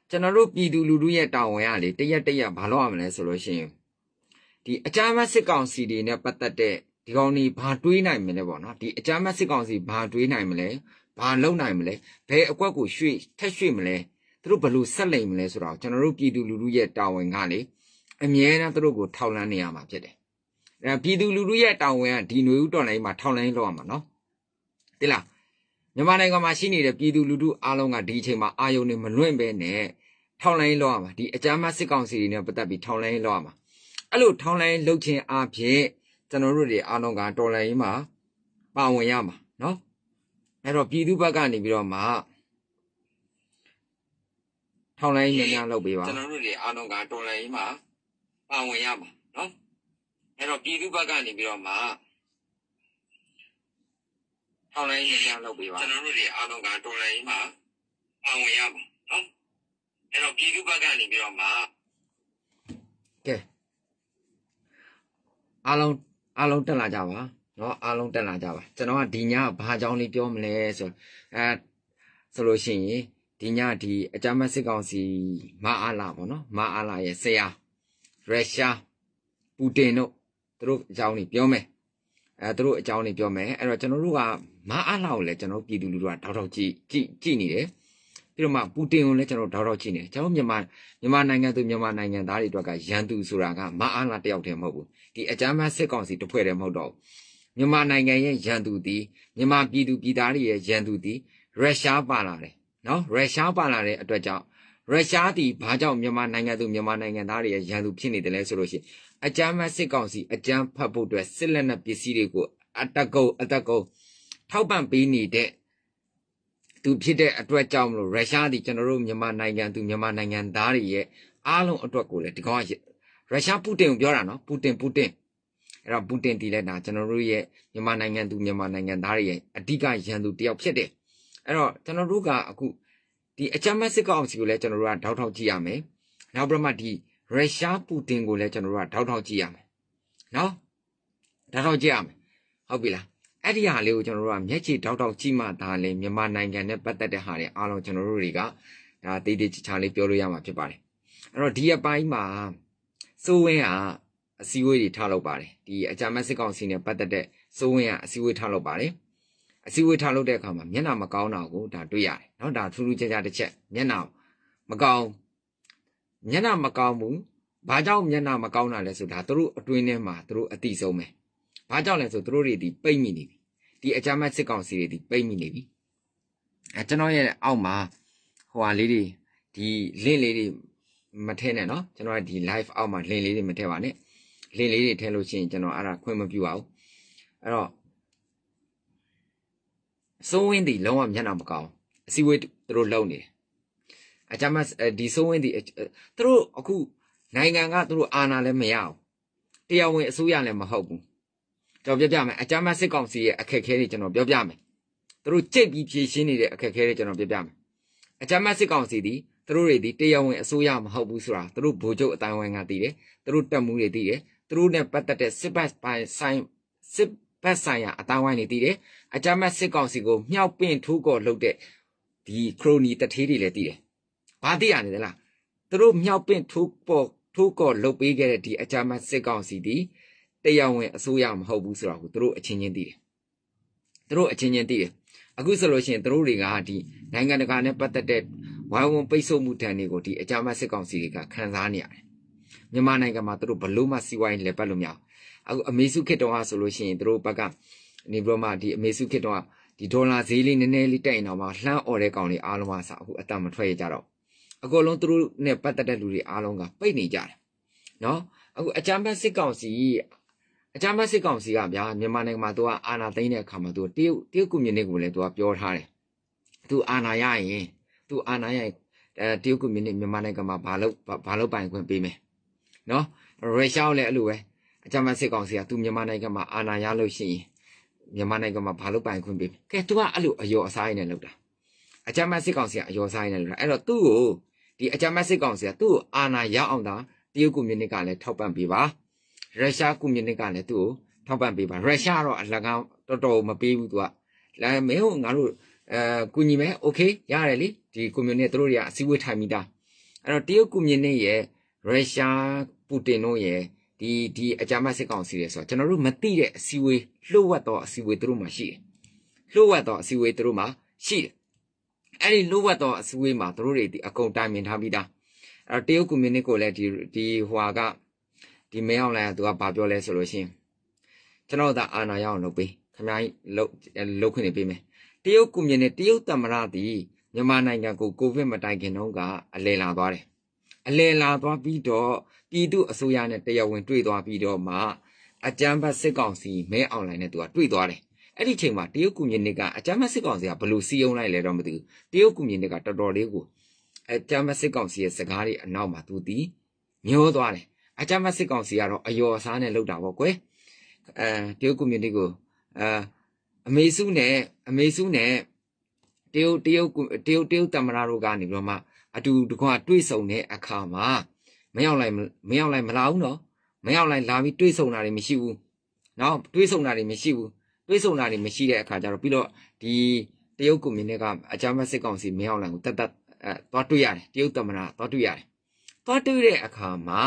ကျွန်တော်တို့ပြည်သူလူထုရဲ့တာဝန်ရလေတရက်ဘာလို့ရမလဲဆိုလို့ရှိရင်ဒီအကြမ်းဖက်စစ်ကောင်စီတွေနဲ့ပတ်သက်တဲ့ဒီကောင်ကြီးဘာတွေးနိုင်မလဲပေါ့နော်ဒီအကြမ်းဖက်စစ်ကောင်စီဘာတွေးနိုင်မလဲဘာလုပ်နိုင်မလဲဘယ်အကွက်ကိုရွှေ့မလဲသူတို့ဘယ်လိုဆက်လိမ့်မလဲဆိုတော့ကျွန်တော်တို့ပြည်သူလူထုရဲ့တာဝန်ကလေအမြဲတမ်းသူတို့ကိုထောက်လှမ်းနေရမှာဖြစ်တယ်အဲပြည်သူလူထုရဲ့တာဝန်ကဒီຫນွေဥတော်လိုင်းမှာထောက်လှမ်းလောက်ရမှာနော်တိလားမြန်မာနိုင်ငံမှာရှိနေတဲ့ပြည်သူလူထုအားလုံးကဒီအချိန်မှာအာယုန်တွေမလွင့်ပဲနဲ့ထောက်လှမ်းလောက်ရမှာဒီအကြမ်းဖက်စစ်ကောင်စီတွေနဲ့ပတ်သက်ပြီးထောက်လှမ်းလောက်ရမှာအဲ့လိုထောက်လှမ်းလုပ်ခြင်းအပြင်ကျွန်တော်တို့တွေအားလုံးကတော်လှန်ရေးမှာပါဝင်ရမှာနော်အဲ့တော့ပြည်သူဘက်ကနေပြီးတော့မှထောက်လှမ်းရေးများလုပ်ပေးပါကျွန်တော်တို့တွေအားလုံးကတော်လှန်ရေးမှာပါဝင်ရမှာနော်အဲ့တော့ပြည်သူဘက်ကနေပြီးတော့မှထောက်လှမ်းရေးများလုပ်ပေးပါကျွန်တော်တို့တွေအားလုံးကတော်လှန်ရေးမှာပါဝင်ရမှာနော်အဲ့တော့ပြည်သူဘက်ကနေပြီးတော့မှကဲအားလုံးတက်လာကြပါနော်အားလုံးတက်လာကြပါကျွန်တော်ကဒီညဘာကြောင်းလေးပြောမလဲဆိုဆိုလို့ရှိရင်ဒီညဒီအကြမ်းဖက်စစ်ကောင်စီမအားလာပေါ့နော်မအားလာရဲ့ဆရာရုရှားပူတင်တို့သူတို့အကြောင်းလေးပြောမယ်သူတို့အကြောင်းလေးပြောမယ်အဲ့တော့ကျွန်တော်တို့ကမအားလာကိုလည်းကျွန်တော်ပြည်သူလူထုကတောက်ကြည့်နေတယ်ပြီးတော့မှပူတင်ကိုလည်းကျွန်တော်တောက်ကြည့်နေတယ်ကျွန်တော်မြန်မာနိုင်ငံသူမြန်မာနိုင်ငံသားတွေအတွက်ကရန်သူဆိုတာကမအားလာတယောက်တည်းမဟုတ်ဘူးဒီအကြမ်းဖက်စစ်ကောင်စီတစ်ဖွဲ့တည်းမဟုတ်တော့မြန်မာနိုင်ငံရဲ့ရန်သူသည်မြန်မာပြည်သူပြည်သားတွေရဲ့ရန်သူသည်ရုရှားပါလာတယ်နော်ရုရှားပါလာတဲ့အတွက်ကြောင့်ရုရှားသည်ဘာကြောင့်မြန်မာနိုင်ငံသူမြန်မာနိုင်ငံသားတွေရဲ့ရန်သူဖြစ်နေတယ်လဲဆိုလို့ရှိရင်အကြမ်းဖက်စစ်ကောင်စီအကြမ်းဖက်ဖို့အတွက်စစ်လက်နက်ပစ္စည်းတွေကိုအတက်ကုန်းထောက်ပံ့ပေးနေတဲ့သူဖြစ်တဲ့အတွက်ကြောင့်မလို့ရုရှားသည်ကျွန်တော်တို့မြန်မာနိုင်ငံသူမြန်မာနိုင်ငံသားတွေရဲ့အားလုံးအတွက်ကိုလည်းဒီကောင်ကရုရှားပူတင်ကိုပြောတာနော်ပူတင်အဲ့တော့ပူတင်တီလက်တာကျွန်တော်တို့ရဲ့မြန်မာနိုင်ငံသူမြန်မာနိုင်ငံသားတွေရဲ့အဓိကရန်သူတယောက်ဖြစ်တယ်အဲ့တော့ကျွန်တော်တို့ကအခုဒီအကြမ်းဖက်စစ်ကောင်စီကိုလည်းကျွန်တော်တို့ကထောက်ထောက်ကြည့်ရမယ်နောက်ပြီးမှဒီရုရှားပူတင်ကိုလည်းကျွန်တော်တို့ကထောက်ထောက်ကြည့်ရမယ်နော်ထောက်ထောက်ကြည့်ရမယ်ဟုတ်ပြီလားအဲ့ဒီဟာလေးကိုကျွန်တော်တို့ကမျက်ခြေထောက်ထောက်ကြည့်မှဒါလည်းမြန်မာနိုင်ငံနဲ့ပတ်သက်တဲ့ဟာတွေအားလုံးကျွန်တော်တို့တွေကဒါတေးချာလေးပြောလို့ရမှာဖြစ်ပါတယ်အဲ့တော့ဒီအပိုင်းမှာစိုးဝင်းကအစည်းအဝေးတွေထားလုပ်ပါတယ်ဒီအကြမ်းဖက်စစ်ကောင်စီနဲ့ပတ်သက်တဲ့စိုးဝင်းကအစည်းအဝေးထားလုပ်ပါတယ်အစည်းအဝေးထားလုပ်တဲ့အခါမှာမျက်နှာမကောင်းတာကိုဒါတွေ့ရတယ်เนาะဒါထူးထူးခြားခြားတစ်ချက်မျက်နှာမကောင်းဘူးဘာကြောင့်မျက်နှာမကောင်းတာလဲဆိုဒါသူတို့အတွင်းထဲမှာသူတို့အတိဆုံးပဲဘာကြောင့်လဲဆိုသူတို့တွေဒီပိတ်မိနေပြီဒီအကြမ်းဖက်စစ်ကောင်စီတွေဒီပိတ်မိနေပြီကျွန်တော်ရဲ့အောက်မှာဟိုဟာလေးတွေဒီ link လေးတွေမထည့်နဲ့เนาะကျွန်တော်ကဒီ live အောက်မှာ link လေးတွေမထည့်ပါနဲ့ link လေးတွေထည့်လို့ရှိရင်ကျွန်တော်အဲ့ဒါခွင့်မပြုပါဘူးအဲ့တော့စိုးဝင်းဒီလုံးဝမျက်နှာမကောင်းအစည်းအဝေးသူတို့လုပ်နေတယ်အကြမ်းဖက်ဒီစိုးဝင်းဒီသူတို့အခုနိုင်ငံကသူတို့အာဏာလည်းမရအောင်တရားဝင်အစိုးရလည်းမဟုတ်ဘူးကျွန်တော်ပြောပြမယ်အကြမ်းဖက်စစ်ကောင်စီရဲ့အခက်အခဲတွေကျွန်တော်ပြောပြမယ်သူတို့ကြိတ်ပြီးဖြည့်ရှင်းနေတဲ့အခက်အခဲတွေကျွန်တော်ပြောပြမယ်အကြမ်းဖက်စစ်ကောင်စီဒီသူတို့တွေဒီတရားဝင်အစိုးရမဟုတ်ဘူးဆိုတာသူတို့ဗိုလ်ချုပ်အတိုင်းဝိုင်းကသိတယ်သူတို့တပ်မှုတွေသိတယ်သူတို့နဲ့ပတ်သက်တဲ့စစ်ဘက်ဆိုင်ရာအတိုင်းဝိုင်းတွေသိတယ်အကြမ်းဖက်စစ်ကောင်စီကိုမြှောက်ပင့်ထိုးကော်လုပ်တဲ့ဒီခရိုနီတထေးတွေလည်းသိတယ်ဘာသိရနေလဲလားသူတို့မြှောက်ပင့်ထိုးကော်လုပ်ပေးခဲ့တဲ့ဒီအကြမ်းဖက်စစ်ကောင်စီဒီတရားဝင်အစိုးရမဟုတ်ဘူးဆိုတာကိုသူတို့အချင်းချင်းသိတယ်အခုဆိုလို့ရှိရင်သူတို့တွေကဒီနိုင်ငံတကာနဲ့ပတ်သက်တဲ့ဝိုင်းဝန်းပိတ်ဆို့မှုတန်တွေကိုဒီအကြမ်းဖက်စစ်ကောင်စီတွေကခံစားနေရတယ်မြန်မာနိုင်ငံမှာသူတို့ဘလို့မှစီးပွားရေးလည်းပတ်လို့မရဘူးအခုအမေစုခေတ်တုန်းကဆိုလို့ရှိရင်သူတို့ဘက်ကနေပြီးတော့မှဒီအမေစုခေတ်တုန်းကဒီဒေါ်လာဈေးလေးနည်းနည်းလေးတက်ရင်တော့မှလှမ်းអော်တဲ့ကောင်တွေအားလုံးကစအခုအတမထွက်ရကြတော့အကုန်လုံးသူတို့နဲ့ပတ်သက်တဲ့လူတွေအားလုံးကပိတ်နေကြတယ်နော်အခုအကြမ်းဖက်စစ်ကောင်စီကဗျာမြန်မာနိုင်ငံမှာသူကအာဏာသိမ်းတဲ့အခါမှာသူတရုတ်ကွန်မြူနစ်ကိုလည်းသူကပြောထားတယ်သူအာဏာရရင်တရုတ်ကွန်မြူနစ်မြန်မာနိုင်ငံမှာဘာလို့ပိုင်ခွင့်ပေးမယ်နော်ရုရှားလည်းအဲ့လိုပဲအကြမ်းဖက်စစ်ကောင်စီကသူမြန်မာနိုင်ငံမှာအာဏာရလို့ရှိရင်မြန်မာနိုင်ငံမှာဘာလို့ပိုင်ခွင့်ပေးကဲသူကအဲ့လိုအယောအစားရင်းနဲ့လုပ်တာအကြမ်းဖက်စစ်ကောင်စီကအယောအစားရင်းနဲ့လုပ်တာအဲ့တော့သူ့ကိုဒီအကြမ်းဖက်စစ်ကောင်စီကသူ့ကိုအာဏာရအောင်တာတရုတ်ကွန်မြူနစ်ကလည်းထောက်ပံ့ပေးပါရုရှားကွန်မြူနစ်ကလည်းသူ့ကိုထောက်ပံ့ပေးပါရုရှားတော့အလကားတော်မပေးဘူးသူကလည်းမင်းတို့ငါတို့ကူညီမယ်โอเคရတယ်လေဒီကွန်မြူနစ်တို့တွေကအစည်းအဝေးထိုင်မိတာအဲ့တော့တရုတ်ကွန်မြူနစ်ရဲ့ရုရှားပူတင်တို့ရဲ့ဒီအကြမ်းဖက်စစ်ကောင်စီတွေဆိုတော့ကျွန်တော်တို့မသိတဲ့အစည်းအဝေးလှုပ်ဝက်တော့အစည်းအဝေးသူတို့မှာရှိတယ်လှုပ်ဝက်တော့အစည်းအဝေးသူတို့မှာရှိတယ်အဲ့ဒီလှုပ်ဝက်တော့အစည်းအဝေးမှာသူတို့တွေဒီအကုန်တိုင်ပင်ထားပြီးသားအဲ့တော့တရုတ်ကွန်မြူနစ်ကိုလည်းဒီဟွာကဒီမဲအောင်လိုင်းကသူကဘာပြောလဲဆိုလို့ရှိရင်ကျွန်တော်တို့အာဏာရအောင်လုပ်ပေးခင်ဗျားလုပ်ခွင့်နေပေးမယ်တရုတ်ကွန်မြူနစ်တရုတ်သမ္မတသည်မြန်မာနိုင်ငံကိုကိုဗစ်မတိုင်ခင်တုန်းကအလဲလာသွားတယ်အလဲလာသွားပြီးတော့ပြည်သူအစိုးရနဲ့တရားဝင်တွေ့သွားပြီးတော့မှအကြမ်းဖက်စစ်ကောင်စီမဲအောင်လိုင်းနဲ့သူကတွေ့သွားတယ်အဲ့ဒီချိန်မှာတရုတ်ကွန်မြူနစ်ကအကြမ်းဖက်စစ်ကောင်စီကဘလို့စီးအောင်လိုက်လဲတော့မသိဘူးတရုတ်ကွန်မြူနစ်ကတော်တော်လေးကိုအကြမ်းဖက်စစ်ကောင်စီရဲ့စကားတွေအနောက်မှာသူတီးညှိုးသွားတယ်အကြမ်းဖက်စစ်ကောင်စီကတော့အယောအစားနဲ့လောက်တာပေါ့ကွယ်တရုတ်ကွန်မြူနစ်ကိုအမေစုနဲ့တရုတ်သမ္မတတို့ကနေပြီးတော့မှအတူတကွတွေ့ဆုံတဲ့အခါမှာမရောက်လိုက်မလာဘူးနော်မရောက်လိုက်လာပြီးတွေ့ဆုံတာတွေမရှိဘူးနော်တွေ့ဆုံတာတွေမရှိဘူးတွေ့ဆုံတာတွေမရှိတဲ့အခါကျတော့ပြီးတော့ဒီတရုတ်ကွန်မြူနစ်ကအကြမ်းဖက်စစ်ကောင်စီမရောက်လိုက်ဘူးတတ်သွားတွေ့ရတယ်တရုတ်သမ္မတသွားတွေ့ရတယ်သွားတွေ့တဲ့အခါမှာ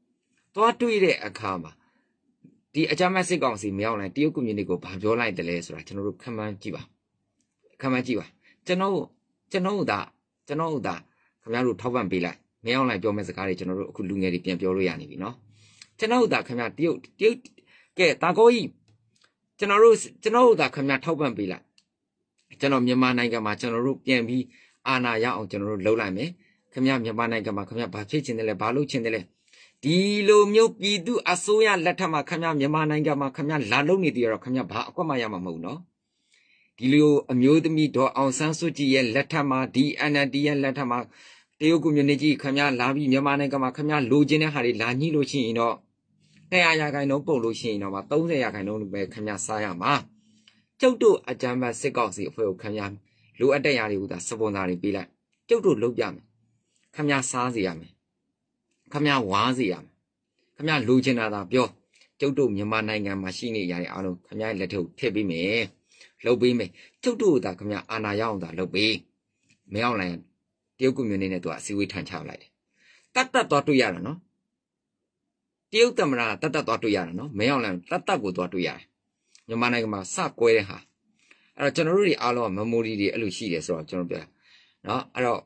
ဒီအကြမ်းဖက်စစ်ကောင်စီမရောက်လိုက်တရုတ်ကွန်မြူနစ်ကိုဘာပြောလိုက်တယ်လဲဆိုတာကျွန်တော်တို့ခန့်မှန်းကြည့်ပါကျွန်တော်တို့ဒါခင်ဗျားတို့ထောက်ပံ့ပေးလိုက်မရောက်လိုက်ပြောမယ့်စကားတွေကျွန်တော်တို့အခုလူငယ်တွေပြန်ပြောလို့ရနေပြီနော်ကျွန်တော်တို့ဒါခင်ဗျားတရုတ်ကဲတာကိုကြီးကျွန်တော်တို့ဒါခင်ဗျားထောက်ပံ့ပေးလိုက်ကျွန်တော်မြန်မာနိုင်ငံမှာကျွန်တော်တို့ပြန်ပြီးအာဏာရအောင်ကျွန်တော်တို့လုပ်လိုက်မယ်ခင်ဗျားမြန်မာနိုင်ငံမှာခင်ဗျားဘာဖြစ်ချင်တယ်လဲဘာလုပ်ချင်တယ်လဲဒီလိုမျိုးပြည်သူအစိုးရလက်ထက်မှာခင်ဗျားမြန်မာနိုင်ငံမှာခင်ဗျားလာလုပ်နေတယ်တော့ခင်ဗျားဘာအကွက်မှရမှာမဟုတ်နော်ဒီလိုအမျိုးသမီးတော်အောင်ဆန်းစုကြည်ရဲ့လက်ထက်မှာဒီ NLD ရဲ့လက်ထက်မှာတရုတ်ကွန်မြူနစ်ကြီးခင်ဗျားလာပြီးမြန်မာနိုင်ငံမှာခင်ဗျားလိုချင်တဲ့ဟာတွေလာညှိလို့ရှိရင်တော့200%ပုံလို့ရှိရင်တော့30%ပဲခင်ဗျားစားရမှာကျုပ်တို့အကြမ်းဖက်စစ်ကောင်စီအဖွဲ့ကိုခင်ဗျားလိုအပ်တဲ့ຢာတွေကိုသာစပွန်ဆာတွေပေးလိုက်ကျုပ်တို့လုပ်ပြမယ်ခင်ဗျားစားစေရမယ်ခင်ဗျားဝါးစေရမယ်ခင်ဗျားလိုချင်တာသာပြောကျုပ်တို့မြန်မာနိုင်ငံမှာရှိနေရတဲ့အားလုံးခင်ဗျားရဲ့လက်ထဲကိုထည့်ပေးမယ်လုပ်ပေးမယ်ကျုပ်တို့သာခင်ဗျာအာဏာရအောင်သာလုပ်ပေးမရောက်လိုက်တရုတ်ကွန်မြူနစ်နဲ့သူကအစည်းအဝေးထန်ချလိုက်တယ်တတ်သွားတွေ့ရတာနော်တရုတ်သမ္မတတတ်သွားတွေ့ရတာနော်မရောက်လိုက်တတ်ကိုသွားတွေ့ရတယ်မြန်မာနိုင်ငံမှာစကွဲတဲ့ဟာအဲ့တော့ကျွန်တော်တို့တွေအားလုံးက memory တွေအဲ့လိုရှိတယ်ဆိုတော့ကျွန်တော်ပြောနော်အဲ့တော့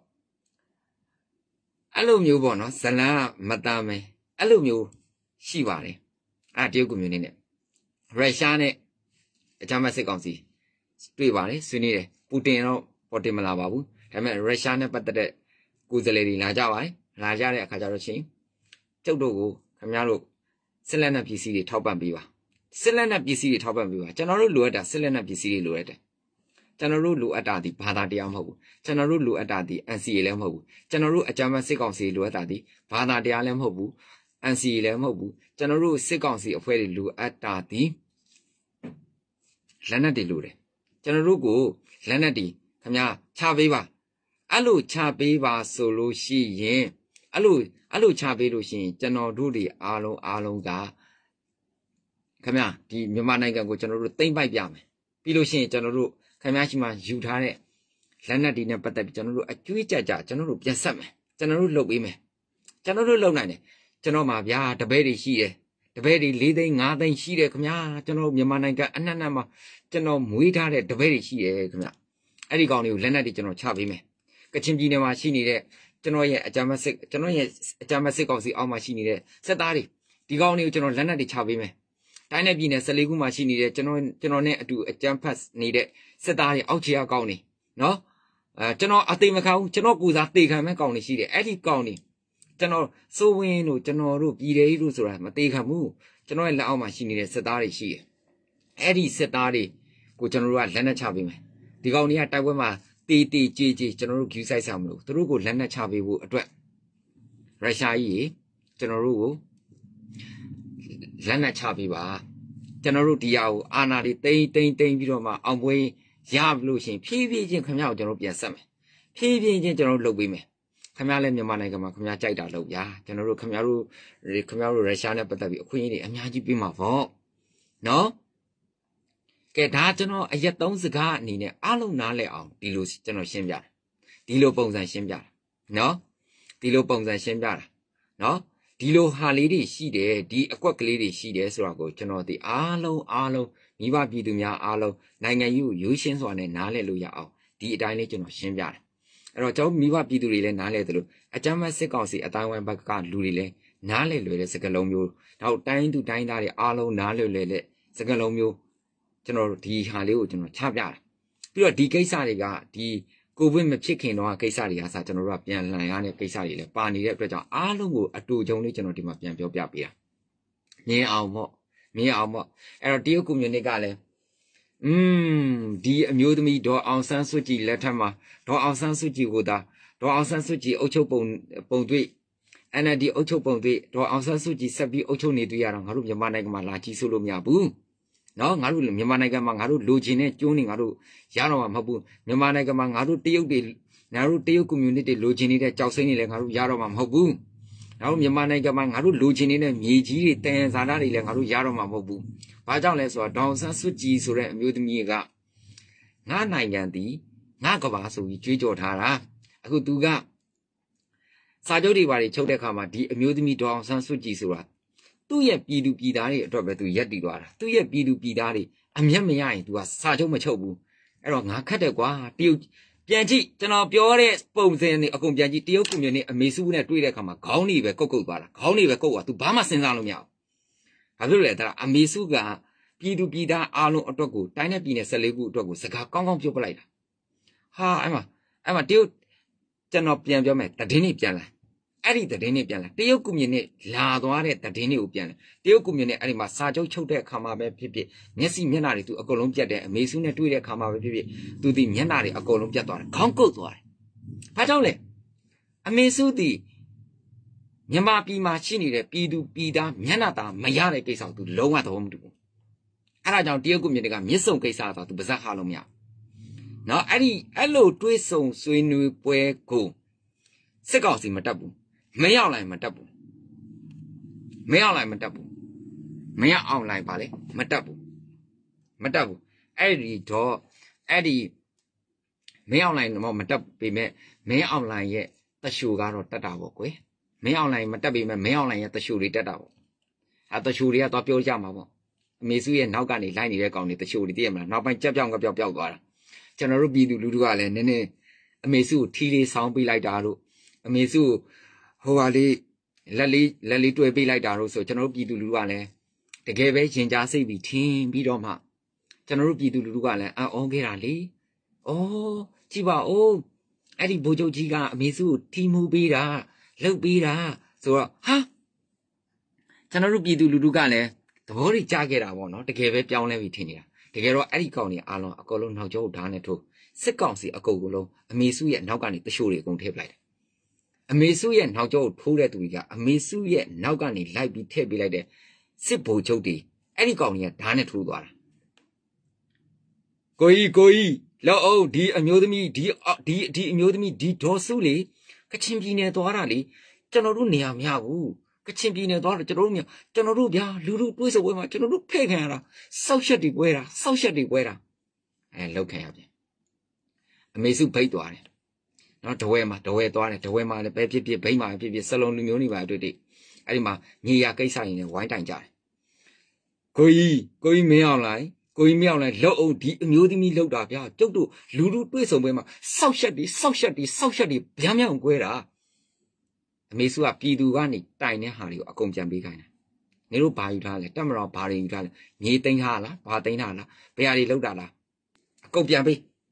အဲ့လိုမျိုးပေါ့နော်ဇလန်းကမတမ်းမယ်အဲ့လိုမျိုးရှိပါတယ်အဲ့တရုတ်ကွန်မြူနစ်နဲ့ရုရှားနဲ့အကြမ်းဖက်စစ်ကောင်စီတွေ့ပါတယ်ဆွေးနွေးတယ်ပူတင်တော့ပေါ်တင်မလာပါဘူးဒါပေမဲ့ရုရှားနဲ့ပတ်သက်တဲ့ကိုယ်စားလှယ်တွေလာကြပါတယ်လာကြတဲ့အခါကျတော့ချင်းကျုပ်တို့ကိုခင်ဗျားတို့စစ်လက်နက်ပစ္စည်းတွေထောက်ပံ့ပေးပါစစ်လက်နက်ပစ္စည်းတွေထောက်ပံ့ပေးပါကျွန်တော်တို့လိုအပ်တာစစ်လက်နက်ပစ္စည်းတွေလိုအပ်တယ်ကျွန်တော်တို့လိုအပ်တာဒီဘာသာတရားမဟုတ်ဘူးကျွန်တော်တို့လိုအပ်တာဒီ NCA လည်းမဟုတ်ဘူးကျွန်တော်တို့အကြမ်းဖက်စစ်ကောင်စီလိုအပ်တာဒီဘာသာတရားလည်းမဟုတ်ဘူး NCA လည်းမဟုတ်ဘူးကျွန်တော်တို့စစ်ကောင်စီအဖွဲ့တွေလိုအပ်တာဒီလက်နက်တွေလိုတယ်ကျွန်တော်တို့ကိုလက်နက်တွေခင်ဗျာချပေးပါအဲ့လိုချပေးပါဆိုလို့ရှိရင်အဲ့လိုချပေးလို့ရှိရင်ကျွန်တော်တို့တွေအားလုံးကခင်ဗျာဒီမြန်မာနိုင်ငံကိုကျွန်တော်တို့သိမ့်ပိုက်ပြမယ်ပြီးလို့ရှိရင်ကျွန်တော်တို့ခင်ဗျားရှိမှယူထားတဲ့လက်နက်တွေနဲ့ပတ်သက်ပြီးကျွန်တော်တို့အကျွေးကြကျွန်တော်တို့ပြန်ဆက်မယ်ကျွန်တော်တို့လုပ်ပေးမယ်ကျွန်တော်တို့လုပ်နိုင်တယ်ကျွန်တော်မှာဗျာတပည့်တွေရှိတယ်တပည့်တွေ4သိန်း5သိန်းရှိတယ်ခင်ဗျာကျွန်တော်မြန်မာနိုင်ငံအနှံ့မှာကျွန်တော်မွေးထားတဲ့တပည့်တွေရှိတယ်ခင်ဗျာအဲ့ဒီကောင်တွေကိုလက်နက်တွေကျွန်တော်ချပေးမယ်ကချင်ပြည်နယ်မှာရှိနေတဲ့ကျွန်တော်ရဲ့အကြမ်းဖက်စစ်ကောင်စီအောက်မှာရှိနေတဲ့စစ်သားတွေဒီကောင်တွေကိုကျွန်တော်လက်နက်တွေချပေးမယ်တိုင်းနယ်ပြည်နယ်14ခုမှာရှိနေတဲ့ကျွန်တော်နဲ့အတူအကြမ်းဖက်နေတဲ့စစ်သားတွေအောက်ခြေအကောင်တွေနော်ကျွန်တော်အသိမခံဘူးကျွန်တော်ကိုစားတေခံမဲ့ကောင်တွေရှိတယ်အဲ့ဒီကောင်တွေကျွန်တော်စိုးဝင်းတို့ကျွန်တော်တို့ပြည်သေးတို့ဆိုတာမတေခံဘူးကျွန်တော်ရဲ့လက်အောက်မှာရှိနေတဲ့စစ်သားတွေရှိတယ်အဲ့ဒီစစ်သားတွေကိုကျွန်တော်တို့ကလက်နက်ချပေးမယ်ဒီကောင်တွေကတိုက်ပွဲမှာတေကြေကျွန်တော်တို့ view site ဆောင်မလို့သူတို့ကိုလက်နက်ချပေးဖို့အတွက်ရုရှားကြီးကျွန်တော်တို့ကိုလက်နက်ချပေးပါကျွန်တော်တို့ဒီဟာကိုအာဏာတွေတိမ့်ပြီးတော့မှအောင်ပွဲရလို့ရှိရင်ဖြည်းဖြည်းချင်းခင်ဗျားကိုကျွန်တော်ပြန်ဆက်မယ်ဖြည်းဖြည်းချင်းကျွန်တော်တို့လုပ်ပေးမယ်ခင်ဗျားလည်းမြန်မာနိုင်ငံမှာခင်ဗျားကြိုက်တာလုပ်ဗျာကျွန်တော်တို့ခင်ဗျားတို့ရုရှားနဲ့ပတ်သက်ပြီးအခွင့်အရေးတွေအများကြီးပေးမှာပေါ့နော်ကဲဒါကျွန်တော်အရက်3စကားအနေနဲ့အားလုံးနားလည်အောင်ဒီလိုကျွန်တော်ရှင်းပြတယ်ဒီလိုပုံစံရှင်းပြတယ်နော်ဒီလိုပုံစံရှင်းပြတာနော်ဒီလိုဟာလေးတွေရှိတယ်ဒီအကွက်ကလေးတွေရှိတယ်ဆိုတာကိုကျွန်တော်ဒီအားလုံးမိဘပြည်သူများအားလုံးနိုင်ငံကြီးကိုရိုးရှင်းစွာနဲ့နားလည်လို့ရအောင်ဒီအတိုင်းလေးကျွန်တော်ရှင်းပြတယ်အဲ့တော့ကျွန်တော်မိဘပြည်သူတွေလည်းနားလည်တယ်လို့အကြမ်းဖက်စစ်ကောင်စီအတိုင်းဝိုင်းဘက်ကလူတွေလည်းနားလည်လွယ်တဲ့စကားလုံးမျိုးနောက်တိုင်းသူတိုင်းသားတွေအားလုံးနားလည်လွယ်တဲ့စကားလုံးမျိုးကျွန်တော်ဒီဟာလေးကိုကျွန်တော်ချပြတာပြီးတော့ဒီကိစ္စတွေကဒီကိုဗစ်မဖြစ်ခင်တော့ကိစ္စတွေကစကျွန်တော်တို့ကပြန်လှန်ရတဲ့ကိစ္စတွေလည်းပါနေတဲ့အတွက်ကြောင့်အားလုံးကိုအတူတုံလေးကျွန်တော်ဒီမှာပြန်ပြောပြပေးတာမြင်အောင်ပေါ့အဲ့တော့တရုတ်ကွန်မြူနတီကလည်းဒီအမျိုးသမီးဒေါ်အောင်ဆန်းစုကြည်လက်ထက်မှာဒေါ်အောင်ဆန်းစုကြည်ကိုသာဒေါ်အောင်ဆန်းစုကြည်အုပ်ချုပ်ပုံတွေ့ NLD အုပ်ချုပ်ပုံတွေ့ဒေါ်အောင်ဆန်းစုကြည်ဆက်ပြီးအုပ်ချုပ်နေတွေ့ရတော့ငါတို့မြန်မာနိုင်ငံမှာလာကြည့်ဆိုလို့မရဘူးနော်ငါတို့မြန်မာနိုင်ငံမှာငါတို့လိုချင်တဲ့ကျိုးနေငါတို့ရတော့မှာမဟုတ်ဘူးမြန်မာနိုင်ငံမှာငါတို့တရုတ်ကွန်မြူနတီလိုချင်နေတဲ့ကြောက်စိမ့်တွေလည်းငါတို့ရတော့မှာမဟုတ်ဘူးငါတို့မြန်မာနိုင်ငံမှာငါတို့လိုချင်နေတဲ့မြေကြီးတွေတန်ဇာတာတွေလည်းငါတို့ရတော့မှာမဟုတ်ဘူးဘာကြောင့်လဲဆိုတော့ဒေါ်အောင်ဆန်းစုကြည်ဆိုတဲ့အမျိုးသမီးကငါနိုင်ငံသည်ငါကဘာဆိုပြီးကြွေးကြော်ထားတာအခုသူကစာချုပ်တွေဘာတွေချုပ်တဲ့အခါမှာဒီအမျိုးသမီးဒေါ်အောင်ဆန်းစုကြည်ဆိုတာသူ့ရဲ့ပြည်သူပြည်သားတွေအတွက်ပဲသူရက်တည်သွားတာသူ့ရဲ့ပြည်သူပြည်သားတွေအမျက်မရရင်သူကစာချုပ်မချုပ်ဘူးအဲ့တော့ငါခတ်တယ်ကွာတရုတ်ပြန်ကြည့်ကျွန်တော်ပြောတဲ့ပုံစံတွေအကုန်ပြန်ကြည့်တရုတ်ကွန်မြူနတီအမေစုနဲ့တွေ့တဲ့အခါမှာခေါင်းတွေပဲကုတ်သွားတာခေါင်းတွေပဲကုတ်သွားသူဘာမှစဉ်းစားလို့မရဘူးဘာဖြစ်လို့လဲဒါအမေစုကပြည်သူပြည်သားအားလုံးအတွက်ကိုတိုင်းနဲ့ပြည်နယ်14ခုအတွက်ကိုစကားကောင်းပြောပလိုက်တာဟာအဲ့မှာတရုတ်ကျွန်တော်ပြန်ပြောမယ်တည်င်းနေပြန်လာအဲ့ဒီတည်င်းနေပြန်လာတရုတ်ကွန်မြူနတီလာသွားတဲ့တည်င်းတွေကိုပြန်လာတရုတ်ကွန်မြူနတီအဲ့ဒီမှာစာချုပ်ချုပ်တဲ့အခါမှာပဲဖြစ်ဖြစ်မျက်စိမျက်နှာတွေသူအကုန်လုံးပြတ်တယ်အမေစုနဲ့တွေ့တဲ့အခါမှာပဲဖြစ်ဖြစ်သူဒီမျက်နှာတွေအကုန်လုံးပြတ်သွားတယ်ခေါင်းကုတ်သွားတယ်ဘာကြောင့်လဲအမေစုဒီမြန်မာပြည်မှာရှိနေတဲ့ပြည်သူပြည်သားမျက်နှာသာမရတဲ့ကိစ္စကိုသူလုံးဝသဘောမတူဘူးအဲ့ဒါကြောင့်တရုတ်ကွန်မြူနတီကမြစ်ဆုံကိစ္စသာသူပါဇက်ဟာလို့မရနော်အဲ့လိုတွေးဆုံဆွေးနွေးပွဲကိုစစ်ကောင်စီမတက်ဘူးမရောက်လိုက်မတက်ဘူးမရောက်လိုက်ပါလေမတက်ဘူးအဲ့ဒီမရောက်လိုက်တော့မတက်ပေမဲ့မင်းအောင်လိုင်ရဲ့တရှူကတော့တက်တာပေါ့ကွယ်မင်းအောင်လိုင်မတက်ပေမဲ့မင်းအောင်လိုင်ရဲ့တရှူတွေတက်တာပေါ့တရှူတွေကသွားပြောကြမှာပေါ့အမေစုရဲ့နောက်ကနေလိုက်နေတဲ့ကောင်တွေတရှူတွေသိရမလားနောက်ပိုင်းကြက်ပြောင်းသွားတာကျွန်တော်တို့ပြည်သူလူထုကလည်းနည်းနည်းအမေစုကိုထီလေးဆောင်းပေးလိုက်တာတို့အမေစုကိုဟိုပါလေးလက်လေးတွေ့ပေးလိုက်တာတို့ဆိုကျွန်တော်တို့ပြည်သူလူထုကလည်းတကယ်ပဲရင်ကြားစိတ်ပြီးထင်းပြီးတော့မှကျွန်တော်တို့ပြည်သူလူထုကလည်းအော်ခဲ့တာလေကြည့်ပါဦးအဲ့ဒီဘိုးချုပ်ကြီးကအမေစုကိုထီမှုပေးတာလှုပ်ပေးတာဆိုတော့ဟာကျွန်တော်တို့ပြည်သူလူထုကလည်းသဘောတွေကြားခဲ့တာပေါ့နော်တကယ်ပဲပြောင်းလဲပြီးထင်နေတာတကယ်တော့အဲ့ဒီကောင်တွေအားလုံးအကုန်လုံးနောက်ကျောဓာတ်နဲ့ထိုးစစ်ကောင်စီအကုန်လုံးအမေစုရဲ့နောက်ကနေတရှိုးတွေအကုန်ထည့်ပလိုက်တယ်အမေစုရဲ့နောက်ကျောကိုထိုးတဲ့သူတွေကအမေစုရဲ့နောက်ကနေလိုက်ပြီးထည့်ပေးလိုက်တဲ့စစ်ဘိုလ်ချုပ်တွေအဲ့ဒီကောင်တွေကဓာတ်နဲ့ထိုးသွားတာကိုကြီးလောက်အောင်ဒီအမျိုးသမီးဒီအမျိုးသမီးဒီဒေါ်စုလေကချင်ပြည်နယ်သွားတာလေကျွန်တော်တို့နေရာမရဘူးကချင်ပြည်နယ်သွားတော့ကျွန်တော်တို့ဗျာလူတွေးစပွဲမှာကျွန်တော်တို့ဖဲ့ခံရတာစောက်ရှက်တွေပွဲတာလောက်ခံရပြန်အမေစုဘိတ်သွားတယ်နော်တဝဲသွားတယ်တဝဲမှာလည်းပဲဖြစ်ဘိတ်မှာဖြစ်စလုံးလူမျိုးတွေပါတွေ့အဲ့ဒီမှာညီရကိစ္စရင်းနဲ့ဝိုင်းတိုင်ကြတယ်ကိုကြီးမင်းအောင်လိုက်လောက်အောင်ဒီအမျိုးသမီးလောက်တာဗျာကျုပ်တို့လူတွေးဆုံပွဲမှာစောက်ရှက်တွေဗျာမြောင်ကွဲတာအမေစုကပြည်သူကနေတိုင်တဲ့ဟာတွေကိုအကုန်ပြန်ပေးခိုင်းတယ်နေတို့ဘာယူထားလဲတက်မတော်ဘာတွေယူထားလဲမြေသိမ်းထားလားဘာသိမ်းထားလားဘယ်ဟာတွေလောက်တာလားအကုန်ပြန်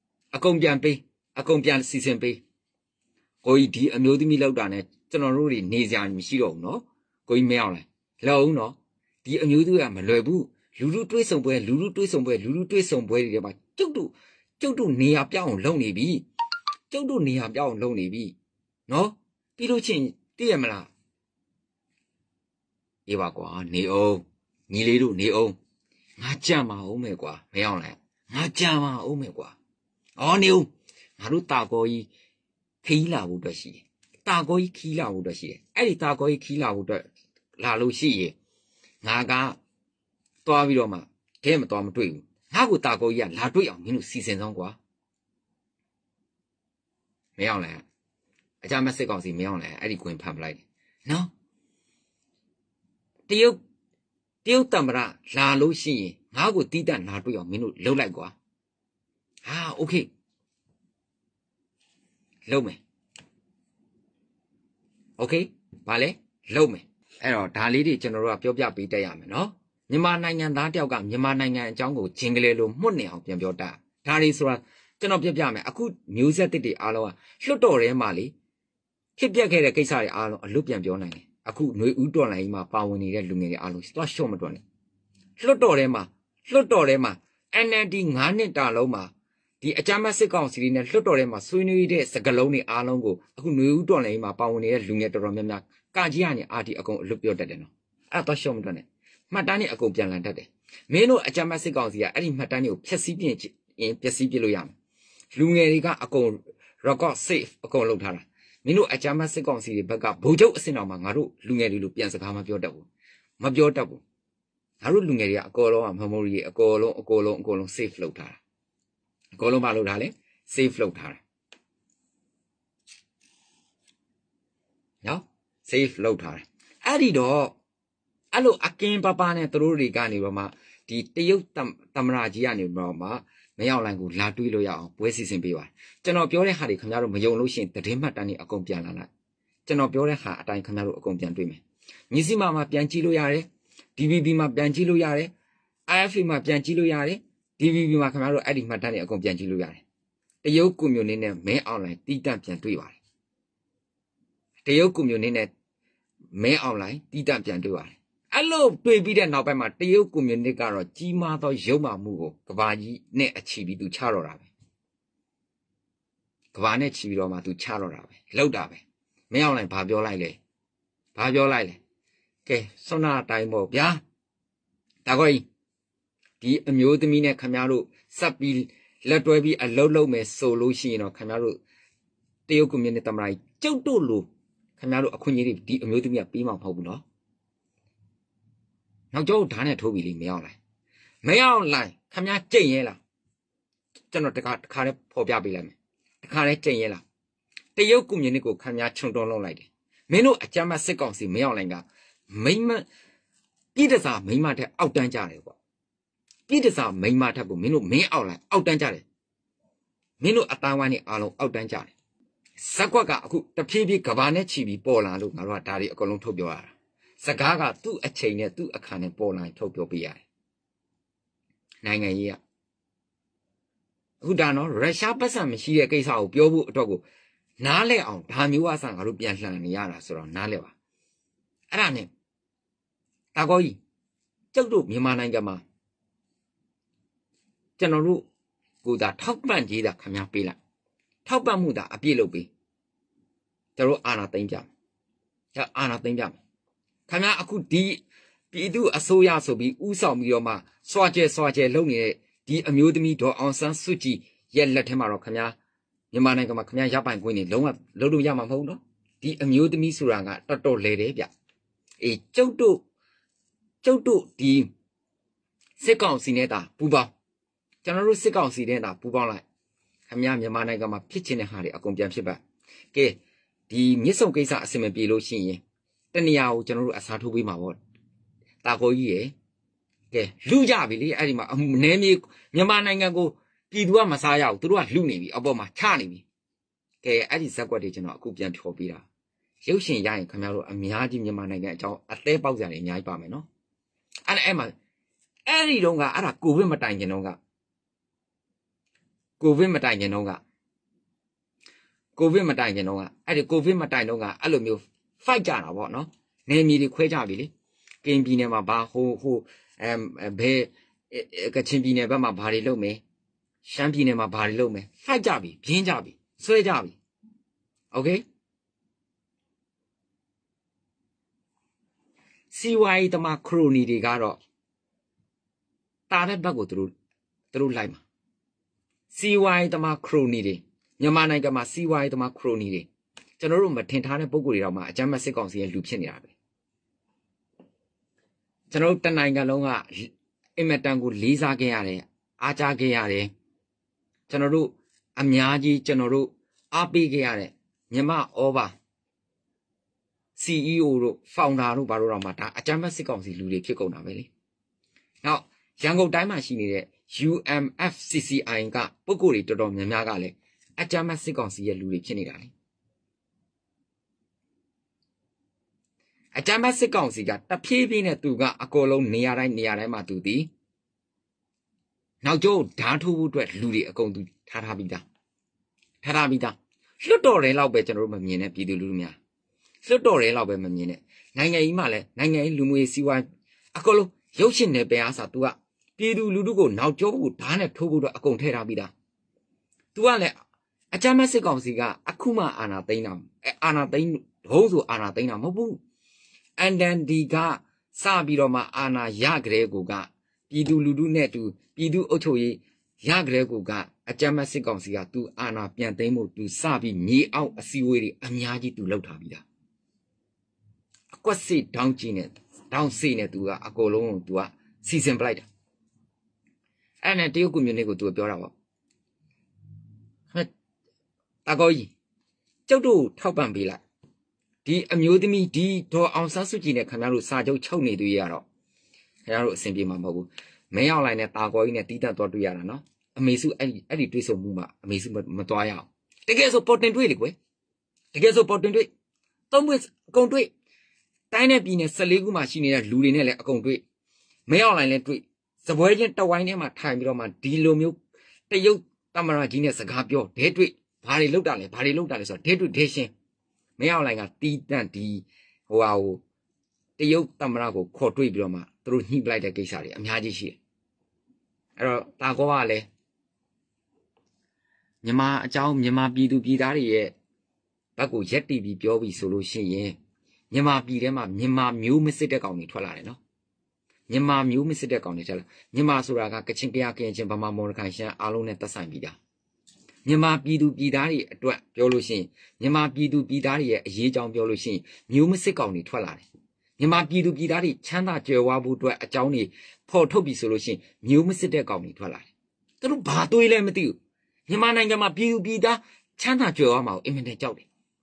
စီစဉ်ပေးကိုကြီးဒီအမျိုးသမီးလောက်တာနဲ့ကျွန်တော်တို့တွေနေစရာမရှိတော့ဘူးနော်ကိုကြီးမရောက်လိုက်လောက်အောင်နော်ဒီအမျိုးသမီးကမလွယ်ဘူးလူတွေတွေးဆုံပွဲတွေထဲမှာကျုပ်တို့နေရာပြောင်းအောင်လုပ်နေပြီနော်ပြီးလို့ချင်းသိရမလားအေးပါကွာနေအောင်ညီလေးတို့နေအောင်ငါကြံပါဦးမယ်ကွာမရောက်လိုက်ငါကြံပါဦးမယ်ကွာနေအောင်ငါတို့တာကောကြီးခီးလာဖို့အတွက်ရှိတယ်အဲ့ဒီတာကောကြီးခီးလာဖို့အတွက်လာလို့ရှိရင်ငါကသွားပြီးတော့မှခဲမသွားမတွေ့ဘူးငါ့ကိုတာကောကြီးကလာတွေ့အောင်မင်းတို့စီစဉ်ဆောင်ကွာမရောက်လိုက်အကြမ်းစစ်ကောင်စီမင်းအောင်လှိုင်အဲ့ဒီကွင်ဖတ်ပလိုက်နော်တရုတ်တမရလာလို့ရှိရင်ငါ့ကိုတီးတန့်လာတွေ့အောင်မင်းတို့လှုပ်လိုက်ကွာဟာโอเคလှုပ်မယ်โอเคဗာလဲလှုပ်မယ်အဲ့တော့ဒါလေးတွေကျွန်တော်တို့ကပြောပြပေးတတ်ရမယ်နော်မြန်မာနိုင်ငံသားတယောက်ကမြန်မာနိုင်ငံအကြောင်းကိုဂျင်ကလေးလိုမှုတ်နေအောင်ပြန်ပြောတတ်ဒါတွေဆိုတာကျွန်တော်ပြမယ်အခုမျိုးဆက်တစ်တွေအားလုံးကလွတ်တော်ထဲမှာလေဖြစ်ပျက်ခဲ့တဲ့ကိစ္စတွေအားလုံးအလွတ်ပြန်ပြောနိုင်တယ်အခုຫນွေဦးတော်လိုင်းမှာပါဝင်နေတဲ့လူငယ်တွေအားလုံးသွားရှော့မတွန်းနဲ့လွတ်တော်ထဲမှာ NLD 9 နှစ်တာလုံးမှာဒီအကြမ်းဖက်စစ်ကောင်စီတွေနဲ့လွတ်တော်ထဲမှာဆွေးနွေးတဲ့စကလုံးတွေအားလုံးကိုအခုຫນွေဦးတော်လိုင်းမှာပါဝင်နေတဲ့လူငယ်တော်တော်များများကာကြီးကနေအာတီအကုန်အလွတ်ပြောတတ်တယ်နော်အဲ့တော့ရှော့မတွန်းနဲ့မှတ်တမ်းတွေအကုန်ပြန်လည်တတ်တယ်မင်းတို့အကြမ်းဖက်စစ်ကောင်စီကအဲ့ဒီမှတ်တမ်းတွေကိုဖျက်ဆီးပြလို့ရမယ်လူငယ်တွေကအကုန် record save အကုန်လုပ်ထားတာမင်းတို့အကြမ်းဖက်စစ်ကောင်စီတွေဘက်ကဗိုလ်ချုပ်အဆင့်တော်မှာငါတို့လူငယ်တွေလိုပြန်စကားမပြောတတ်ဘူးငါတို့လူငယ်တွေကအကုန်လုံးက memory တွေအကုန်လုံး save လုပ်ထားတာအကုန်လုံးမလုပ်ထားလဲ save လုပ်ထားတာနော် save လုပ်ထားတယ်အဲ့ဒီတော့အဲ့လိုအကင်းပပနဲ့သူတို့တွေကနေတော့မှဒီတရုတ်သမ္မတကြီးကနေတော့မှမရောက်လိုက်ကိုလာတွေးလို့ရအောင်ပွဲစီစဉ်ပေးပါတယ်ကျွန်တော်ပြောတဲ့ဟာတွေခင်ဗျားတို့မယုံလို့ရှိရင်သတင်းမှတ်တမ်းတွေအကုန်ပြန်လာလိုက်ကျွန်တော်ပြောတဲ့ဟာအတိုင်းခင်ဗျားတို့အကုန်ပြန်တွေးမယ်မြစီမာမှာပြန်ကြည့်လို့ရတယ် DVB မှာပြန်ကြည့်လို့ရတယ် IFA မှာပြန်ကြည့်လို့ရတယ် DVB မှာခင်ဗျားတို့အဲ့ဒီမှတ်တမ်းတွေအကုန်ပြန်ကြည့်လို့ရတယ်တရုတ်ကွန်မြူနတီနဲ့မဲအွန်လိုင်းတီးတန့်ပြန်တွေးပါတယ်တရုတ်ကွန်မြူနတီနဲ့မဲအွန်လိုင်းတီးတန့်ပြန်တွေးပါတယ်အဲ့လိုတွေ့ပြီးတဲ့နောက်ပိုင်းမှာတရုတ်ကွန်မြူနတီကတော့ကြီးမားသောရုပ်မာမှုကိုကဘာကြီးနဲ့အချီပြီးသူချတော့တာပဲကဘာနဲ့ချီပြီးတော့မှသူချတော့တာပဲလောက်တာပဲမင်းအောင်လိုက်ဘာပြောလိုက်လဲကဲစွမ်းနာတိုင်းပေါ့ဗျာဒါကောကြီးဒီအမျိုးသမီးနဲ့ခမရတို့စပ်ပြီးလက်တွဲပြီးအလုံးလုံးမယ်ဆိုလို့ရှိရင်တော့ခမရတို့တရုတ်ကွန်မြူနတီတမရိုင်းကျုပ်တို့လိုခမရတို့အခွင့်အရေးတွေဒီအမျိုးသမီးကပြီးမှမဟုတ်ဘူးနော်နောက်ကျောဓာတ်နဲ့ထိုးပြီးလိမအောင်လိုက်ခမကြိတ်ရဲလားကျွန်တော်တခါလေးဖော်ပြပေးလိုက်မယ်တခါလေးကြိတ်ရဲလားတရုတ်ကွန်မြူနတီကိုခမခြုံတုံးလုံးလိုက်တယ်မင်းတို့အကြမ်းဖက်စစ်ကောင်စီမအောင်လိုက်ကမိမပြည်တစားမိမတဲ့အောက်တန်းကြတယ်ကွာပြည်တစားမိမထက်ကိုမင်းတို့မင်းအောင်လိုက်အောက်တန်းကြတယ်မင်းတို့အသားဝိုင်းနဲ့အားလုံးအောက်တန်းကြတယ်ဇက်ကွက်ကအခုတဖြည်းဖြည်းကဘာနဲ့ချီပြီးပေါ်လာလို့ငါတို့ကဒါတွေအကုန်လုံးထုတ်ပြောရတာစကားကသူ့အချိန်နဲ့သူ့အခါနဲ့ပေါ်လာထုတ်ပြောပေးရတယ်နိုင်ငံရေးကအခုဒါနော်ရုရှားပတ်စံမရှိတဲ့ကိစ္စကိုပြောဖို့အတွက်ကိုနားလဲအောင်ဒါမျိုးအဆန်ငါတို့ပြန်လှန်နေရတာဆိုတော့နားလဲပါအဲ့ဒါနဲ့တာကောကြီးကျုပ်တို့မြန်မာနိုင်ငံမှာကျွန်တော်တို့ကိုသာထောက်ပံ့ကြီးတာခင်ဗျားပေးလိုက်ထောက်ပံ့မှုသာအပြည့်လုပ်ပေးကျွန်တော်အာဏာသိမ်းပြမယ်ခင်ဗျားအခုဒီပြည်သူအစိုးရဆိုပြီးဥဆောင်ပြီးတော့မှစွာကျဲလုပ်နေတဲ့ဒီအမျိုးသမီးဒေါ်အောင်ဆန်းစုကြည်ရဲ့လက်ထက်မှာတော့ခင်ဗျားမြန်မာနိုင်ငံမှာခင်ဗျားရပိုင်ခွင့်နေလုံးဝလုပ်လို့ရမှာမဟုတ်နော်ဒီအမျိုးသမီးဆိုတာကတော်တော်လေတယ်ဗျအေးကျုပ်တို့ဒီစစ်ကောင်စီနဲ့တာပူပေါင်းကျွန်တော်တို့စစ်ကောင်စီနဲ့တာပူပေါင်းလိုက်ခင်ဗျားမြန်မာနိုင်ငံမှာဖြစ်ချင်တဲ့ဟာတွေအကုန်ပြန်ဖြစ်ပါကဲဒီမြစ်ဆုံကိစ္စအစင်မပြေလို့ရှိရင်တနေရာကိုကျွန်တော်တို့အစားထိုးပေးမှာပေါ့တာကိုကြီးရယ်ကဲလူကြပြီလေအဲ့ဒီမှာနဲမြေမြန်မာနိုင်ငံကိုပြည်သူကမစားရဘူးသူတို့ကလူနေပြီအပေါ်မှာချနေပြီကဲအဲ့ဒီဇက်ကွက်တွေကျွန်တော်အခုပြန်ဖြော်ပေးတာရုပ်ရှင်ရရင်ခင်ဗျားတို့အများကြီးမြန်မာနိုင်ငံအကြောင်းအသေးပေါက်ကြတယ်အများကြီးပါမယ်နော်အဲ့မှာအဲ့ဒီတုန်းကအဲ့ဒါကိုဗစ်မတိုင်ခင်တုန်းကအဲ့ဒီကိုဗစ်မတိုင်တုန်းကအဲ့လိုမျိုး fight ကြတာပေါ့နော်နေမြေတွေခွဲကြပြီလေကင်ပြည်နယ်မှာဘာဟိုဘဲကချင်ပြည်နယ်ဘက်မှာဘာတွေလုပ်မယ်ရှမ်းပြည်နယ်မှာဘာတွေလုပ်မယ် fight ကြပြီပြင်းကြပြီဆွဲကြပြီโอเคစီဝိုင်းတမခရိုနီတွေကတော့တာတဲ့ဘက်ကိုသူတို့လိုက်မှာစီဝိုင်းတမခရိုနီတွေမြန်မာနိုင်ငံမှာစီဝိုင်းတမခရိုနီတွေကျွန်တော်တို့မထင်ထားတဲ့ပုံကိုယ်တွေတော့မှအကြမ်းဖက်စစ်ကောင်စီရဲ့လူဖြစ်နေတာပဲကျွန်တော်တို့တနိုင်ငံလုံးကအင်မတန်ကိုလေးစားခဲ့ရတယ်အားကြခဲ့ရတယ်ကျွန်တော်တို့အများကြီးကျွန်တော်တို့အားပေးခဲ့ရတဲ့မြန်မာover CEO တို့ founder တို့ဘာလို့တော့မှဒါအကြမ်းဖက်စစ်ကောင်စီလူတွေဖြစ်ကုန်တာပဲလေနောက်ရန်ကုန်တိုင်းမှာရှိနေတဲ့ UMFCCI ကပုဂ္ဂိုလ်တွေတော်တော်များများကလည်းအကြမ်းဖက်စစ်ကောင်စီရဲ့လူတွေဖြစ်နေတာလေအကြမ်းဖက်စစ်ကောင်စီကတဖြည်းဖြည်းနဲ့သူကအကောလုံးနေရာတိုင်းမှာသူသည်နောက်ကျိုးဓာတ်ထိုးဖို့အတွက်လူတွေအကုန်သူထားပြီးသားလွတ်တော်တယ်လောက်ပဲကျွန်တော်တို့မမြင်နဲ့ပြည်သူလူထုများလွတ်တော်တယ်လောက်ပဲမမြင်နဲ့နိုင်ငံကြီးမှလည်းနိုင်ငံကြီးလူမှုရေးစီးပွားအကုန်လုံးရုပ်ရှင်နယ်ပယ်အားဆိုသူကပြည်သူလူထုကိုနောက်ကျောကိုဓာတ်နဲ့ထိုးဖို့တော့အကုန်ထည့်ထားပြီးသားသူကလည်းအကြမ်းဖက်စစ်ကောင်စီကအခုမှအာဏာသိမ်းတာအာဏာသိမ်းဒုံးဆိုအာဏာသိမ်းတာမဟုတ်ဘူးအန်ဒန်ဒီကစပြီးတော့မှအာဏာရကြတဲ့ကိုကပြည်သူလူထုနဲ့တူပြည်သူအုပ်ချုပ်ရေးရကြတဲ့ကိုကအကြမ်းဖက်စစ်ကောင်စီကသူအာဏာပြန်သိမ်းဖို့သူစပြီးမြေအောက်အစည်းအဝေးတွေအများကြီးသူလှုပ်ထားပြီးသားအကွက်စစ်တောင်းကြီးနဲ့တောင်းစိနဲ့သူကအကုန်လုံးကိုသူကစီစဉ်ပလိုက်တာအဲ့နဲ့တရုတ်ကွန်မြူနတီကိုသူပြောတာပေါ့တာကောကြီးကျုပ်တို့ထောက်ပံ့ပေးလိုက်ဒီအမျိုးသမီးဒီဒေါ်အောင်ဆန်းစုကြည်နဲ့ခင်ဗျားတို့စာချုပ်ချုပ်နေတွေ့ရတော့ခင်ဗျားတို့အဆင်ပြေမှာမဟုတ်ဘူးမင်းရောက်လိုက်နဲ့တာကောကြီးနဲ့တီးတက်သွားတွေ့ရတာနော်အမေစုအဲ့ဒီတွေ့ဆုံမှုမှာအမေစုမသွားရအောင်တကယ်ဆိုပေါ်တင်တွေ့လေကွယ်တကယ်ဆိုပေါ်တင်တွေ့သုံးပွင့်အကုန်တွေ့တိုင်းနဲ့ပြည်နယ်14ခုမှရှိနေတဲ့လူတွေနဲ့လည်းအကုန်တွေ့မင်းရောက်လိုက်လည်းတွေ့စပွဲချင်းတဝိုင်းထဲမှာထိုင်ပြီးတော့မှဒီလိုမျိုးတရုတ်တမရကြီးနဲ့စကားပြောဒဲတွေ့ဘာတွေလောက်တာလဲဆိုတော့ဒဲတွေ့ဒဲရှင်းမင်းအောင်လိုင်ကတီးတန့်ဒီဟိုဟာကိုတရုတ်တမရကိုခေါ်တွေ့ပြီးတော့မှသူတို့ညှိပလိုက်တဲ့ကိစ္စတွေအများကြီးရှိတယ်အဲ့တော့တာကောကလည်းမြန်မာအကြောင်းမြန်မာပြည်သူပြည်သားတွေရဲ့ဘက်ကိုရက်တီပြီးပြောပြီးဆိုလို့ရှိရင်မြန်မာပြည်ထဲမှာမြန်မာမျိုးမစစ်တဲ့ကောင်တွေထွက်လာတယ်နော်မြန်မာမျိုးမစစ်တဲ့ကောင်တွေထွက်လာမြန်မာဆိုတာကကချင်ကရင်ချင်းဗမာမော်ရခိုင်ရှမ်းအားလုံးနဲ့သက်ဆိုင်ပြီးသားမြန်မာပြည်သူပြည်သားတွေအတွက်ပြောလို့ရှိရင်မြန်မာပြည်သူပြည်သားတွေရဲ့အရေးကြောင်းပြောလို့ရှိရင်မျိုးမစစ်ကောင်တွေထွက်လာတယ်မြန်မာပြည်သူပြည်သားတွေချမ်းသာကြွယ်ဝဖို့အတွက်အကြောင်းတွေဖော်ထုတ်ပြီးဆိုလို့ရှိရင်မျိုးမစစ်တဲ့ကောင်တွေထွက်လာတယ်သူတို့ဘာတွေးလဲမသိဘူးမြန်မာနိုင်ငံမှာပြည်သူပြည်သားချမ်းသာကြွယ်ဝမှာကိုအင်မတန်ကြောက်တယ်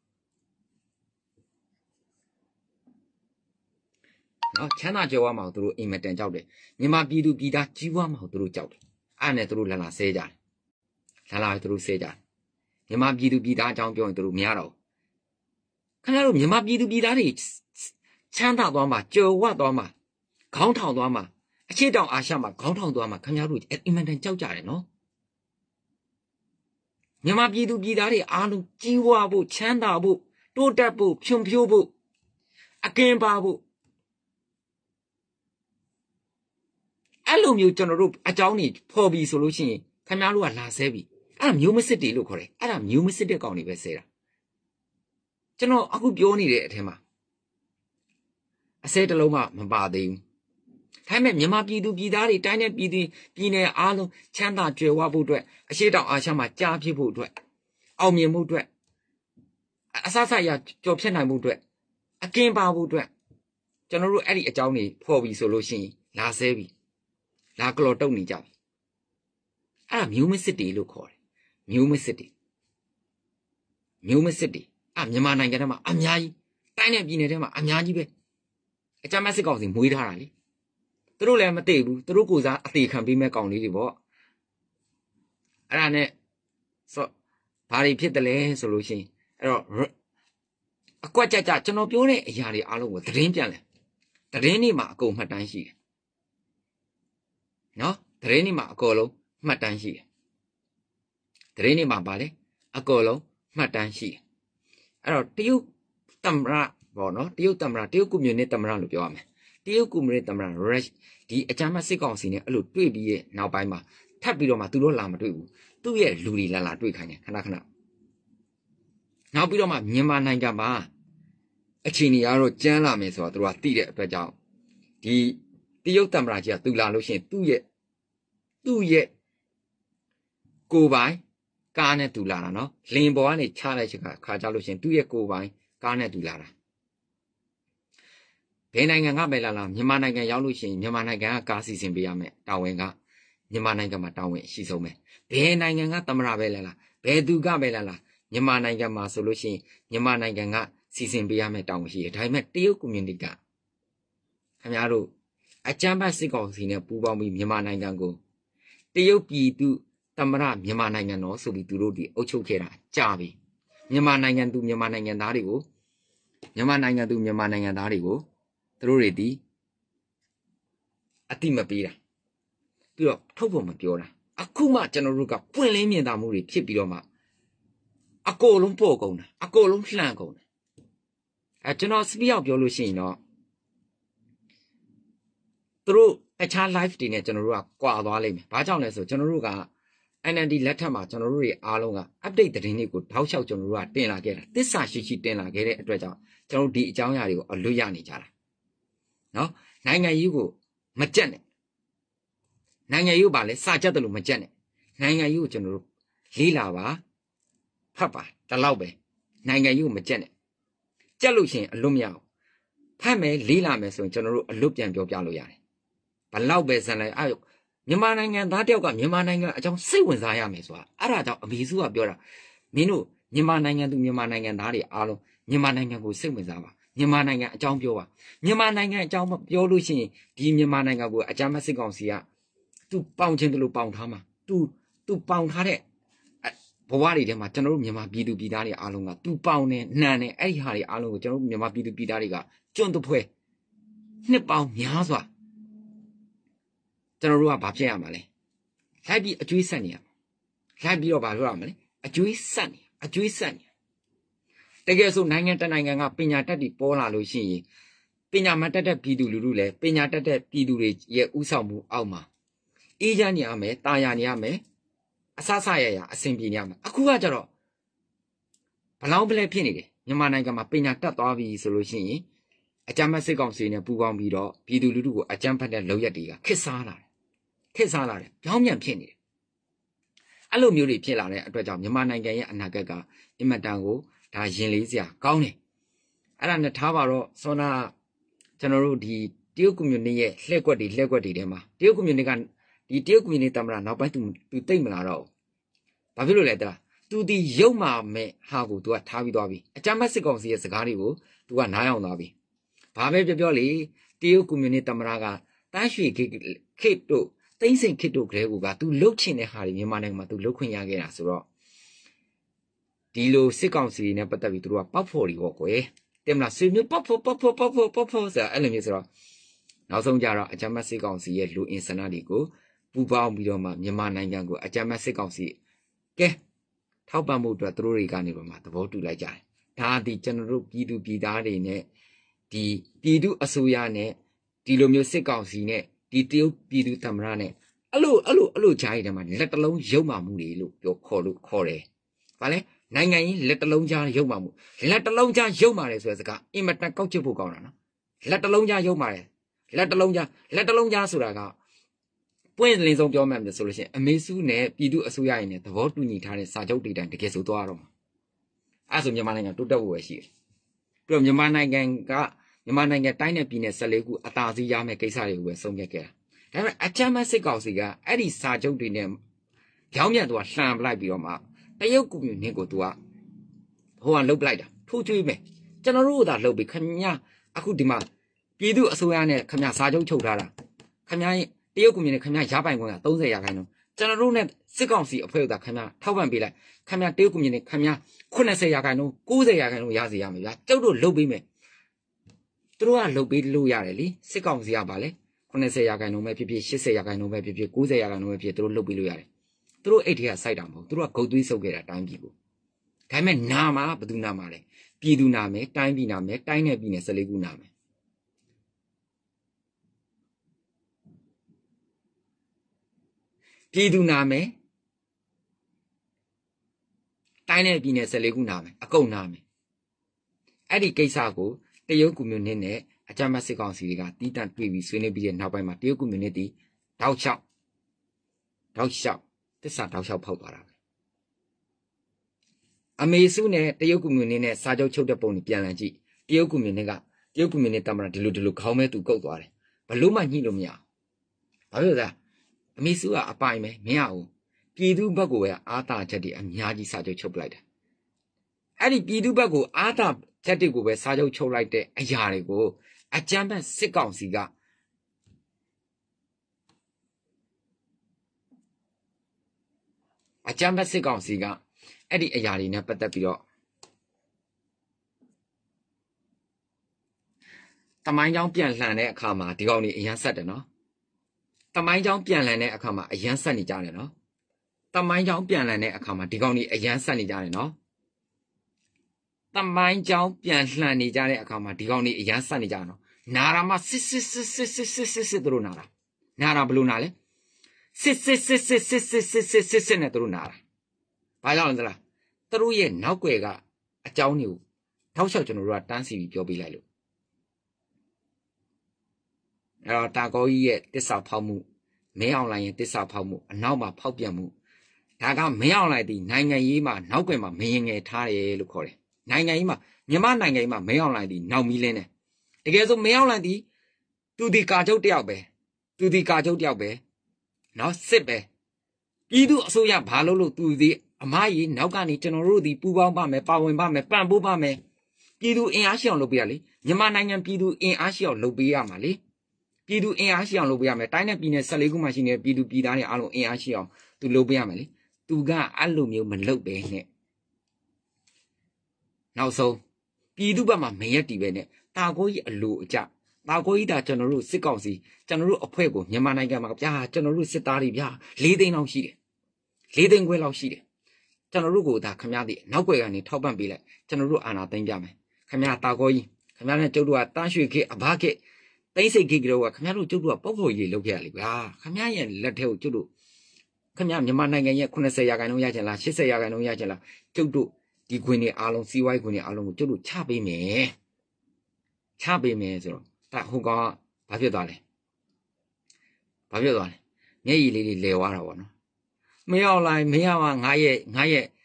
နော်ချမ်းသာကြွယ်ဝမှာကိုသူတို့အင်မတန်ကြောက်တယ်မြန်မာပြည်သူပြည်သားကြီးပွားမှာကိုသူတို့ကြောက်တယ်အဲ့နဲ့သူတို့လာဆဲကြတယ်လာသူတို့ဆဲကြတယ်မြန်မာပြည်သူပြည်သားအကြောင်းပြောရင်သူတို့မရတော့ခင်ဗျားတို့မြန်မာပြည်သူပြည်သားတွေချမ်းသာသွားမှာကြွယ်ဝသွားမှာခေါင်းထောင်သွားမှာအချစ်တောင်အာရှမှာခေါင်းထောင်သွားမှာခင်ဗျားတို့အင်မတန်ကြောက်ကြတယ်နော်မြန်မာပြည်သူပြည်သားတွေအားလုံးကြီးဝါဖို့ချမ်းသာဖို့တိုးတက်ဖို့ဖြွံ့ဖြိုးဖို့အကင်ပါဖို့အဲ့လိုမျိုးကျွန်တော်တို့အကြောင်းကြီးဖော်ပြီးဆိုလို့ရှိရင်ခင်ဗျားတို့ကလာဆဲပြီအဲ့ဒါမျိုးမစစ်တွေလို့ခေါ်တယ်အဲ့ဒါမျိုးမစစ်တဲ့ကောင်တွေပဲဆဲတာကျွန်တော်အခုပြောနေတဲ့အထက်မှာအစဲတစ်လုံးမှမပါသေးဘူးဒါပေမဲ့မြန်မာပြည်သူပြည်သားတွေတိုင်းနဲ့ပြည်နယ်အားလုံးချမ်းသာကြွယ်ဝဖို့အတွက်အရှိတောင်အာရှမှာကြားဖြစ်ဖို့အတွက်အောင်မြင်မှုအတွက်အဆအဆရကြော်ဖြတ်နိုင်မှုအတွက်အကင်ပါဖို့အတွက်ကျွန်တော်တို့အဲ့ဒီအကြောင်းတွေဖော်ပြီးဆိုလို့ရှိရင်လာဆဲပြီလာကလော်တုတ်နေကြပြီအဲ့ဒါမျိုးမစစ်တွေလို့ခေါ်တယ်မျိုးမစစ်တွေမြန်မာနိုင်ငံထဲမှာအများကြီးတိုင်းနဲ့ပြည်နယ်ထဲမှာအများကြီးပဲအကြမ်းဖက်စစ်ကောင်စီမွေးထားတာလေသူတို့လည်းမသိဘူးသူတို့ကိုစားအသေးခံပေးမဲ့ကောင်လေးတွေပေါ့အဲ့ဒါနဲ့ဘာတွေဖြစ်တယ်လဲဆိုလို့ရှိရင်အဲ့တော့အကွက်ကြကျွန်တော်ပြောတဲ့အရာတွေအားလုံးကိုသတင်းပြန်လဲသတင်းတွေမှာအကုန်မှတ်တမ်းရှိတယ်နော်သတင်းတွေမှာအကုန်လုံးမှတ်တမ်းရှိတယ်သတင်းတွေမှာဗာလဲအကုန်လုံးမှတ်တမ်းရှိတယ်အဲ့တော့တရုတ်သမ္မတပေါ့နော်တရုတ်ကွန်မြူနတီသမ္မတလို့ပြောရမယ်တရုတ်ကွန်မြူနတီသမ္မတဒီအကြမ်းဖက်စစ်ကောင်စီနဲ့အဲ့လိုတွေ့ပြီးရဲ့နောက်ပိုင်းမှာထပ်ပြီးတော့မှသူတို့လာမတွေ့ဘူးသူ့ရဲ့လူတွေလာတွေ့ခိုင်းတယ်ခဏနောက်ပြီးတော့မှမြန်မာနိုင်ငံမှာအခြေအနေကတော့ကျန်းလာမယ်ဆိုတော့သူတို့ကသိတဲ့အတွက်ကြောင့်ဒီတရုတ်သမ္မတကြီးကသူလာလို့ရှိရင်သူ့ရဲ့ကိုယ်ပိုင်ကားနဲ့သူလာတာနော်လင်ပေါ်ကနေချလိုက်ချင်ခါကြလို့ရှိရင်သူ့ရဲ့ကိုယ်ပိုင်ကားနဲ့သူလာတာဘယ်နိုင်ငံကပဲလာမြန်မာနိုင်ငံရောက်လို့ရှိရင်မြန်မာနိုင်ငံကကားစီစဉ်ပေးရမယ်တာဝန်ကမြန်မာနိုင်ငံမှာတာဝန်ရှိဆုံးပဲဘယ်နိုင်ငံကသမ္မတပဲလာဘယ်သူကပဲလာမြန်မာနိုင်ငံမှာဆိုလို့ရှိရင်မြန်မာနိုင်ငံကစီစဉ်ပေးရမယ့်တောင်းရှိတယ်ဒါပေမဲ့တရုတ်ကွန်မြူနတီကခင်ဗျားတို့အကြမ်းဖက်စစ်ကောင်စီနဲ့ပူးပေါင်းပြီးမြန်မာနိုင်ငံကိုတရုတ်ပြည်သူသမရမြန်မာနိုင်ငံတော်ဆိုပြီးသူတို့ဒီအုပ်ချုပ်ခဲ့တာကြာပြီမြန်မာနိုင်ငံသူမြန်မာနိုင်ငံသားတွေကိုသူတို့တွေဒီအတိမပေးတာပြီးတော့ထုတ်ဖို့မပြောတာအခုမှကျွန်တော်တို့ကပွင့်လင်းမြင်သာမှုတွေဖြစ်ပြီးတော့မှအကုန်လုံးပို့ကုန်တာအကုန်လုံးလှန့်ကုန်တာကျွန်တော်စပီရောက်ပြောလို့ရှိရင်တော့သူတို့အခြား live တွေနဲ့ကျွန်တော်တို့ကကွာသွားလိမ့်မယ်ဘာကြောင့်လဲဆိုကျွန်တော်တို့က NND လက်ထက်မှာကျွန်တော်တို့တွေအားလုံးက update သတင်းတွေကိုတောက်လျှောက်ကျွန်တော်တို့ကတင်လာခဲ့တာသစ္စာရှိတင်လာခဲ့တဲ့အတွက်ကြောင့်ကျွန်တော်တို့ဒီအကြောင်းအရာတွေကိုအလွတ်ရနေကြတာနော်နိုင်ငံရေးကိုမကြက်နဲ့နိုင်ငံရေးကိုပါလဲစာကြက်တယ်လို့မကြက်နဲ့နိုင်ငံရေးကိုကျွန်တော်တို့လေးလာပါဖတ်ပါဒီလောက်ပဲနိုင်ငံရေးကိုမကြက်နဲ့ကြက်လို့ရှိရင်အလွတ်မရအောင်ဖတ်မယ်လေးလာမယ်ဆိုရင်ကျွန်တော်တို့အလွတ်ပြန်ပြောပြလို့ရတယ်ဘလောက်ပဲဇန်လဲမြန်မာနိုင်ငံသားတယောက်ကမြန်မာနိုင်ငံအကြောင်းစိတ်ဝင်စားရမယ်ဆိုတာအဲ့ဒါကြောင့်အမေစုကပြောတာမင်းတို့မြန်မာနိုင်ငံသူမြန်မာနိုင်ငံသားတွေအားလုံးမြန်မာနိုင်ငံကိုစိတ်ဝင်စားပါမြန်မာနိုင်ငံအကြောင်းပြောပါမြန်မာနိုင်ငံအကြောင်းပြောလို့ရှိရင်ဒီမြန်မာနိုင်ငံကိုအကြမ်းဖက်စစ်ကောင်စီကသူပေါင်ချင်းတလို့ပေါင်ထားမှာသူပေါင်ထားတဲ့ဘဝတွေထဲမှာကျွန်တော်တို့မြန်မာပြည်သူပြည်သားတွေအားလုံးကသူပေါင်နေနှံနေအဲ့ဒီဟာတွေအားလုံးကိုကျွန်တော်တို့မြန်မာပြည်သူပြည်သားတွေကကျွန်းတဖွဲနှစ်ပေါင်းများစွာကျွန်တော်တို့ကဘာဖြစ်ရမှာလဲလိုက်ပြီးအကျွေးဆက်နေရမှာလိုက်ပြီးတော့ဘာလုပ်ရမလဲအကျွေးဆက်နေတကယ်ဆိုနိုင်ငံတနိုင်ငံကပညာတတ်တွေပေါ်လာလို့ရှိရင်ပညာမတတ်တဲ့ပြည်သူလူထုလည်းပညာတတ်တဲ့ပြည်သူတွေရဲ့ဥဆောင်မှုအောက်မှာအေးချမ်းနေရမယ်တာယာနေရမယ်အဆဆရအဆင်ပြေနေရမယ်အခုကကြတော့ဘလောင်းပလဲဖြစ်နေတယ်မြန်မာနိုင်ငံမှာပညာတတ်သွားပြီဆိုလို့ရှိရင်အကြမ်းဖက်စစ်ကောင်စီနဲ့ပူးပေါင်းပြီးတော့ပြည်သူလူထုကိုအကြမ်းဖက်တဲ့လုပ်ရက်တွေကခစ်စားလာတယ်ပြောင်းပြန်ဖြစ်နေတယ်အဲ့လိုမျိုးတွေဖြစ်လာတဲ့အတွက်ကြောင့်မြန်မာနိုင်ငံရဲ့အနာဂတ်ကအင်မတန်ကိုဒါရင်လေးစရာကောင်းတယ်အဲ့ဒါနဲ့ထားပါတော့စောနာကျွန်တော်တို့ဒီတရုတ်ကွန်မြူနတီရဲ့လှည့်ကွက်တွေထဲမှာတရုတ်ကွန်မြူနတီကဒီတရုတ်ကွန်မြူနတီတမရနောက်ပိုင်းသူတိတ်မလာတော့ဘာဖြစ်လို့လဲတဲ့သူဒီရုပ်မာမဲ့ဟာကိုသူကထားပြီးသွားပြီအကြမ်းဖက်စစ်ကောင်စီရဲ့စကားတွေကိုသူကနားယောင်သွားပြီဘာပဲပြောလေတရုတ်ကွန်မြူနတီတမရကတန်းရွှေခေတ်တို့သိန်းစိန်ခေတ်တို့ကလေးကသူလှုပ်ချင်တဲ့ဟာတွေမြန်မာနိုင်ငံမှာသူလှုပ်ခွင့်ရခဲ့တာဆိုတော့ဒီလိုစစ်ကောင်စီနဲ့ပတ်သက်ပြီးသူတို့ကပောက်ဖို့တွေပေါ့ကွယ်တင်မလားဆွေမျိုးပောက်ဖို့ဆိုတာအဲ့လိုမျိုးဆိုတော့နောက်ဆုံးကြတော့အကြမ်းဖက်စစ်ကောင်စီရဲ့လူအင်ဆန္ဒတွေကိုပူပေါင်းပြီးတော့မှမြန်မာနိုင်ငံကိုအကြမ်းဖက်စစ်ကောင်စီကဲထောက်ပံ့မှုအတွက်သူတို့တွေကနေတော့မှသဘောတူလိုက်ကြတယ်ဒါဒီကျွန်တော်တို့ပြည်သူပြည်သားတွေနဲ့ဒီပြည်သူအစိုးရနဲ့ဒီလိုမျိုးစစ်ကောင်စီနဲ့ဒီတရုတ်ပြည်သူသမ္မတနဲ့အဲ့လိုဂျားရီထဲမှာလက်တလုံးရုပ်မာမှုတွေလို့ပြောခေါ်တယ်။ဘာလဲနိုင်ငံရေးလက်တလုံးကြားရုပ်မာမှုလက်တလုံးကြားရုပ်မာတယ်ဆိုတဲ့စကားအင်မတန်ကောက်ချစ်ဖို့ကောင်းတာနော်။လက်တလုံးကြားရုပ်မာတယ်လက်တလုံးကြားဆိုတာကပွင့်လင်းဆုံးပြောမှမယ်ဆိုလို့ရှိရင်အမေစုနဲ့ပြည်သူအစိုးရရင်းနဲ့သဘောတူညီထားတဲ့စာချုပ်တွေတိုင်းတကယ်ဆိုသွားတော့မှာ။အဲ့ဆိုမြန်မာနိုင်ငံတိုးတက်ဖို့ပဲရှိတယ်။ပြီးတော့မြန်မာနိုင်ငံတိုင်းနဲ့ပြည်နယ်14ခုအသာစီးရမယ့်ကိစ္စတွေကိုပဲဆုံးဖြတ်ခဲ့တာ။ဒါပေမဲ့အကြမ်းဖက်စစ်ကောင်စီကအဲ့ဒီစာချုပ်တွေနဲ့ကြောင်းမြန်သူကလှန်ပလိုက်ပြီးတော့မှတရုတ်ကွန်မြူနတီကိုသူကဟိုကလှုပ်ပလိုက်တာထိုးချွေးမယ်ကျွန်တော်တို့ကသာလှုပ်ပြီးခင်ဗျာအခုဒီမှာပြည်သူအစိုးရနဲ့ခင်ဗျာစာချုပ်ချုပ်ထားတာခင်ဗျာတရုတ်ကွန်မြူနတီခင်ဗျာရပိုင်ခွင့်က30%ကျွန်တော်တို့နဲ့စစ်ကောင်စီအဖွဲ့ကခင်ဗျာထောက်ပံ့ပေးလိုက်ခင်ဗျာတရုတ်ကွန်မြူနတီခင်ဗျာ80%90%ရစေရမယ်ဗျာကျုပ်တို့လှုပ်ပေးမယ်သူတို့ကလှုပ်ပေးလို့ရတယ်လေစစ်ကောင်စီကပါလေ90%ပဲဖြစ်ဖြစ်80%ပဲဖြစ်ဖြစ်90%ပဲဖြစ်သူတို့လှုပ်ပေးလို့ရတယ်သူတို့အိတ်ထဲကစိုက်တာမဟုတ်သူတို့ကဂုတ်သွေးစုပ်ခဲ့တာတိုင်းပြည်ကိုဒါပေမဲ့နာမှာဘယ်သူနာမှာလဲပြည်သူနာမယ်တိုင်းပြည်နာမယ်တိုင်းနဲ့ပြည်နယ်14ခုနာမယ်ပြည်သူနာမယ်တိုင်းနဲ့ပြည်နယ်14ခုနာမယ်အကုန်နာမယ်အဲ့ဒီကိစ္စကိုတရုတ်ကွန်မြူနတီနဲ့အကြမ်းဖက်စစ်ကောင်စီတွေကတီးတန့်တွေ့ပြီးဆွေးနွေးပြီးတဲ့နောက်ပိုင်းမှာတရုတ်ကွန်မြူနတီတောက်လျှောက်သစ္စာတောက်လျှောက်ဖောက်သွားတာပဲအမေစုနဲ့တရုတ်ကွန်မြူနတီနဲ့စာချုပ်ချုပ်တဲ့ပုံကိုပြန်လည်ကြည့်တရုတ်ကွန်မြူနတီတမန်ဒီလိုခေါင်းမဲသူကုတ်သွားတယ်ဘလို့မှညှိလို့မရဘာလို့လဲအမေစုကအပိုင်ပဲမရဘူးပြည်သူဘက်ကိုပဲအာသာချက်တွေအများကြီးစာချုပ်ချုပ်ပလိုက်တယ်အဲ့ဒီပြည်သူဘက်ကိုအားသာချက်တွေကိုပဲစာချုပ်ချုပ်လိုက်တဲ့အရာတွေကိုအကြမ်းဖက်စစ်ကောင်စီကအကြမ်းဖက်စစ်ကောင်စီကအဲ့ဒီအရာတွေနဲ့ပတ်သက်ပြီးတော့တမိုင်းကြောင်းပြန်လှန်တဲ့အခါမှာဒီကောင်တွေအရန်ဆက်တယ်နော်တမိုင်းကြောင်းပြန်လှန်တဲ့အခါမှာအရန်ဆက်နေကြတယ်နော်တမိုင်းကြောင်းပြန်လှန်တဲ့အခါမှာဒီကောင်တွေအရန်ဆက်နေကြတယ်နော်တမိုင်းကြောင်းပြန်လှန်နေကြတဲ့အခါမှာဒီကောင်တွေအရန်ဆက်နေကြတယ်နော်နာရာမှာစစ်တို့နာရာဘလို့နာလဲစစ်နဲ့တို့နာရာဘာကြောင့်လဲလားသူတို့ရဲ့နောက်ွယ်ကအကြောင်းတွေကိုထောက်လျှောက်ကျွန်တော်တို့ကတန်းစီပြီးပြောပြလိုက်လို့အဲ့တော့တာကောကြီးရဲ့တစ္ဆာဖောက်မှုမင်းအောင်လိုင်းရဲ့တစ္ဆာဖောက်မှုအနောက်မှာဖောက်ပြန်မှုဒါကမင်းအောင်လိုင်းဒီနိုင်ငံရေးမှာနောက်ွယ်မှာမရင်ငယ်ထားတယ်လို့ခေါ်တယ်နိုင်ငံရေးမှာမြန်မာနိုင်ငံရေးမှာမင်းအောင်လိုင်းဒီနောက်မီးလင်းတယ်တကယ်ဆိုမင်းအောင်လိုင်းဒီသူဒီကာချုပ်တယောက်ပဲနော်စစ်ပဲပြည်သူအစိုးရဘာလို့သူဒီအမကြီးနောက်ကနေကျွန်တော်တို့ဒီပူပေါင်းပါမယ်ပါဝင်ပါမယ်ပံ့ပိုးပါမယ်ပြည်သူအင်အားရှိအောင်လုပ်ပေးရလေမြန်မာနိုင်ငံပြည်သူအင်အားရှိအောင်လုပ်ပေးရမှာလေပြည်သူအင်အားရှိအောင်လုပ်ပေးရမယ်တိုင်းနဲ့ပြည်နယ်14ခုမှရှိနေတဲ့ပြည်သူပြည်သားတွေအားလုံးအင်အားရှိအောင်သူလုပ်ပေးရမယ်လေသူကအဲ့လိုမျိုးမလုပ်ပဲနဲ့နောက်ဆုံးပြည်သူဘက်မှာမရက်တီပဲနဲ့တာကိုကြီးအလိုအကျတာကိုကြီးဒါကျွန်တော်တို့စစ်ကောင်စီကျွန်တော်တို့အဖွဲ့ကိုမြန်မာနိုင်ငံမှာဗျာကျွန်တော်တို့စစ်သားတွေဗျာ4 သိန်းလောက်ရှိတယ်4 သိန်းခွဲလောက်ရှိတယ်ကျွန်တော်တို့ကိုဒါခမရသည်နောက်ွယ်ကနေထောက်ပံ့ပေးလိုက်ကျွန်တော်တို့အာဏာသိမ်းပြမယ်ခမရတာကိုကြီးခမရနဲ့ကျုပ်တို့ကတန်းရွှေခေအဘခေသိစိတ်ခေကတော့ခမရတို့ကျုပ်တို့ကပုတ်ဖို့ရေးလုပ်ခဲ့ရလေဗျာခမရရဲ့လက်ထဲကိုကျုပ်တို့ခမရမြန်မာနိုင်ငံရဲ့80%ရချင်လား80%ရချင်လားကျုပ်တို့ဒီခွင်တွေအားလုံးစီးပွားရေးခွင်တွေအားလုံးကိုကျုပ်တို့ချပေးမယ်ဆိုတော့ဒါဟိုကောင်ကဘာဖြစ်သွားလဲမျက်ရည်လေးတွေလဲသွားတာပေါ့နော်မရောက်လိုက်မရပါငါရဲ့မ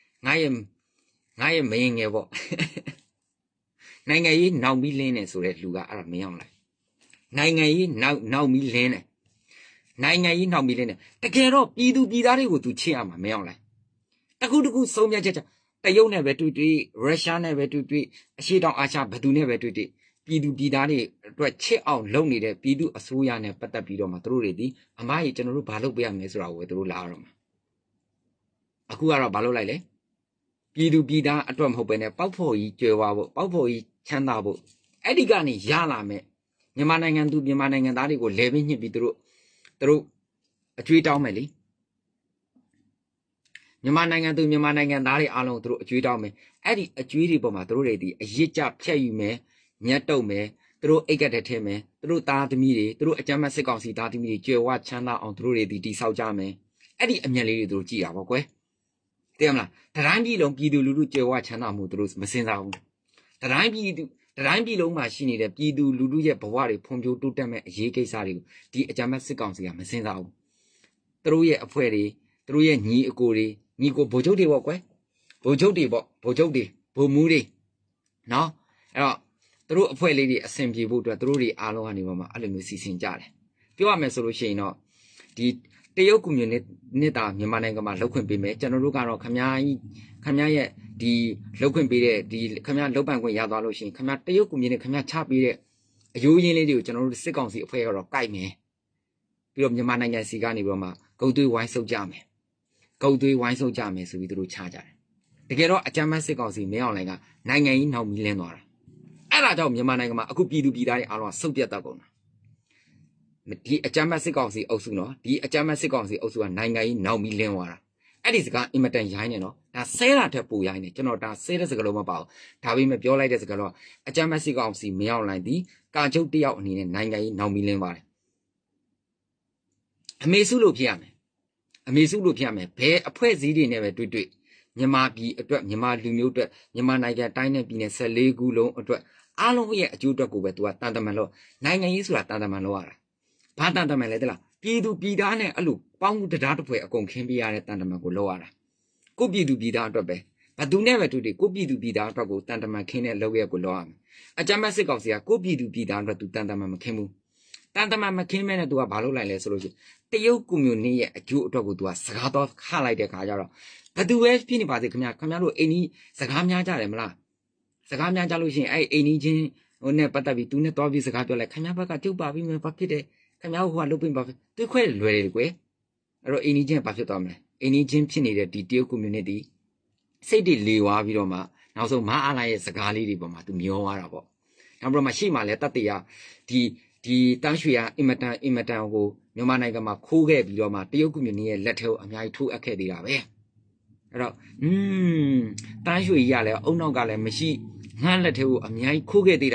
င်းငယ်ပေါ့နိုင်ငံရေးနောက်ပြီးလင်းနေဆိုတဲ့လူကအဲ့ဒါမရောက်လိုက်နိုင်ငံရေးနောက်ပြီးလင်းနေတကယ်တော့ပြည်သူပြည်သားတွေကိုသူချစ်ရမှာမရောက်လိုက်တခုဆုံးဖြတ်ချက်တရုတ်နဲ့ပဲတွေ့ရုရှားနဲ့ပဲတွေ့အရှေ့တောင်အာရှဘယ်သူနဲ့ပဲတွေ့ပြည်သူပြည်သားတွေအတွက်ချစ်အောင်လုပ်နေတဲ့ပြည်သူအစိုးရနဲ့ပတ်သက်ပြီးတော့မှသူတို့တွေဒီအမားကြီးကျွန်တော်တို့ဘာလုပ်ပေးရမလဲဆိုတာကိုပဲသူတို့လာရတော့မှာအခုကတော့ဘာလုပ်လိုက်လဲပြည်သူပြည်သားအတွက်မဟုတ်ပဲနဲ့ပေါက်ဖို့ကြီးကျွယ်ဝဖို့ပေါက်ဖို့ကြီးချမ်းသာဖို့အဲ့ဒီကနေရလာမယ်မြန်မာနိုင်ငံသားတွေကိုလဲပြီးညှစ်ပြီးသူတို့အကျွေးတောင်းမယ်လေမြန်မာနိုင်ငံသားတွေအားလုံးသူတို့အကျွေးတောင်းမယ်အဲ့ဒီအကျွေးတွေပေါ်မှာသူတို့တွေဒီအရစ်ကြဖြတ်ယူမယ်ညက်တုံမယ်သူတို့အိတ်ကတဲ့ထဲမယ်သူတို့သားသမီးတွေသူတို့အကြမ်းမဲ့စစ်ကောင်စီသားသမီးတွေကြွယ်ဝချမ်းသာအောင်သူတို့တွေဒီတိဆောက်ကြမယ်အဲ့ဒီအမျက်လေးတွေသူတို့ကြည့်တာပေါ့ကွယ်သိရမလားတတိုင်းပြည်လုံးပြည်သူလူထုကြွယ်ဝချမ်းသာမှုသူတို့မစင်စားဘူးတတိုင်းပြည်လုံးမှာရှိနေတဲ့ပြည်သူလူထုရဲ့ဘဝတွေဖွံ့ဖြိုးတိုးတက်မဲ့အရေးကိစ္စတွေကိုဒီအကြမ်းမဲ့စစ်ကောင်စီကမစင်စားဘူးသူတို့ရဲ့အဖွဲ့တွေသူတို့ရဲ့ညီအကိုတွေညီကိုဗိုလ်ချုပ်တွေပေါ့ကွယ်ဗိုလ်မှူးတွေနော်အဲ့တော့သူတို့အဖွဲ့လေးတွေအဆင်ပြေဖို့အတွက်သူတို့တွေအားလုံးကနေမှအဲ့လိုမျိုးစီစဉ်ကြတယ်ပြောရမယ်ဆိုလို့ရှိရင်တော့ဒီတရုတ်ကွန်မြူနစ်တာမြန်မာနိုင်ငံမှာလောက်ခွင့်ပေးမယ်ကျွန်တော်တို့ကတော့ခမရရဲ့ဒီလောက်ခွင့်ပေးတဲ့ဒီခမရလောက်ပန်ခွင့်ရသွားလို့ရှိရင်ခမရတရုတ်ကွန်မြူနစ်ခမရချပေးတဲ့အယိုးရင်းလေးတွေကိုကျွန်တော်တို့စစ်ကောင်စီအဖွဲ့ကတော့ကိုက်မယ်ပြီးတော့မြန်မာနိုင်ငံစီကနေပြီးတော့မှဂုတ်သွေးဝိုင်းဆုပ်ကြမယ်ဆိုပြီးသူတို့ချကြတယ်တကယ်တော့အကြမ်းဖက်စစ်ကောင်စီမင်းအောင်လှိုင်ကနိုင်ငံကြီးနောက်မီးလင်းသွားတာအဲ့ဒါကြောင့်မြန်မာနိုင်ငံမှာအခုပြည်သူပြည်သားတွေအားလုံးဆုတ်ပြတ်တတ်ကုန်တာဒီအကြမ်းဖက်စစ်ကောင်စီအုပ်စုနော်ဒီအကြမ်းဖက်စစ်ကောင်စီအုပ်စုကနိုင်ငံကြီးနောက်မီးလင်းသွားတာအဲ့ဒီစကားအင်မတန်ရိုင်းနေနော်ဒါဆဲတာထက်ပိုရိုင်းနေကျွန်တော်ဒါဆဲတဲ့စကားလုံးမပါဘူးဒါပေမဲ့ပြောလိုက်တဲ့စကားတော့အကြမ်းဖက်စစ်ကောင်စီမင်းအောင်လှိုင်ဒီကာချုပ်တယောက်အနေနဲ့နိုင်ငံကြီးနောက်မီးလင်းပါတယ်အမေစုလို့ဖြစ်ရမယ်ဘယ်အဖွဲ့အစည်းတွေနဲ့ပဲတွေ့မြန်မာပြည်အတွက်မြန်မာလူမျိုးအတွက်မြန်မာနိုင်ငံတိုင်းနဲ့ပြည်နယ်14ခုလုံးအတွက်အားလုံးရဲ့အကျိုးအတွက်ကိုပဲသူကတန်တမန်လို့နိုင်ငံရေးဆိုတာတန်တမန်လို့ရတာဘာတန်တမန်လဲတလားပြည်သူပြည်သားနဲ့အဲ့လိုပေါင်းတရားတစ်ဖွဲ့အကုန်ခင်းပေးရတဲ့တန်တမန်ကိုလောက်ရတာကိုပြည်သူပြည်သားအတွက်ပဲဘသူနဲ့ပဲတွေ့ကိုပြည်သူပြည်သားအတွက်ကိုတန်တမန်ခင်းတဲ့လောက်ရကိုလောက်ရမယ်အကြမ်းဖက်စစ်ကောင်စီကကိုပြည်သူပြည်သားအတွက်သူတန်တမန်မခင်းဘူးတန်တမန်မခင်းမဲနဲ့သူကဘာလုပ်လိုက်လဲဆိုလို့ရှိရင်တရုတ်ကွန်မြူနစ်ရဲ့အကျိုးအတွက်ကိုသူကစကားတော့ခလိုက်တဲ့ခါကျတော့ဘသူပဲဖြစ်နေပါစေခင်ဗျားတို့အိမ်ကြီးစကားများကြတယ်မလားစကားများကြလို့ရှိရင်အဲ့အိမ်ကြီးချင်းဟိုနဲ့ပတ်သက်ပြီးသူနဲ့တွားပြီးစကားပြောလိုက်ခင်ဗျားဘက်ကကျုပ်ပါပြီးမယ်ဘာဖြစ်တယ်ခင်ဗျားဟိုကလုတ်ပင်ပါတွေးခွဲလွယ်တယ်ကွယ်အဲ့တော့အိမ်ကြီးချင်းဘာဖြစ်သွားမလဲအိမ်ကြီးချင်းဖြစ်နေတဲ့ဒီတရုတ် community စိတ်တွေလေဝါပြီးတော့မှနောက်ဆုံးမအားလာရဲ့စကားလေးတွေပေါ်မှာသူမျောသွားတာပေါ့နောက်ပြီးတော့မှရှေ့မှာလဲတတ်တရားဒီတန်းရွှေကအင်မတန်ကိုမြန်မာနိုင်ငံမှာခိုးခဲ့ပြီးတော့မှတရုတ် community ရဲ့လက်ထဲကိုအများကြီးထိုးအပ်ခဲ့သေးတာပဲအဲ့တော့တန်းရွှေကြီးကလည်းအုံနောက်ကလည်းမရှိငှမ်းလက်ထဲကိုအများကြီးခိုးခဲ့သေးတာ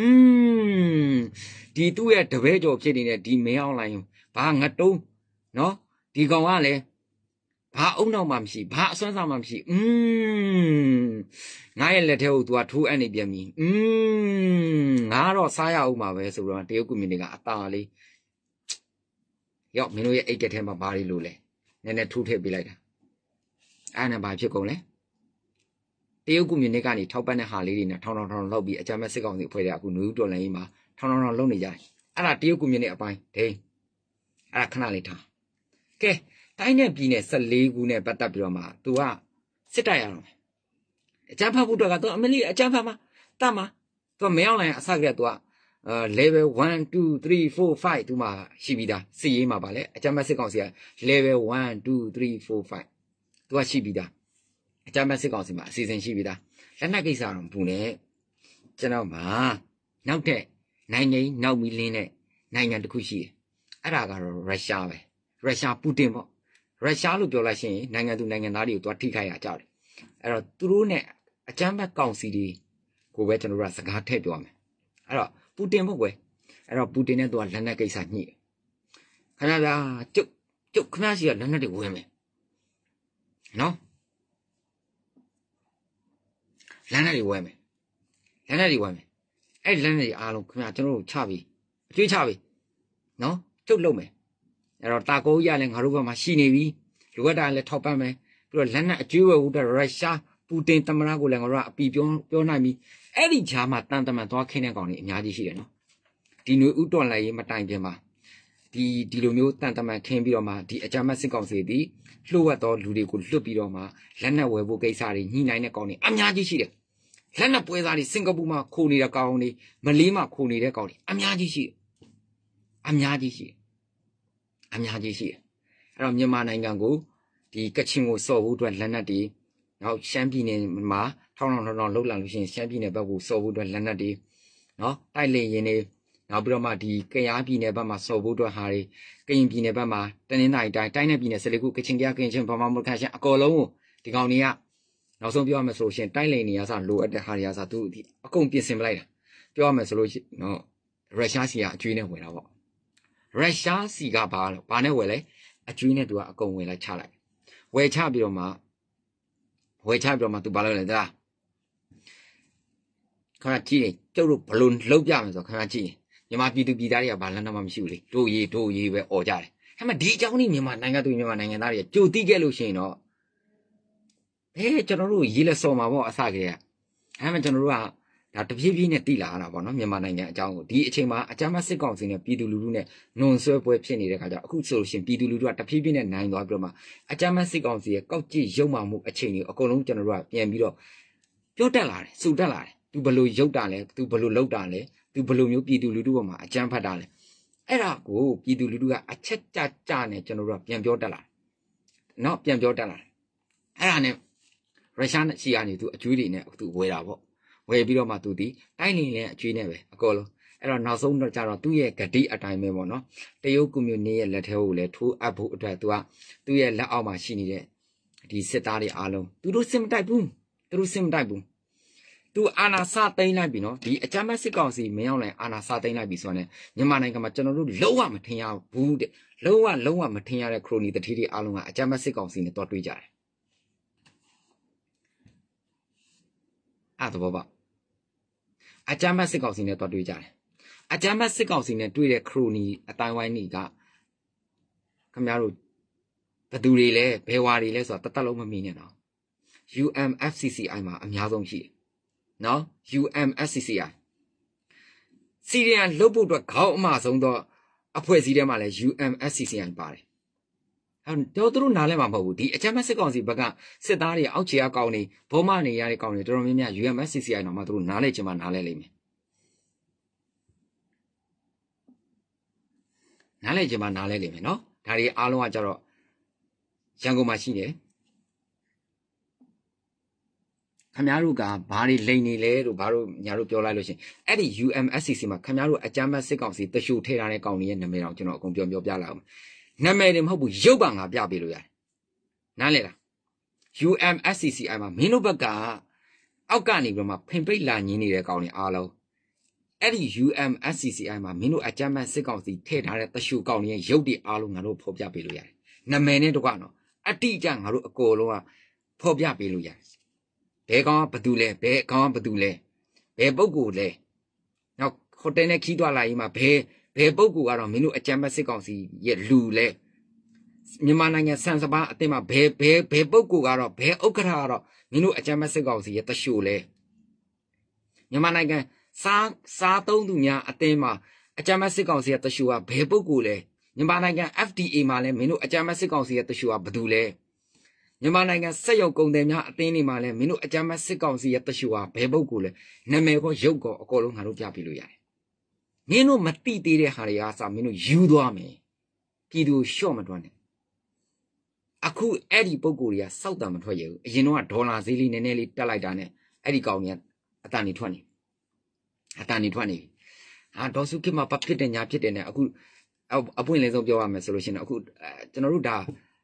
ဒီသူ့ရဲ့တပည့်ကျော်ဖြစ်နေတဲ့ဒီမင်းအောင်လိုင်းဘာငတ်တုံးနော်ဒီကောင်ကလည်းဘာအုံနောက်မှမရှိဘာအစွမ်းဆောင်မှမရှိငါရဲ့လက်ထဲကို तू ကထိုးအပ်နေပြန်ပြီငါတော့စားရအောင်ပါပဲဆိုတော့တရုတ် community ကအตาလေးရောက်မင်းတို့ရဲ့အိတ်ကက်ထဲမှာဘာတွေလို့လဲနည်းနည်းထိုးထည့်ပေးလိုက်တာအဲ့နဲ့ဘာဖြစ်ကုန်လဲတရုတ် community ကနေထောက်ပံ့တဲ့ဟာလေးတွေနဲ့ထောင်လောက်ပြီးအကြမ်းမဲ့စစ်ကောင်စီအဖွဲ့တွေကအခုနယူးတော်လိုင်းကြီးမှာထောင်လုံးနေကြတယ်အဲ့ဒါတရုတ် community အပိုင်းဒိန်းအဲ့ဒါခဏလေးထားကဲတိုင်းနဲ့ပြည်နယ်14ခုနဲ့ပတ်သက်ပြီးတော့မှ तू ကစစ်တိုက်ရအောင်အကြမ်းဖက်ဖို့တော့က तू အမလီအကြမ်းဖက်မှာတတ်မှာ तू မရောက်လိုက်အစကတည်းက तू ကlevel 1 2 3 4 5 तू မှာရှိပြီးသားစစ်ရေးမှာပါလေအကြမ်းဖက်စစ်ကောင်စီက level 1 2 3 4 5 तू ကရှိပြီးသားအကြမ်းဖက်စစ်ကောင်စီမှာအစီအစဉ်ရှိပြီးသားလက်နက်ကိစ္စတော့ဘူးနဲ့ကျွန်တော်မှာနောက်တဲ့နိုင်ငံနောက်မီလင်းတဲ့နိုင်ငံတစ်ခုရှိတယ်အဲ့ဒါကတော့ရုရှားပဲရုရှားပူတင်ပေါ့ရုရှားလို့ပြောလိုက်ရှင်နိုင်ငံသူနိုင်ငံသားတွေကိုတွားထိခိုက်ရကြတယ်အဲ့တော့သူတို့နဲ့အကြမ်းဖက်ကောင်စီတွေကိုပဲကျွန်တော်တို့ကစကားထည့်ပြောမယ်အဲ့တော့ပူတင်ပေါ့ကွယ်အဲ့တော့ပူတင်နဲ့သူကလက်နက်ကိစ္စညှိတယ်ခင်ဗျာကျုပ်ခင်ဗျားစီကလက်နက်တွေဝင်မယ်နော်လက်နက်တွေဝယ်မယ်အဲ့လက်နက်တွေအားလုံးခင်ဗျာကျွန်တော်တို့ချပြီအကျွေးချပြီနော်ကျုပ်လုပ်မယ်အဲ့တော့တာကိုရလည်းငါတို့ဘက်မှာရှိနေပြီလူဝတ်တာလည်းထောက်ပံ့မယ်ပြီးတော့လက်နက်အကျွေးဝယ်ဖို့အတွက်ရုရှားပူတင်သမ္မတကိုလည်းငါတို့ကအပီပြောနိုင်ပြီအဲ့ဒီဂျာမှာတန်တမန်သွားခင်းတဲ့ကောင်တွေအများကြီးရှိတယ်နော်ဒီနွေဥတော်လိုက်ရေးမတိုင်ခင်မှာဒီလိုမျိုးတန်တမန်ခင်းပြီးတော့မှဒီအကြမ်းဖက်စစ်ကောင်စီတွေလှုပ်ဝက်သောလူတွေကိုလွတ်ပြီးတော့မှလက်နက်ဝယ်ဖို့ကိစ္စတွေညှိနှိုင်းတဲ့ကောင်တွေအများကြီးရှိတယ်လက်နက်ပွဲစားတွေစင်ကာပူမှာခိုနေတဲ့ကောင်တွေမလေးမှာခိုနေတဲ့ကောင်တွေအများကြီးရှိတယ်အဲ့တော့မြန်မာနိုင်ငံကိုဒီကချင်ကိုစော်ဖို့အတွက်လက်နက်တွေနောက်ရှမ်းပြည်နယ်မှာထောင်းလှုပ်လာလို့ရှိရင်ရှမ်းပြည်နယ်ဘက်ကိုစော်ဖို့အတွက်လက်နက်တွေနော်တိုက်လေရင်တွေနောက်ပြီးတော့မှဒီကယားပြည်နယ်ဘက်မှာစော်ဖို့အတွက်ဟာတွေကရင်ပြည်နယ်ဘက်မှာတနင်္သာရီတိုင်းနယ်ပြည်နယ်14ခုကချင်ကရင်ချင်းဗမာမွတ်ခန့်ရှမ်းအကုန်လုံးကိုဒီကောင်တွေကနောက်ဆုံးပြောရမယ်ဆိုလို့ရှိရင်တိုက်လေနေရစလိုအပ်တဲ့ဟာတွေကစသူအကုန်ပြင်ဆင်ပလိုက်တာပြောရမယ်ဆိုလို့ရှိရင်နော်ရုရှားစီကအကျွေးနဲ့ဝင်တာပေါ့ရုရှားစီကဘာနဲ့ဝယ်လဲအကျွေးနဲ့သူကအကုန်ဝင်လိုက်ချလိုက်ဝယ်ချပြီးတော့မှသူဘာလုပ်လဲဒါခဏကြည့်ရင်ကျုပ်တို့ဘလို့လှုပ်ပြမယ်ဆိုခဏကြည့်ရင်မြန်မာပြည်သူပြည်သားတွေကဘာလန်းတော့မှမရှိဘူးလေတို့ရေးပဲអော်ကြတယ်အဲ့မှာဒီအကြောင်းကြီးမြန်မာနိုင်ငံသားတွေကကြိုသိခဲ့လို့ရှိရင်တော့ကျွန်တော်တို့ရေးလက်စော်မှာပေါ့အစကတည်းကအဲ့မှာကျွန်တော်တို့ကဒါတဖြည်းဖြည်းနဲ့တိလာရတာပေါ့နော်မြန်မာနိုင်ငံအကြောင်းကိုဒီအချိန်မှာအကြမ်းဖက်စစ်ကောင်စီနဲ့ပြည်သူလူထုနဲ့နှွန်ဆွဲပွဲဖြစ်နေတဲ့ခါကျအခုဆိုလို့ရှိရင်ပြည်သူလူထုကတဖြည်းဖြည်းနဲ့နိုင်သွားပြီးတော့မှအကြမ်းဖက်စစ်ကောင်စီရဲ့ကောက်ကြည့်ရုံမှမှုအချိန်တွေအကုန်လုံးကျွန်တော်တို့ကပြန်ပြီးတော့ပြောတက်လာတယ်စူတက်လာတယ်သူဘလို့ရုပ်တာလဲသူဘလို့လောက်တာလဲသူဘလို့မျိုးပြည်သူလူထုပေါ်မှာအကြမ်းဖက်တာလဲအဲ့ဒါကိုပြည်သူလူထုကအချက်ကြနဲ့ကျွန်တော်တို့ကပြန်ပြောတက်လာနော်ပြန်ပြောတက်လာအဲ့ဒါနဲ့ရုရှားနဲ့စီကနေသူအကျွေးတွေနဲ့သူဝယ်တာပေါ့ဝယ်ပြီးတော့မှသူဒီတိုင်းနေတဲ့အကျွေးနဲ့ပဲအကောလုံးအဲ့တော့နောက်ဆုံးတော့ကြတော့သူ့ရဲ့ဂတိအတိုင်းပဲပေါ့နော်တရုတ်ကွန်မြူနတီရဲ့လက်ထဲကိုလည်းထိုးအပ်ဖို့အတွက်သူရဲ့လက်အောက်မှာရှိနေတဲ့ဒီစစ်သားတွေအားလုံးသူတို့စစ်မတိုက်ဘူးသူအာနာစာသိမ်းလိုက်ပြီနော်ဒီအကြမ်းဖက်စစ်ကောင်စီမင်းအောင်လှိုင်အာနာစာသိမ်းလိုက်ပြီဆိုတော့မြန်မာနိုင်ငံမှာကျွန်တော်တို့လုံးဝမထင်ရဘူးတဲ့လုံးဝမထင်ရတဲ့ခရိုနီတတိတွေအားလုံးကအကြမ်းဖက်စစ်ကောင်စီနဲ့တော့တွေ့ကြတယ်အဲ့ဒါဘောပါအကြမ်းဖက်စစ်ကောင်စီနဲ့တော့တွေ့ကြတယ်အကြမ်းဖက်စစ်ကောင်စီနဲ့တွေ့တဲ့ခရိုနီအတိုင်းဝိုင်းတွေကခင်ဗျားတို့ဘယ်သူတွေလဲဘယ်ဝါတွေလဲဆိုတာတတ်လုံးမမိနဲ့တော့ UMFCCI မှာအများဆုံးရှိတယ်နော် UMFCCI စီရီယန်လှုပ်ဖို့အတွက်ခေါင်းအမဆုံးတော့အဖွဲ့အစည်းထဲမှာလဲ UMFCCI ပါတယ်ဟတော်သူတို့နားလဲမှာမဟုတ်ဘူးဒီအကြမ်းဖက်စစ်ကောင်စီဘက်ကစစ်သားတွေအောက်ခြေအကောင်တွေဘောမနေရတဲ့ကောင်တွေတော်တော်များများ UMSCCI တော့မှသူတို့နားလဲချင်မှနားလဲလိမ့်မယ်နားလဲချင်မှနားလဲလိမ့်မယ်နော်ဒါတွေအားလုံးကကြတော့ရန်ကုန်မှာရှိတယ်ခင်ဗျားတို့ကဘာတွေလိန်နေလဲတို့ဘာလို့ညာတို့ပြောလိုက်လို့ရှင်အဲ့ဒီ UMSCC မှာခင်ဗျားတို့အကြမ်းဖက်စစ်ကောင်စီတရှူထဲထားတဲ့ကောင်တွေရဲ့နာမည်တော့ကျွန်တော်အကုန်ပြောပြလိုက်အောင်နာမည်တွေမဟုတ်ဘူးရုပ်ပါငါပြပေးလို့ရတယ်နားလေလား UMSCCI မှာမင်းတို့ဘက်ကအောက်ကနေပြီးမှဖိန်ပိတ်လာညင်းနေတဲ့ကောင်တွေအားလုံးအဲ့ဒီ UMSCCI မှာမင်းတို့အကြမ်းဖက်စစ်ကောင်စီထည့်ထားတဲ့တရှူကောင်တွေရဲ့ရုပ်တွေအားလုံးငါတို့ဖော်ပြပေးလို့ရတယ်နာမည်နဲ့တကွနော်အတိအကျငါတို့အကုန်လုံးကဖော်ပြပေးလို့ရတယ်ဘယ်ကောင်ကဘာတူလဲဘယ်ကောင်ကဘာတူလဲဘယ်ပုဂ္ဂိုလ်လဲနောက်ဟိုတယ်နဲ့ခီးသွားလာရင်မှာဘယ်ပုဂ္ဂိုလ်ကတော့မင်းတို့အကြမ်းဖက်စစ်ကောင်စီရဲ့လူလဲမြန်မာနိုင်ငံစံစပါးအသင်းမှာဘယ်ပုဂ္ဂိုလ်ကတော့ဘယ်ဥက္ကဋ္ဌကတော့မင်းတို့အကြမ်းဖက်စစ်ကောင်စီရဲ့တရှို့လဲမြန်မာနိုင်ငံစားသုံးသူများအသင်းမှာအကြမ်းဖက်စစ်ကောင်စီရဲ့တရှို့ကဘယ်ပုဂ္ဂိုလ်လဲမြန်မာနိုင်ငံ FDA မှာလဲမင်းတို့အကြမ်းဖက်စစ်ကောင်စီရဲ့တရှို့ကဘာတူလဲမြန်မာနိုင်ငံစက်ရုံကုန်သည်များအသင်းတွေမှာလဲမင်းတို့အကြမ်းဖက်စစ်ကောင်စီရဲ့တရှို့ကဘယ်ပုဂ္ဂိုလ်လဲနာမည်ကောရုပ်ကောအကုန်လုံးငါတို့ပြပြလို့ရတယ်မင်းတို့မတိသေးတဲ့ဟာတွေအားစမင်းတို့ယူသွားမယ်ပြည်သူရှော့မတွန်းနဲ့အခုအဲ့ဒီပုံကိုယ်တွေကစောက်တံမထွက်ရဘူးအရင်တော့ဒေါ်လာဈေးလေးနည်းနည်းလေးတက်လိုက်တာနဲ့အဲ့ဒီကောင်ကြီးအတန်နေထွက်နေဒေါ်စုခေတ်မှာဘာဖြစ်တယ်ညာဖြစ်တယ်နဲ့အခုအပွင့်လင်းဆုံးပြောရမယ်ဆိုလို့ရှိရင်အခုကျွန်တော်တို့ဒါ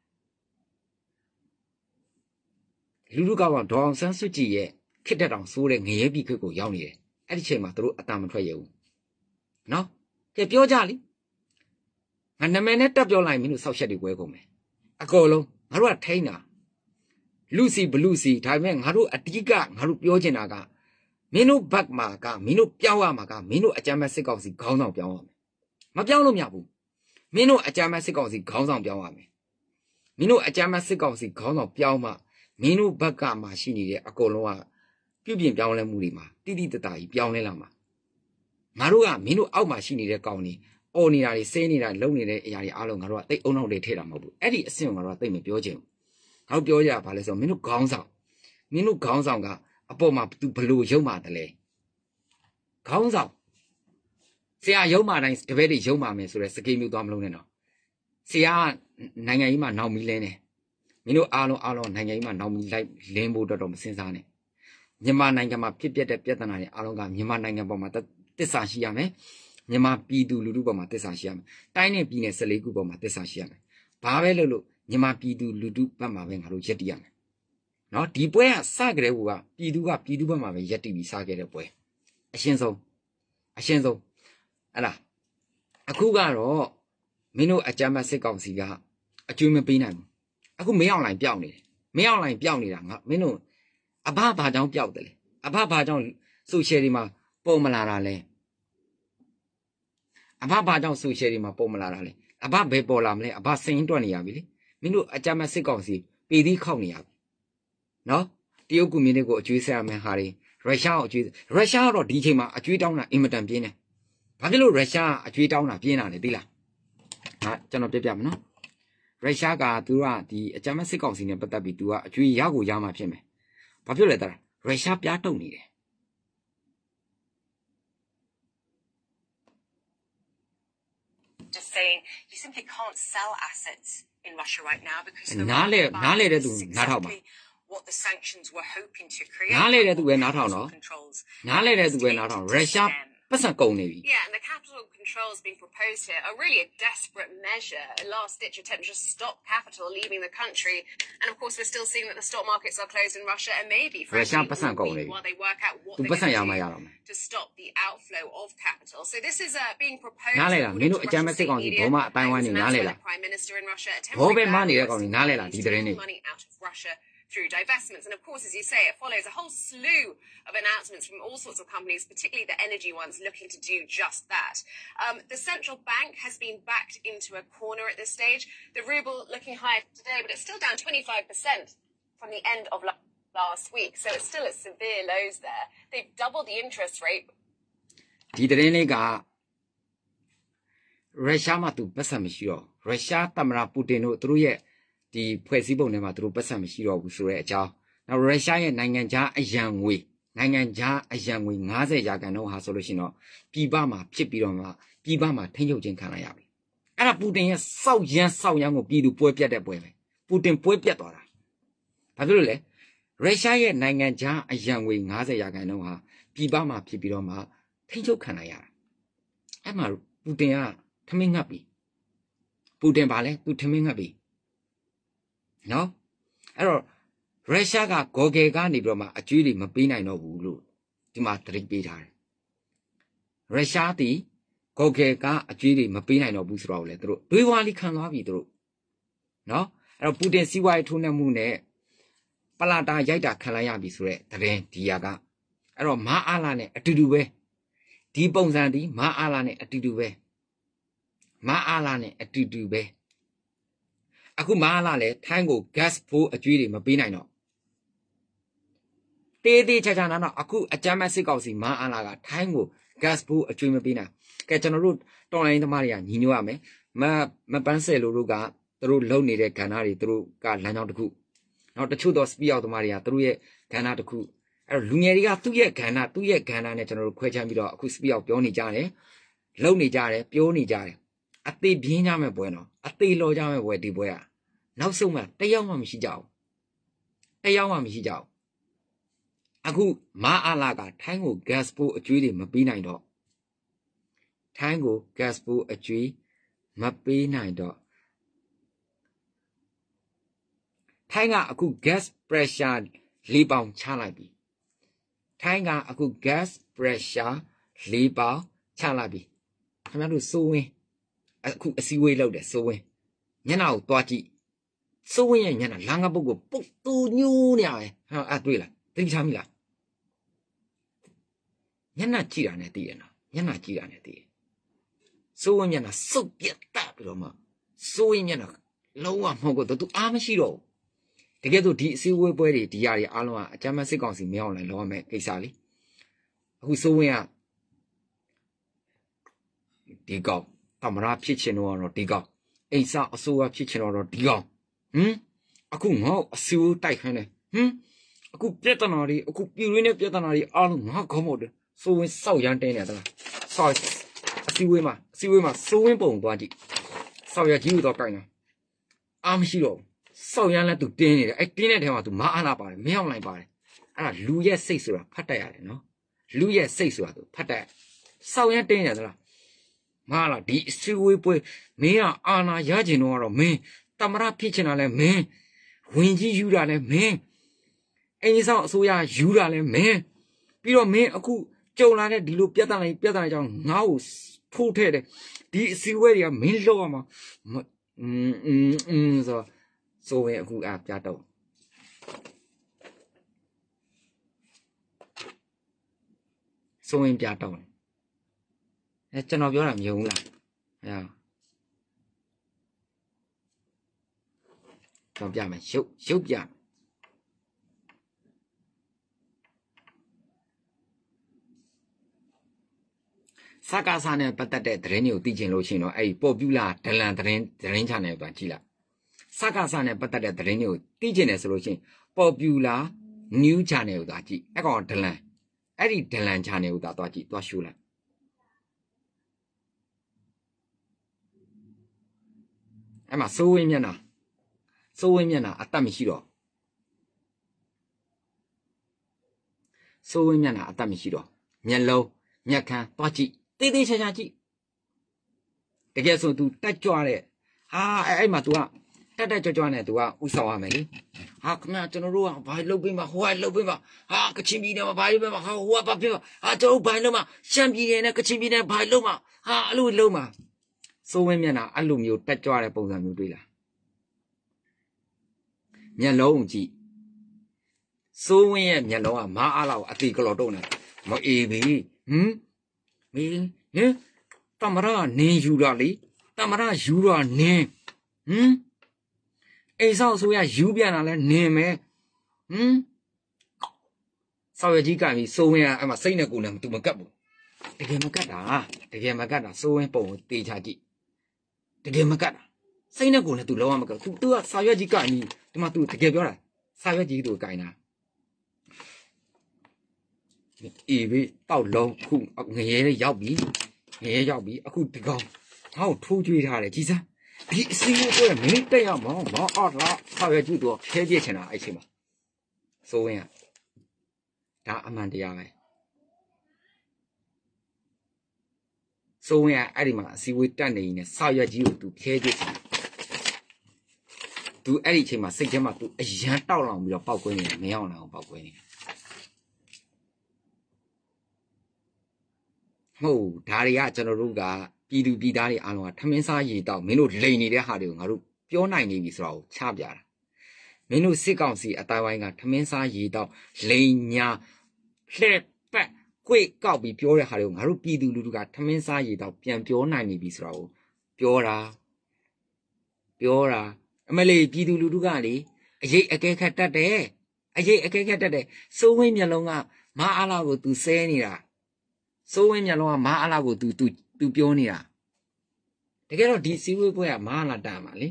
လူလူကတော့ဒေါအောင်ဆန်းစုကြည်ရဲ့ခစ်တက်တောင်စိုးတဲ့ငရဲပြည်ခစ်ကိုရောက်နေတယ်အဲ့ဒီချိန်မှာတို့အတန်မထွက်ရဘူးနော်ကဲပြောကြလိငါနာမည်နဲ့တက်ပြောလိုက်မင်းတို့ဆောက်ချက်တွေပွဲကုန်မယ်အကောလုံးငါတို့ကထိန်းတာလူစီဘလူစီဒါပေမဲ့ငါတို့အတိကငါတို့ပြောချင်တာကမင်းတို့ဘက်မှာကမင်းတို့ပြောင်းရမှာကမင်းတို့အကြမ်းမဲ့စစ်ကောင်စီခေါင်းဆောင်ပြောင်းရမယ်မပြောင်းလို့မရဘူးမင်းတို့အကြမ်းမဲ့စစ်ကောင်စီခေါင်းဆောင်ပြောင်းရမယ်မင်းတို့အကြမ်းမဲ့စစ်ကောင်စီခေါင်းဆောင်ပြောင်းမှမင်းတို့ဘက်ကမှရှိနေတဲ့အကောလုံးကပြုပြင်ပြောင်းလဲမှုတွေမှာတိတိတတ်တာကြီးပြောင်းလဲလာမှာငါတို့ကမင်းတို့အောက်မှာရှိနေတဲ့ကောင်တွေအော်နေတာတွေဆဲနေတာလုံနေတဲ့အရာတွေအားလုံးငါတို့ကတိတ်အုံနောက်တွေထည့်တာမဟုတ်ဘူးအဲ့ဒီအဆင့်ကိုငါတို့ကတိတ်မပြောချင်ဘူးငါတို့ပြောကြတာဘာလဲဆိုတော့မင်းတို့ခေါင်းဆောင်ကအပေါ်မှာသူဘလို့ရုံမာတယ်လဲခေါင်းဆောင်ဆရာရုံမာတိုင်းတပည့်တွေရုံမာမယ်ဆိုတဲ့စကေးမျိုးသွားမလုံးနဲ့တော့ဆရာကနိုင်ငံကြီးမှာနောက်မီလင်းတယ်မင်းတို့အားလုံးနိုင်ငံကြီးမှာနောက်မီလိုက်လင်းဖို့တော့မစင်စားနဲ့မြန်မာနိုင်ငံမှာဖြစ်ပျက်တဲ့ပြဿနာတွေအားလုံးကမြန်မာနိုင်ငံပေါ်မှာတစ္ဆာရှိရမယ်မြန်မာပြည်သူလူထုပေါ်မှာတစ္ဆာရှိရမယ်တိုင်းနဲ့ပြည်နယ်14ခုပေါ်မှာတစ္ဆာရှိရမယ်ဘာပဲလို့မြန်မာပြည်သူလူထုဘက်မှာပဲငါတို့ရက်တည်ရမယ်နော်ဒီပွဲကစကြတဲ့ဟိုကပြည်သူဘက်မှာပဲရက်တည်ပြီးစခဲ့တဲ့ပွဲအရှင်းဆုံးဟဲ့လားအခုကတော့မင်းတို့အကြမ်းဖက်စစ်ကောင်စီကအကျွေးမပေးနိုင်ဘူးအခုမင်းအောင်လိုင်ပြောင်းနေတယ်မင်းအောင်လိုင်ပြောင်းနေတာငါမင်းတို့အဘဘာကြောင့်ပြောက်တယ်လဲအဘဘာကြောင့်ဆိုရှယ်ဒီမှာပုံမလာတာလဲအဘဘာကြောင့်ဆိုရှယ်ဒီမှာပုံမလာတာလဲအဘဘယ်ပေါ်လာမလဲအဘစိန်တွက်နေရပြီလေမင်းတို့အကြမ်းမဲ့စစ်ကောင်စီပေသီးခောက်နေရပြီနော်တရုတ်ကွန်မြူနတီကိုအကျွေးဆက်ရမယ်ဟာတွေရုရှားကိုအကျွေးရုရှားကတော့ဒီချိန်မှာအကျွေးတောင်းတာအင်မတန်ပြင်းတယ်ဘာဖြစ်လို့ရုရှားအကျွေးတောင်းတာပြင်းတာလဲသိလားဟာကျွန်တော်ပြမယ်နော်ရုရှားကသူကဒီအကြမ်းမဲ့စစ်ကောင်စီနဲ့ပတ်သက်ပြီးသူကအကျွေးရကိုရမှာဖြစ်မယ်ဘာဖြစ်လဲတလားရုရှားပြားတုံနေတယ် just saying you simply can't sell assets in Russia right now because နားလေတဲ့သူနားထောင်ပါ what the sanctions were hoping to create နားလေတဲ့သူပဲနားထောင်တော့နားလေတဲ့သူပဲနားထောင်ရုရှားပတ်စံကုန်နေပြီ Yeah, and the capital controls being proposed here are really a desperate measure, a last-ditch attempt to just stop capital leaving the country. And of course, we're still seeing that the stock markets are closed in Russia, and maybe frankly, while they work out what they're going to do to stop the outflow of capital. So this is being proposed. The Prime Minister in Russia attempting money out of Russia through divestments. And of course, as you say, it follows a whole slew of announcements from all sorts of companies, particularly the energy ones, looking to do just that. The central bank has been backed into a corner at this stage. The ruble looking higher today, but it's still down 25% from the end of last week. So it's still at severe lows there. They've doubled the interest rate. ဒီသတင်းလေးကရုရှားမှာသူပတ်စံမရှိတော့ရုရှားသမ္မတပူတင်တို့သူတို့ရဲ့ဒီဖွဲ့စည်းပုံထဲမှာသူတို့ပတ်စံမရှိတော့ဘူးဆိုတဲ့အကြောင်းနောက်ရုရှားရဲ့နိုင်ငံခြားအရန်ငွေ50%ဟာဆိုလို့ရှိရင်တော့ပြည်ပမှာဖြစ်ပြီးတော့မှပြည်ပမှာထိန်းချုပ်ခြင်းခံလိုက်ရပြီအဲ့ဒါပူတင်ရဲ့စောက်ရမ်းကိုပြည်သူပွဲပြတ်တဲ့ပွဲပဲပူတင်ပွဲပြတ်သွားတာဘာဖြစ်လို့လဲရုရှားရဲ့နိုင်ငံခြားအရန်ငွေ50%ဟာပြည်ပမှာဖြစ်ပြီးတော့မှထိန်းချုပ်ခံလိုက်ရတာအဲ့မှာပူတင်ကထမင်းငတ်ပြီပူတင်ပါလဲသူထမင်းငတ်ပြီနော်အဲ့တော့ရုရှားကဂေါ်ဂယ်ကနေပြီးတော့မှအကျွေးတွေမပေးနိုင်တော့ဘူးလို့ဒီမှာသတိပေးထားတယ်ရုရှားတီဂေါ်ဂယ်ကအကျွေးတွေမပေးနိုင်တော့ဘူးဆိုတော့လေသူတို့တွေးဝါလီခံသွားပြီသူတို့နော်အဲ့တော့ပူတင်စီးပွားရေးထိုးနှက်မှုနဲ့ပလာတာရိုက်တာခံလိုက်ရပြီဆိုတဲ့သတင်းဒီယာကအဲ့တော့မအားလာနဲ့အတူတူပဲဒီပုံစံဒီမအားလာနဲ့အတူတူပဲအခုမအားလာလေထိုင်းကို gas ဖိုးအကျွေးတွေမပေးနိုင်တော့တေးချာနာတော့အခုအကြမ်းမဲ့စစ်ကောင်စီမအားလာကထိုင်းကို gas ဖိုးအကျွေးမပေးနိုင်ကဲကျွန်တော်တို့တော်လိုင်းသမားတွေကညီညွတ်ရမယ်မပန်းဆယ်လိုတို့ကသူတို့လုံနေတဲ့ကဏ္ဍတွေသူတို့ကလမ်းကြောင်းတစ်ခုနောက်တချို့တော့ speed out သမားတွေကသူတို့ရဲ့ကဏ္ဍတစ်ခုအဲ့တော့လူငယ်တွေကသူ့ရဲ့ကဏ္ဍနဲ့ကျွန်တော်တို့ခွဲခြမ်းပြီးတော့အခု speed out ပြောနေကြတယ်လုံနေကြတယ်ပြောနေကြတယ်အသေးပြင်းကြမဲ့ပွဲနော်အသေးလော်ကြမဲ့ပွဲဒီပွဲကနောက်ဆုံးမှတယောက်မှမရှိကြဘူးအခုမအားလာကထိုင်းကို gas ပိုးအကျွေးတွေမပေးနိုင်တော့ထိုင်းကို gas ပိုးအကျွေးမပေးနိုင်တော့ထိုင်းကအခု gas pressure 4 ပေါင်ချလိုက်ပြီထိုင်းကအခု gas pressure 4 ပေါင်ချလိုက်ပြီခင်ဗျားတို့စိုးဝင်းအခုအစည်းအဝေးလုပ်တယ်စိုးဝင်းညနာကိုတွားကြည့်စိုးဝင်းရဲ့ညနာလာငါပုတ်ကိုပုတ်တူညူးနေရပဲဟာအဲ့တွေ့လားသိချမ်းပြီလားညနာကြည့်တာနဲ့သိရနော်စိုးဝင်းညနာစုပ်ပြတ်တက်ပြီးတော့မှစိုးဝင်းညနာလုံးဝမဟုတ်တော့သူအားမရှိတော့တကယ်တော့ဒီအစည်းအဝေးပွဲတွေဒီຢာတွေအားလုံးကအကြမ်းမဲ့စစ်ကောင်စီမရောက်နိုင်လောရမယ်ကိစ္စလေအခုစိုးဝင်းကဒီကောင်တမရဖြစ်ချင်တော့ဒီကောင်အိမ်စာအစိုးရဖြစ်ချင်တော့ဒီကောင်အခုငါ့အစည်းအဝေးတိုက်ခိုင်းတယ်အခုပြဿနာတွေအခုပြည်ရင်းနဲ့ပြဿနာတွေအားလုံးငါခေါင်းမို့တယ်စိုးဝင်းစောက်ရမ်းတင်းနေသလားစောက်အစည်းအဝေးမှာစိုးဝင်းပုံသွားကြည့်စောက်ရကြီးတော့ကိုင်းတာအားမရှိတော့စောက်ရမ်းလဲသူတင်းနေတယ်အဲ့တင်းတဲ့ထဲမှာသူမအားလာပါတယ်မရောက်နိုင်ပါတယ်အဲ့ဒါလူရဲ့စိတ်ဆိုတာဖတ်တတ်ရတယ်နော်လူရဲ့စိတ်ဆိုတာသူဖတ်တတ်စောက်ရမ်းတင်းနေသလားမလားဒီအစည်းအဝေးပွဲမင်းကအာနာရကျင်တော့မင်းတမရဖြစ်ချင်တာလဲမင်းဝင်ကြီးယူတာလဲမင်းအိမ်ဆောင်အစိုးရယူတာလဲမင်းပြီးတော့မင်းအခုကြုံလာတဲ့ဒီလိုပြဿနာကြောင့်ငါ့ကိုထိုးထဲ့တယ်ဒီအစည်းအဝေးတွေကမင်းလောက်ရမှာဆိုရင်အခုပြတော့ဆိုရင်ပြတော့ကျွန်တော်ပြောတာမယုံဘူးလားကျွန်တော်ပြမယ်ရုပ်ပြစကားစားနဲ့ပတ်သက်တဲ့သတင်းတွေကိုသိချင်လို့ရှိရင်တော့အဲ့ဒီ popular ဒလန်သတင်း channel ကိုကြည့်လိုက်စကားစားနဲ့ပတ်သက်တဲ့သတင်းတွေကိုသိချင်တယ်ဆိုလို့ရှိရင် popular new channel ကိုကြည့်အဲ့ကောင်ဒလန်အဲ့ဒီဒလန် channel ကိုသွားကြည့်သွားရှုလိုက်အဲ့မှာစိုးဝင်းမျက်နှာအသက်မရှိတော့မျက်လုံးမျက်ခမ်းသွားကြည့်တေးချာကြည့်တကယ်ဆို तू တက်ကြွတဲ့အဲ့မှာ तू ကတက်ကြွနဲ့ तू ကဥဆောင်ရမယ်လေခင်ဗျာကျွန်တော်တို့ကဘာလုပ်ပေးမှာဟိုကလုပ်ပေးမှာကချင်ပြည်နယ်မှာဘာလုပ်ပေးမှာဟိုကဘာဖြစ်မှာကျွန်တော်ဘာလုပ်မှာရှမ်းပြည်နယ်နဲ့ကချင်ပြည်နယ်ဘာလုပ်မှာအဲ့လိုလုပ်မှာစိုးဝင်းမျက်နှာအဲ့လိုမျိုးတက်ကြွတဲ့ပုံစံမျိုးတွေ့လားမျက်လုံးကြည့်စိုးဝင်းရဲ့မျက်လုံးကမအားလောက်အတီကလော်တုံးနေမအေးပြီမင်းတမရနင်းယူတာလေတမရယူတာနင်းအိမ်ဆောက်ဆိုရယူပြန်တာလဲနင်းမယ်ဆောက်ရကြီးကပြီးစိုးဝင်းကအဲ့မှာစိတ်နဲ့ကိုယ်နဲ့သူမကတ်ဘူးတကယ်မကတ်တာစိုးဝင်းပုံကိုတေးချကြည့်တကယ်မကတ်တာစိတ်နဲ့ကိုယ်နဲ့ तू လုံးဝမကဘူး तू ကစာရွက်ကြီးကင်ပြီးဒီမှာ तू တကယ်ပြောတာစာရွက်ကြီး तू ကင်တာအေးဘေးတောက်လုံးခုငရဲလေးရောက်ပြီငရဲရောက်ပြီအခုဒီကောင်ဟောက်ထိုးကြွေးထားတယ်ကြီးစမ်းဒီအစီအကိုမင်းတက်ရမောင်းအော်လားစာရွက်ကြီး तू ဖဲပြစ်ချင်တာအဲ့ချိန်မှာစိုးဝင်ကဒါအမှန်တရားပဲစိုးဝင်ကအဲ့ဒီမှာအစီအဝေးတက်နေရင်စာရွက်ကြီးကို तू ဖဲပြစ်ချင်သူအဲ့ဒီအချိန်မှာစိတ်ထဲမှာ तू အရန်တောက်လောင်ပြီးတော့ပောက်ကွင်းနေတယ်မရောက်အောင်ပောက်ကွင်းနေတယ်ဟုတ်ဒါတွေကကျွန်တော်တို့ကပြည်သူပြည်သားတွေအားလုံးကထမင်းစားရေတောက်မင်းတို့လိန်နေတဲ့ဟာတွေကိုငါတို့ပြောနိုင်နေပြီဆိုတာကိုချပြတာမင်းတို့စစ်ကောင်စီအတိုင်းဝိုင်းကထမင်းစားရေတောက်လိန်ညာလှက်ပတ်ကိုယ်ကောက်ပြီးပြောတဲ့ဟာတွေကိုငါတို့ပြည်သူလူထုကထမင်းစားရေတောက်ပြန်ပြောနိုင်နေပြီဆိုတာကိုပြောတာအမလေးပြည်သူလူထုကလေအရေးအကဲခတ်တတ်တယ်စိုးဝင်းမျက်လုံးကမအားလာကို तू ဆဲနေတာစိုးဝင်းမျက်လုံးကမအားလာကို तू ပြောနေတာတကယ်တော့ဒီစီဝေးပွဲကမအားလာတတ်မှာလေ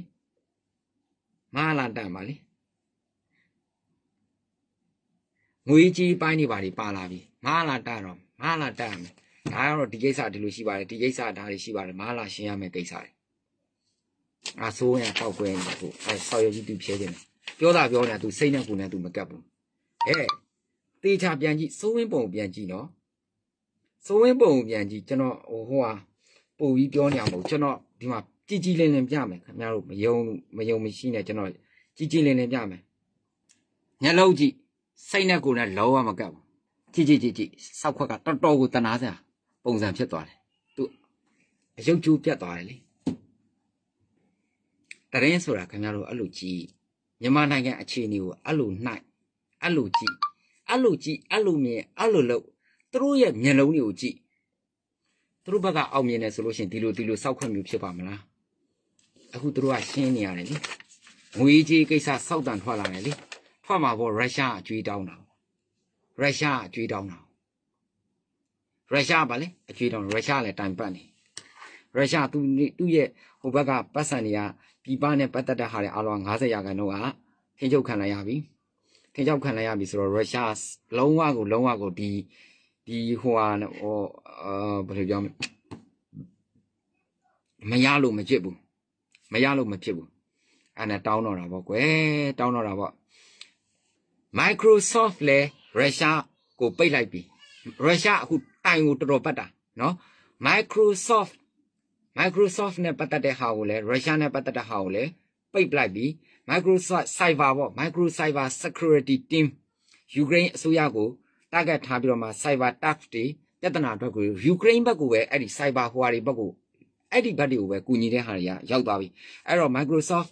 ငွေကြီးပိုင်းနေပါလေပါလာပြီမအားလာတတ်တော့မအားလာတတ်မယ်ဒါကတော့ဒီကိစ္စဒီလိုရှိပါတယ်ဒီကိစ္စဒါတွေရှိပါတယ်မအားလာရှင်းရမယ်ကိစ္စတွေအဆိုးရပောက်ကွဲနေကိုအဲဆောက်ရည်ကြီး तू ဖြဲခြင်းပြောတာပြောနေတာ तू စိတ်နဲ့ကိုယ်နဲ့ तू မကပ်ဘူးတေချာပြန်ကြည့်စိုးဝင်းပုံပြန်ကြည့်နော်စိုးဝင်းပုံပြန်ကြည့်ကျွန်တော်ဟိုဟာပို့ပြီးပြောနေအောင်မဟုတ်ကျွန်တော်ဒီမှာကြည်ကြည်လင်းလင်းပြမယ်ခင်ဗျားတို့မယုံမရှိနဲ့ကျွန်တော်ကြည်ကြည်လင်းလင်းပြမယ်ညလုံးကြည့်စိတ်နဲ့ကိုယ်နဲ့လောဝမကပ်ဘူးကြည့်စောက်ခွက်ကတော်တော်ကိုတနာစရာပုံစံဖြစ်သွားတယ် तू အယုတ်ကျိုးပြတ်သွားတယ်လေတရင်ဆိုတာခင်ဗျားတို့အဲ့လိုကြည့်မြန်မာနိုင်ငံအခြေအနေကိုအဲ့လိုနှိုက်အဲ့လိုကြည့်အဲ့လိုမြင်အဲ့လိုလုပ်သူတို့ရဲ့မျက်လုံးတွေကိုကြည့်သူတို့ဘက်ကအောင်မြင်တယ်ဆိုလို့ရှိရင်ဒီလိုစောက်ခွက်မျိုးဖြစ်ပါမလားအခုသူတို့ကရှင်းနေရတယ်လေငွေကြီးကိစ္စစောက်တန်ထွက်လာတယ်လေထွက်မှာပေါ့ရုရှားအကျွေးတောင်းတာရုရှားပါလေအကျွေးတောင်းရုရှားလည်းတိုင်ပတ်နေရုရှားသူ့ရဲ့ဟိုဘက်ကပတ်စံတွေကပြည်ပနဲ့ပတ်သက်တဲ့ဟာတွေအားလုံး50%ကထိချုပ်ခံလိုက်ရပြီဆိုတော့ရုရှားလုံးဝကိုဒီဟိုဟာဘယ်လိုပြောမရလို့မဖြစ်ဘူးအဲ့နဲ့တောင်းတော့တာပေါ့ကွယ် Microsoft လဲရုရှားကိုပိတ်လိုက်ပြီရုရှားအခုတိုင်ကိုတော်ပတ်တာနော် Microsoft နဲ့ပတ်သက်တဲ့ဟာကိုလဲရုရှားနဲ့ပတ်သက်တဲ့ဟာကိုလဲပိတ်လိုက်ပြီ Microsoft Cyber Security Team ယူကရိန်းအစိုးရကို target ထားပြီးတော့မှ Cyber Attack တွေပြဿနာအတွက်ကိုယူကရိန်းဘက်ကိုပဲအဲ့ဒီ Cyber ဟိုဟာတွေဘက်ကိုအဲ့ဒီဘက်တွေကိုပဲကူညီတဲ့ဟာတွေကရောက်သွားပြီအဲ့တော့ Microsoft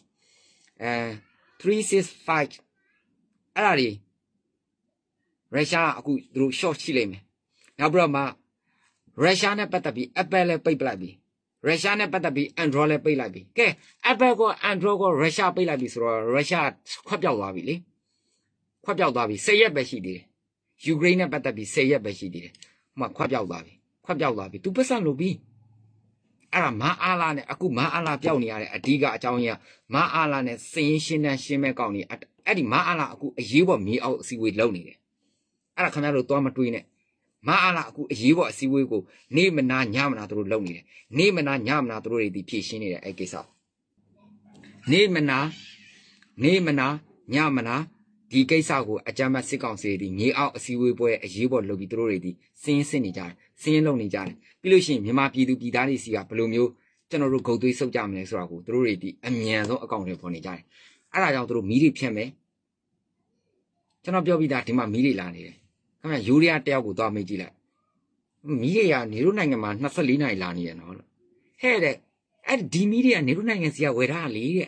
365အဲ့ဒါတွေရုရှားအခုသူတို့ short ရှိလိမ့်မယ်နောက်ပြီးတော့မှရုရှားနဲ့ပတ်သက်ပြီး Apple လည်းပိတ်ပလိုက်ပြီရုရှားနဲ့ပတ်သက်ပြီး Android လည်းပိတ်လိုက်ပြီကဲ Apple က Android ကရုရှားပိတ်လိုက်ပြီဆိုတော့ရုရှားခွက်ပြောက်သွားပြီလေ10 ရက်ပဲရှိသေးတယ်ယူကရိန်းနဲ့ပတ်သက်ပြီး10 ရက်ပဲရှိသေးတယ်ဟိုမှာခွက်ပြောက်သွားပြီသူပတ်စံလို့ပြီအဲ့ဒါမအားလာနဲ့အခုမအားလာပြောက်နေရတဲ့အဓိကအကြောင်းကြီးကမအားလာနဲ့စင်းရှင်းမဲ့ကောင်းနေအဲ့ဒီမအားလာအခုအရေးပေါ်မြေအောက်အစည်းအဝေးလုပ်နေတယ်အဲ့ဒါခင်ဗျားတို့သွားမတွေးနဲ့မအားလာအခုအရေးပေါ်အစည်းအဝေးကိုနေမနာညမနာတို့လုပ်နေတယ်နေမနာညမနာတို့တွေဒီဖြည့်ရှင်းနေတယ်အဲ့ကိစ္စနေမနာညမနာဒီကိစ္စကိုအကြမ်းဖက်စစ်ကောင်စီတွေမြေအောက်အစည်းအဝေးပွဲအရေးပေါ်လုပ်ပြီးတို့တွေဒီစင်းနေကြတယ်စင်းလုံးနေကြတယ်ပြီးလို့ရှိရင်မြန်မာပြည်သူပြည်သားတွေစီကဘယ်လိုမျိုးကျွန်တော်တို့ဂုတ်သွေးစုပ်ကြမလဲဆိုတာကိုတို့တွေဒီအမြန်ဆုံးအကောင့်တွေပေါ်နေကြတယ်အဲ့ဒါကြောင့်တို့မီးတွေဖြတ်မယ်ကျွန်တော်ပြောပြီးသားဒီမှာမီးတွေလာနေတယ်ခင်ဗျယူရီးယားတယောက်ကိုသွားမေးကြည့်လိုက်မီးတွေကနေတို့နိုင်ငံမှာ24နာရီလာနေရနော်ဟဲ့တဲ့အဲ့ဒီမီးတွေကနေတို့နိုင်ငံစီကဝယ်ထားလေတဲ့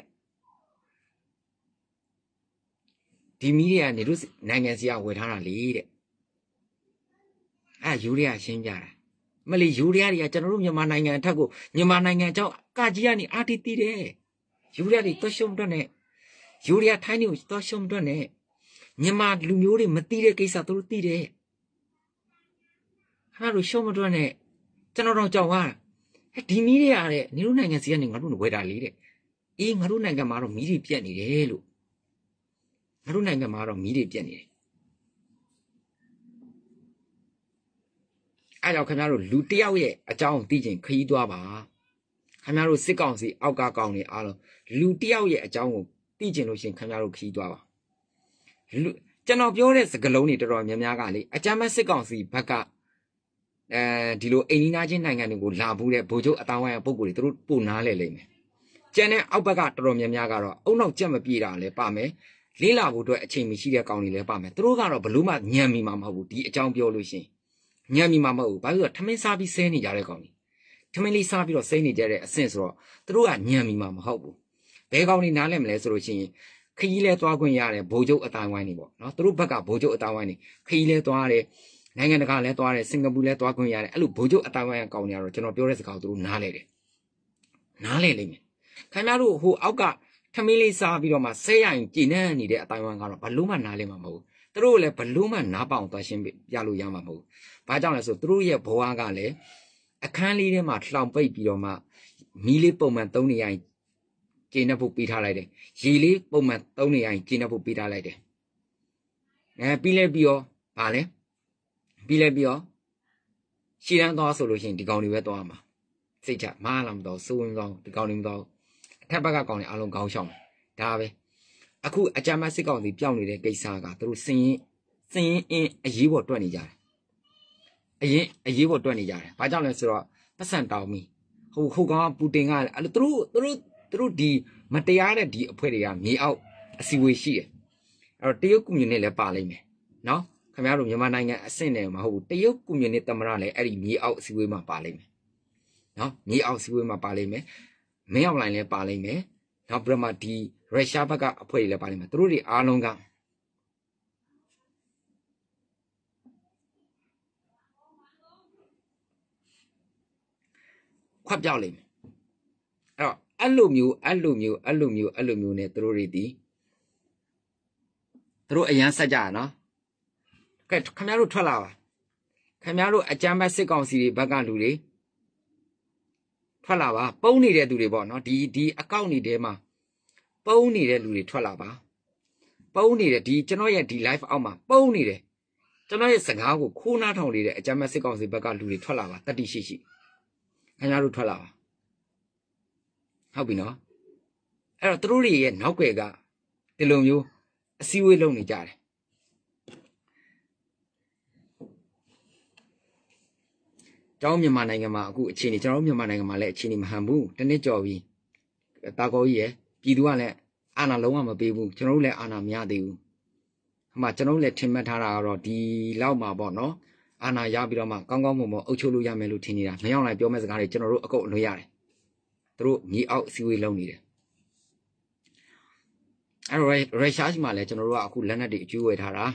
ဒီမီးတွေကနေတို့နိုင်ငံစီကဝယ်ထားတာလေတဲ့အဲ့ယူရီးယားရှင်းပြတာမလီယူရီးယားတွေကကျွန်တော်တို့မြန်မာနိုင်ငံအထက်ကိုမြန်မာနိုင်ငံအကြောင်းကကြီးကနေအာတီတီးတယ်ယူရီးယားတွေတော့ရှုံတော့နဲ့ယူရီးယားထိုင်းတွေကိုတော့ရှုံတော့နဲ့မြန်မာလူမျိုးတွေမသိတဲ့ကိစ္စသူတို့သိတယ်ဟာတို့ရှုံမတော့နဲ့ကျွန်တော်တော့ကြောက်သွားဒီမီးတွေရတဲ့နေတို့နိုင်ငံစီကနေငါတို့ဝယ်တာလေတဲ့ငါတို့နိုင်ငံမှာတော့မီးတွေပြတ်နေတယ်လို့ငါတို့နိုင်ငံမှာတော့မီးတွေပြတ်နေတယ်အဲ့ကြောင့်ခင်ဗျားတို့လူတယောက်ရဲ့အကြောင်းသိချင်ခရီးသွားပါခင်ဗျားတို့စစ်ကောင်စီအောက်ကကောင်တွေအားလုံးလူတယောက်ရဲ့အကြောင်းကိုသိချင်လို့ရှင်ခင်ဗျားတို့ခရီးသွားပါကျွန်တော်ပြောတဲ့စကားလုံးတွေတော်တော်များများကလေအကြမ်းဖက်စစ်ကောင်စီဘက်ကဒီလိုအိမ်နီးနားချင်းနိုင်ငံတွေကိုလာဘူးတဲ့ဗိုလ်ချုပ်အတောင်ဝိုင်းပုံကိုယ်တွေသူတို့ပို့နားလဲလိမ့်မယ်ကျန်တဲ့အောက်ဘက်ကတော်တော်များများကတော့အုံနောက်ကြက်မပြေတာလည်းပါမယ်လေးလာဖို့အတွက်အချိန်မရှိတဲ့ကောင်တွေလည်းပါမယ်သူတို့ကတော့ဘလို့မှညံမီမှာမဟုတ်ဘူးဒီအကြောင်းပြောလို့ရှင်ညံမီမှာမဟုတ်ဘူးဘာလို့လဲထမင်းစားပြီးဆဲနေကြတဲ့ကောင်တွေထမင်းလေးစားပြီးတော့ဆဲနေကြတဲ့အဆင့်ဆိုတော့သူတို့ကညံမီမှာမဟုတ်ဘူးဘယ်ကောင်တွေနားလဲမလဲဆိုလို့ရှိရင်ခရီးလဲသွားခွင့်ရတယ်ဗိုလ်ချုပ်အတိုင်းဝိုင်းနေပေါ့နော်သူတို့ဘက်ကဗိုလ်ချုပ်အတိုင်းဝိုင်းနေခရီးလဲသွားတယ်နိုင်ငံတကာလဲသွားတယ်စင်ကာပူလဲသွားခွင့်ရတယ်အဲ့လိုဗိုလ်ချုပ်အတိုင်းဝိုင်းကကောင်တွေကတော့ကျွန်တော်ပြောတဲ့စကားကိုသူတို့နားလဲတယ်နားလဲလိမ့်မယ်ခင်ဗျားတို့ဟိုအောက်ကထမင်းလေးစားပြီးတော့မှဆဲရရင်ကြည်နှံ့နေတဲ့အတိုင်းဝိုင်းကတော့ဘလို့မှနားလဲမှာမဟုတ်ဘူးသူတို့လည်းဘလို့မှနားပေါအောင်သွားရှင်းပြလို့ရမှာမဟုတ်ဘူးဘာကြောင့်လဲဆိုသူတို့ရဲ့ဘဝကလည်းအခန်းလေးထဲမှာလှောင်ပိတ်ပြီးတော့မှမီးလေးပုံမှန်3နေရရင်ကျင်းနှပ်ဖို့ပေးထားလိုက်တယ်ရေလေးပုံမှန်3နေရရင်ကျင်းနှပ်ဖို့ပေးထားလိုက်တယ်ပြီးလဲပြီးတော့ဗာလဲပြီးလဲပြီးတော့ရှည်တန်းသွားဆိုလို့ရှိရင်ဒီကောင်တွေပဲသွားမှာစိတ်ချမအားလားမတော့စိုးဝင်ကောင်းဒီကောင်တွေမတော့အထက်ဘက်ကကောင်တွေအားလုံးခေါင်းရှောင်ဒါပဲအခုအကြမ်းဖက်စစ်ကောင်စီပြောင်းနေတဲ့ကိစ္စကသူတို့စင်ရင်အင်းအရေးပေါ်တွက်နေကြတယ်အရေးပေါ်တွက်နေကြတယ်ဘာကြောင့်လဲဆိုတော့ပတ်စံတောင်းပြီဟိုကောင်ကပူတင်ကအဲ့လိုသူတို့ဒီမတရားတဲ့ဒီအဖွဲ့တွေကမြေအောက်အစီအဝေးရှိတယ်အဲ့တော့တရုတ်ကွန်မြူနစ်လည်းပါလိမ့်မယ်နော်ခင်ဗျားတို့မြန်မာနိုင်ငံအဆင့်နဲ့မဟုတ်ဘူးတရုတ်ကွန်မြူနစ်သမ္မတလည်းအဲ့ဒီမြေအောက်အစီအဝေးမှာပါလိမ့်မယ်နော်မြေအောက်အစီအဝေးမှာပါလိမ့်မယ်မင်းအောင်လိုင်းလည်းပါလိမ့်မယ်နောက်ပြီးတော့မှဒီရုရှားဘက်ကအဖွဲ့တွေလည်းပါလိမ့်မယ်သူတို့တွေအားလုံးကခွက်ပြောက်လိမ့်မယ်အဲ့လိုမျိုးနဲ့သူတို့တွေဒီသူတို့အရန်ဆက်ကြရနော်ကဲခင်ဗျားတို့ထွက်လာပါခင်ဗျားတို့အကြမ်းဖက်စစ်ကောင်စီတွေဘက်ကလူတွေထွက်လာပါပုံနေတဲ့သူတွေပေါ့နော်ဒီအကောင့်တွေထဲမှာပုံနေတဲ့လူတွေထွက်လာပါပုံနေတဲ့ဒီကျွန်တော်ရဲ့ဒီ live အောက်မှာပုံနေတယ်ကျွန်တော်ရဲ့စကားကိုခိုးနားထောင်နေတဲ့အကြမ်းဖက်စစ်ကောင်စီဘက်ကလူတွေထွက်လာပါတတိရှိခင်ဗျားတို့ထွက်လာပါဟုတ်ပြီနော်အဲ့တော့သူတို့တွေရဲ့နောက်ွယ်ကဒီလိုမျိုးအစည်းအဝေးလုပ်နေကြတယ်ကျွန်တော်မြန်မာနိုင်ငံမှာအခုအခြေအနေကျွန်တော်မြန်မာနိုင်ငံမှာလည်းအခြေအနေမဟန်ဘူးတနစ်ကြော်ပြီးတာကောကြီးရယ်ပြည်သူကလည်းအာဏာလုံးဝမပေးဘူးကျွန်တော်တို့လည်းအာဏာမရသေးဘူးအမှကျွန်တော်တို့လည်းထင်မှတ်ထားတာကတော့ဒီလောက်မှာပေါ့နော်အာဏာရပြီးတော့မှကောင်းကောင်းမွန်မွန်အုပ်ချုပ်လို့ရမယ်လို့ထင်နေတာမရောက်နိုင်ပြောမဲ့စကားတွေကျွန်တော်တို့အကုန်အလွတ်ရတယ်သူတို့မြေအောက်အစည်းအဝေးလုပ်နေတယ်အဲ့တော့ရုရှားရှိမှလည်းကျွန်တော်တို့ကအခုလက်နက်တွေအကျိုးဝယ်ထားတာ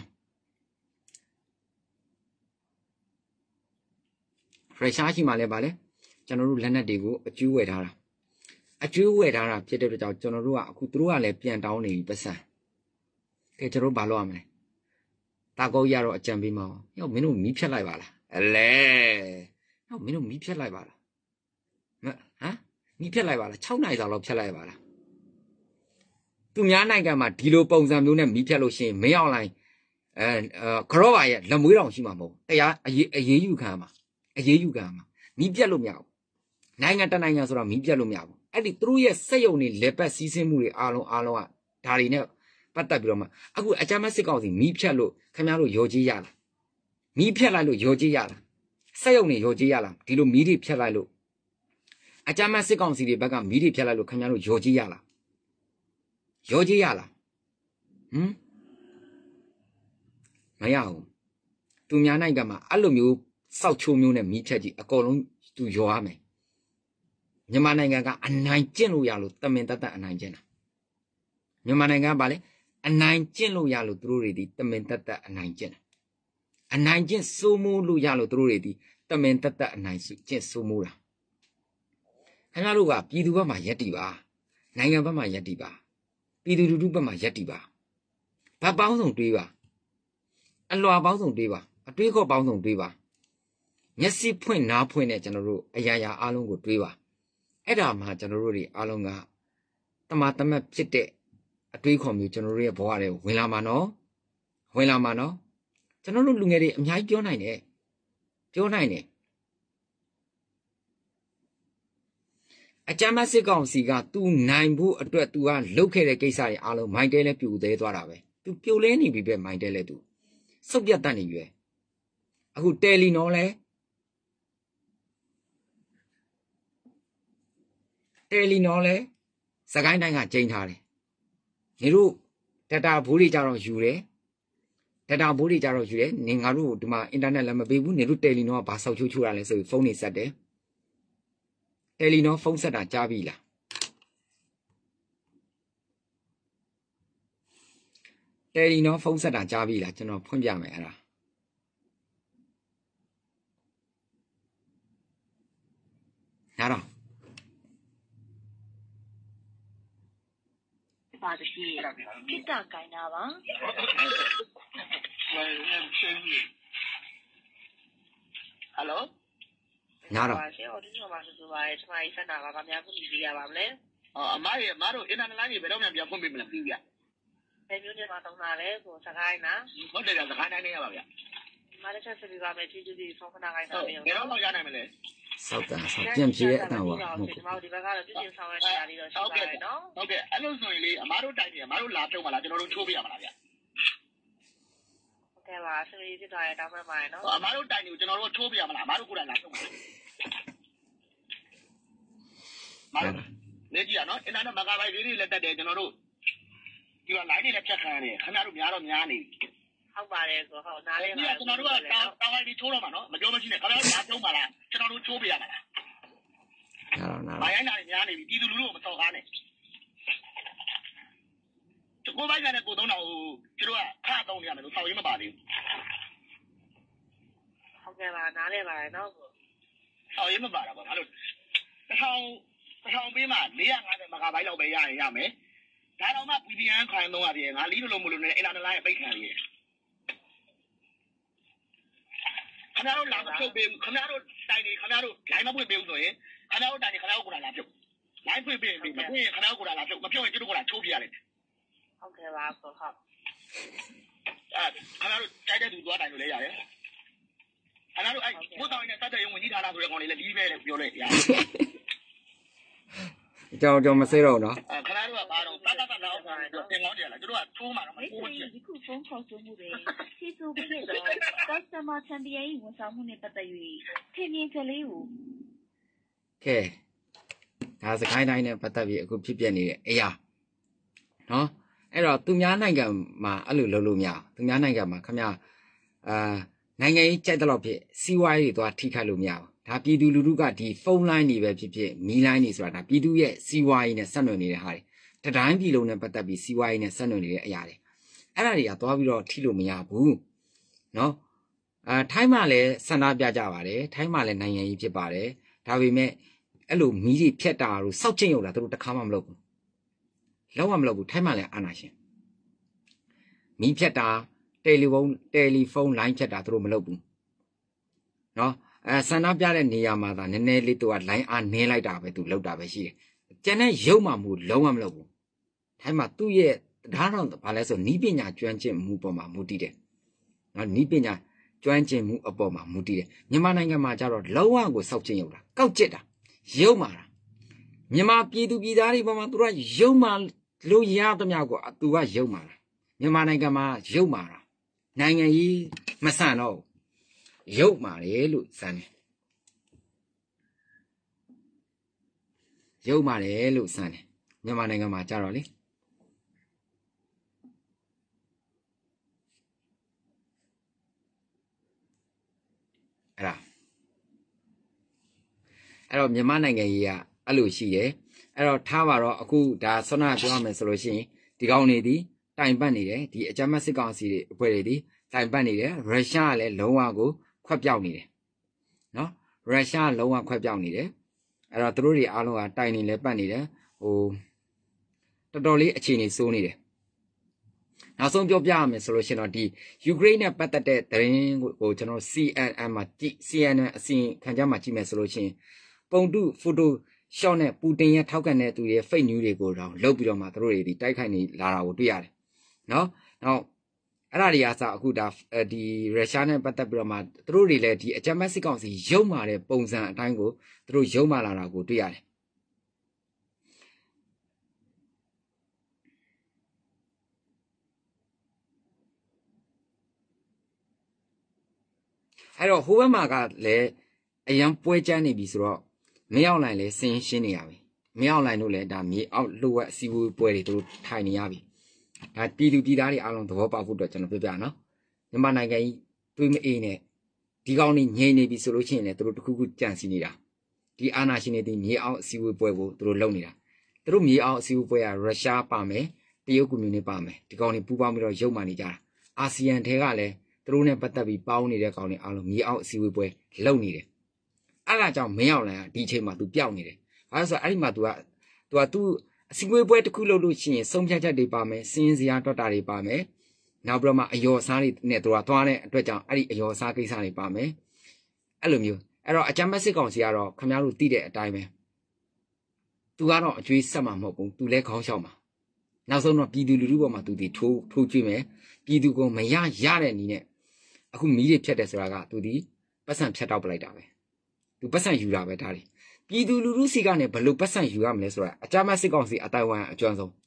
ရုရှားရှိမှလည်းဗာလဲကျွန်တော်တို့လက်နက်တွေကိုအကျိုးဝယ်ထားတာဖြစ်တဲ့အတွက်ကြောင့်ကျွန်တော်တို့ကအခုသူတို့ကလည်းပြန်တောင်းနေပြီပတ်စံကဲကျွန်တော်တို့ဘာလုပ်ရမလဲတာကောကြီးကတော့အကြံပေးမအောင်ဟေ့မင်းတို့မီးဖြတ်လိုက်ပါလားအလဲဟေ့မင်းတို့မီးဖြတ်လိုက်ပါလားဟမ်မီးဖြတ်လိုက်ပါလား6နိုင်စာလောက်ဖြတ်လိုက်ပါလားသူများနိုင်ငံမှာဒီလိုပုံစံမျိုးနဲ့မီးဖြတ်လို့ရှိရင်မင်းအောင်လိုင်းခရော့ပါရဲ့လက်မွေးတောင်ရှိမှာမဟုတ်တရားအရေးယူခံမှာမီးပြတ်လို့မရဘူးနိုင်ငံတနိုင်ငံဆိုတော့မီးပြတ်လို့မရဘူးအဲ့ဒီသူတို့ရဲ့စက်ရုံတွေလက်ပတ်စီးဆင်းမှုတွေအားလုံးကဒါတွေနဲ့ပတ်သက်ပြီးတော့မှအခုအကြမ်းဖက်စစ်ကောင်စီမီးဖြတ်လို့ခင်ဗျားတို့ရောကြီးရလားမီးဖြတ်လိုက်လို့ရောကြီးရလားစက်ရုံတွေရောကြီးရလားဒီလိုမီးတွေဖြတ်လိုက်လို့အကြမ်းဖက်စစ်ကောင်စီတွေဘက်ကမီးတွေဖြတ်လိုက်လို့ခင်ဗျားတို့ရောကြီးရလားမရဘူးသူများနိုင်ငံမှာအဲ့လိုမျိုးစောက်ချိုးမျိုးနဲ့မီးဖြတ်ကြီးအကုန်လုံးသူရောရမယ်မြန်မာနိုင်ငံကအနိုင်ကျင့်လို့ရလို့တမင်တတ်အနိုင်ကျင့်တာမြန်မာနိုင်ငံကဗာလေအနိုင်ကျင့်လို့ရလို့သူတို့တွေဒီတမင်တတ်အနိုင်ကျင့်တာအနိုင်ကျင့်စိုးမိုးလို့ရလို့သူတို့တွေဒီတမင်တတ်အနိုင်ကျင့်စိုးမိုးတာခင်ဗျားတို့ကပြည်သူဘက်မှာယက်တီပါနိုင်ငံဘက်မှာယက်တီပါပြည်သူလူထုဘက်မှာယက်တီပါဗတ်ပေါင်းစုံတွေးပါအလွာပေါင်းစုံတွေးပါအတွေးခေါ်ပေါင်းစုံတွေးပါမျက်စိဖွင့်နားဖွင့်နဲ့ကျွန်တော်တို့အရာအားလုံးကိုတွေးပါအဲ့ဒါမှကျွန်တော်တို့တွေအားလုံးကတမတမက်ဖြစ်တဲ့အတွေးခေါ်မျိုးကျွန်တော်တို့ရဲ့ဘဝတွေကိုဝင်လာမှာနော်ကျွန်တော်တို့လူငယ်တွေအများကြီးပြောနိုင်တယ်အကြမ်းမစစ်ကောင်စီက तू နိုင်ဖို့အတွက် तू ကလုတ်ခဲ့တဲ့ကိစ္စတွေအားလုံးမိုင်းတဲလဲပြိုသေးသွားတာပဲ तू ပြိုလဲနေပြီပဲမိုင်းတဲလဲ तू စုပ်ပြတ်တတ်နေပြီအခုတယ်လီနော်လဲစကိုင်းတိုင်းကကျင်းထားတယ်နေတို့ဒတာဘိုးတွေကြတော့ယူတယ်နေငါတို့ဒီမှာအင်တာနက်လည်းမပေးဘူးနေတို့တယ်လီနော်ကဘာဆောက်ချိုးရလဲဆိုပြီးဖုန်းနေဆက်တယ်တယ်လီနော်ဖုန်းဆက်တာကြားပြီလားကျွန်တော်ဖွင့်ပြမယ်အဲ့ဒါနားတော့ပါတရှိပြစ်တာကိုင်းတာပါဟယ်လိုနားတော့ဆရာတို့ကမှဆိုပါတယ်စမိုင်းစနာကဗမာခုနေရပါမလဲအမတို့အင်တာနက်လိုင်းကြီးဘယ်တော့မှပြန်ဖွင့်ပေးမလားပြီးဗျဘယ်မျိုးနေမှာတောင်းတာလဲကိုစကိုင်းနာဟုတ်တယ်စကိုင်းတိုင်းနေရပါဗျမရချက်စပြီးပါမယ်ချီချီဖုန်းခဏကိုင်းတာဘယ်တော့မှရနိုင်မလဲစောက်တာပြန်ပြေးတဲ့အတော့ဟုတ်ကဲ့ဒီဘက်ကတော့ပြည်ဆောင်ရနေတာလေးတော့ရှိပါတယ်နော်ဟုတ်ကဲ့အဲ့လိုဆိုရင်လေအမတို့တိုင်းနေအမတို့လာပြုံးမလားကျွန်တော်တို့ချိုးပြရမလားဗျဟုတ်ကဲ့ပါစမေးဖြစ်သွားရတောင်းမှပါနော်အမတို့တိုင်းနေကိုကျွန်တော်တို့ချိုးပြရမလားအမတို့ကိုယ်တိုင်လာပြုံးပါနေကြည့်ရနော်အင်တာနက်မဂါဘိုက်လေးတွေလက်တက်တယ်ကျွန်တော်တို့ဒီကလိုင်းတွေလည်းဖြတ်ခံရတယ်ခင်ဗျားတို့များတော့များနေဟုတ်ပါတယ်ကိုဟုတ်နားလေးပါကျွန်တော်တို့ကတောင်းဝိုင်းပြီးချိုးတော့မှာနော်မပြောမရှိနဲ့ခင်ဗျားတို့လာပြုံးပါလားကျွန်တော်တို့ချိုးပြရမလားဘာရိုင်းတာတွေများနေပြီပြည်သူလူထုကိုမစော်ကားနဲ့ကိုယ်ပိုင်ကနေကိုသုံးတော့သူတို့ကခါသုံးနေရတယ်လို့စော်ရင်းမပါသေးဘူးဟုတ်ကဲ့ပါနားလေးပါနော်စော်ရင်းမပါတာပေါ့ငါတို့တစ်ထောင်ပေးမှ450မဂါဘိုက်လောက်ပဲရရင်ရမယ်ဒါတော့မှ VPN ခိုင်သုံးရသေးငါလီးလို့မလို့နဲ့အင်တာနက်လိုင်းပိတ်ခံရည်ခင်ဗျားတို့လာမဖြုတ်ပေးဘူးခင်ဗျားတို့တိုင်နေခင်ဗျားတို့ line မဖွင့်ပေးဘူးဆိုရင်ခင်ဗျားတို့တိုင်နေခင်ဗျားတို့ကိုယ်တိုင်လာဖြုတ် line ဖွင့်ပေးရင်မဖွင့်ရင်ခင်ဗျားတို့ကိုယ်တိုင်လာဖြုတ်မဖြုတ်ရင်ကျတို့ကိုယ်တိုင်ချိုးပြရတယ်ဟုတ်ကဲ့ပါဟုတ်ခင်ဗျားတို့တိုက်တဲ့သူသွားတိုင်လို့လည်းရတယ်ခင်ဗျားတို့အဲ့ဘုသောင်းနဲ့တက်တဲ့ရုံဝင်ကြီးဌာနဆိုတဲ့ကောင်လေးလည်းလီးပဲလေပြောလိုက်ရတယ်ကြောင်မစေးတော့နော်ခင်ဗျားတို့ကဘာတော့တတ်တော့တင်ကောင်းတယ်လားကျတို့ကချိုးမှာတော့မချိုးဘူးဒီခုဖုန်းခေါ်ဆိုမှုတွေဖြည့်ဆို့ပြီးတော့ customer champion ဝန်ဆောင်မှုနဲ့ပတ်သက်၍ထင်မြင်ချက်လေးကိုကဲဒါစကိုင်းတိုင်းနဲ့ပတ်သက်ပြီးအခုဖြစ်ပျက်နေတဲ့အရာနော်အဲ့တော့သူများနိုင်ငံမှာအဲ့လိုလုပ်လို့မရဘူးသူများနိုင်ငံမှာခင်ဗျာနိုင်ငံရေးကြိုက်တဲ့လောက်ဖြစ်စီးပွားရေးတွေသွားထိခိုက်လို့မရဘူးဒါပြည်သူလူထုကဒီဖုန်းလိုင်းတွေပဲဖြစ်ဖြစ်မီးလိုင်းတွေဆိုတာဒါပြည်သူရဲ့စီးပွားရေးနဲ့ဆက်နွယ်နေတဲ့ဟာတွေတတိုင်းပြည်လုံးနဲ့ပတ်သက်ပြီးစီးပွားရေးနဲ့ဆက်နွယ်နေတဲ့အရာတွေအဲ့ဒါတွေကသွားပြီးတော့ထိလို့မရဘူးနော်ထိုင်းမှာလည်းဆန္ဒပြကြပါတယ်ထိုင်းမှာလည်းနိုင်ငံရေးဖြစ်ပါတယ်ဒါပေမဲ့အဲ့လိုမီးတွေဖြတ်တာတို့စောက်ချင်းရုံတာတို့တခါမှမလုပ်ဘူးလောက်မှမလုပ်ဘူးထိုင်းမှာလည်းအာဏာရှင်မီးဖြတ်တာတယ်လီဖုန်းလိုင်းဖြတ်တာတို့မလုပ်ဘူးနော်ဆန္ဒပြတဲ့နေရာမှာသာနည်းနည်းလေးသူကလိုင်းအားနည်းလိုက်တာပဲသူလောက်တာပဲရှိတယ်ကျန်တဲ့ရုပ်မှမဟုတ်လုံးဝမလုပ်ဘူးထိုင်းမှာသူ့ရဲ့ဒါတော့ဘာလဲဆိုနီးပညာကျွမ်းကျင်မှုပေါ်မှာမူတည်တယ်နော်နီးပညာကျွမ်းကျင်မှုအပေါ်မှာမူတည်တယ်မြန်မာနိုင်ငံမှာကျတော့လုံးဝကိုစောက်ချင်းရုပ်တာကောက်ကျစ်တာရုပ်မာတာမြန်မာပြည်သူပြည်သားတွေပေါ်မှာသူကရုပ်မာလို့ရသမျှကိုသူကရုပ်မာတာမြန်မာနိုင်ငံမှာရုပ်မာတာနိုင်ငံရေးမဆန်တော့ရုပ်မာတယ်လို့စမ်းတယ်ရုပ်မာတယ်လို့စမ်းတယ်မြန်မာနိုင်ငံမှာကြတော့လေအဲ့တော့မြန်မာနိုင်ငံကြီးကအဲ့လိုရှိတယ်အဲ့တော့ထားပါတော့အခုဒါဆွမ်းနာပြောရမယ်ဆိုလို့ရှိရင်ဒီကောင်နေသည်တိုင်ပတ်နေတယ်ဒီအကြမ်းဖက်စစ်ကောင်စီတွေအဖွဲ့တွေဒီတိုင်ပတ်နေတယ်ရုရှားကလည်းလုံးဝကိုခွက်ပြောက်နေတယ်နော်ရုရှားလုံးဝခွက်ပြောက်နေတယ်အဲ့တော့သူတို့တွေအားလုံးကတိုင်နေလဲပတ်နေတယ်ဟိုတော်တော်လေးအခြေအနေစိုးနေတယ်နောက်ဆုံးပြောပြရမယ်ဆိုလို့ရှိရင်တော့ဒီယူကရိန်းနဲ့ပတ်သက်တဲ့သတင်းကိုကျွန်တော် CNN မှာကြည့် CNN အစီရင်ခံကြားမှာကြည့်မယ်ဆိုလို့ရှိရင်ပုံတုဖိုတိုရှော့နဲ့ပူတင်ရဲ့ထောက်ခံတဲ့သူရဲ့ fake news တွေကိုတော့လုတ်ပြီးတော့မှသူတို့တွေဒီတိုက်ခိုက်နေလာတာကိုတွေ့ရတယ်နော်နောက်အဲ့ဒါတွေအစားအခုဒါဒီရုရှားနဲ့ပတ်သက်ပြီးတော့မှသူတို့တွေလည်းဒီအကြမ်းဖက်စစ်ကောင်စီရုံမာတဲ့ပုံစံအတိုင်းကိုသူတို့ရုံမာလာတာကိုတွေ့ရတယ်အဲ့တော့ဟိုဘက်မှာကလည်းအရန်ပွဲချမ်းနေပြီဆိုတော့မရောက်နိုင်လဲစင်းရှင်းနေရပြီမရောက်နိုင်လို့လည်းဒါမြေအောက်လှုပ်ဝက်အစည်းအဝေးပွဲတွေသူတို့ထိုင်နေရပြီဒါပြည်သူပြည်သားတွေအားလုံးသဘောပေါက်ဖို့အတွက်ကျွန်တော်ပြောပြနော်မြန်မာနိုင်ငံကြီးတွေးမအေးနဲ့ဒီကောင်းနေငြိမ်နေပြီဆိုလို့ရှိရင်လည်းသူတို့တခုခုကြံစီနေတာဒီအာဏာရှင်တွေဒီမြေအောက်အစည်းအဝေးပွဲကိုသူတို့လုပ်နေတာသူတို့မြေအောက်အစည်းအဝေးပွဲကရုရှားပါမယ်တရုတ်ကွန်မြူနတီပါမယ်ဒီကောင်းနေပူးပေါင်းပြီးတော့ရုပ်မှနေကြတာအာဆီယံထဲကလည်းသူတို့နဲ့ပတ်သက်ပြီးပေါင်းနေတဲ့ကောင်းနေအားလုံးမြေအောက်အစည်းအဝေးပွဲလုပ်နေတယ်အဲ့ဒါကြောင့်မင်းအောင်လှိုင်ကဒီအချိန်မှာ तू ပျောက်နေတယ်ဘာလို့ဆိုတော့အဲ့ဒီမှာ तू အစည်းအဝေးပွဲတစ်ခုလုပ်လို့ရှိရင်ဆုံးဖြတ်ချက်တွေပါမယ်စင်းစရာတွက်တာတွေပါမယ်နောက်ပြီးတော့မှအယောစားတွေနဲ့ तू သွားတဲ့အတွက်ကြောင့်အဲ့ဒီအယောစားကိစ္စတွေပါမယ်အဲ့လိုမျိုးအဲ့တော့အကြမ်းဖက်စစ်ကောင်စီကတော့ခင်ဗျားတို့သိတဲ့အတိုင်းပဲ तू ကတော့အကျွေးဆက်မှာမဟုတ်ဘူး तू လည်းခေါင်းလျှောက်မှာနောက်ဆုံးတော့ပြည်သူလူထုပေါ်မှာ तू ဒီထိုးကျွေးမယ်ပြည်သူကမရတဲ့နည်းနဲ့အခုမီးတွေဖြတ်တယ်ဆိုတာက तू ဒီပတ်စံဖြတ်တော့ပလိုက်တာပဲ तू ပတ်စံယူတာပဲဒါတွေပြည်သူလူထုစီကနေဘလို့ပတ်စံယူရမလဲဆိုတာအကြမ်းဖက်စစ်ကောင်စီအတိုင်ဝမ်အကျွမ်းဆုံး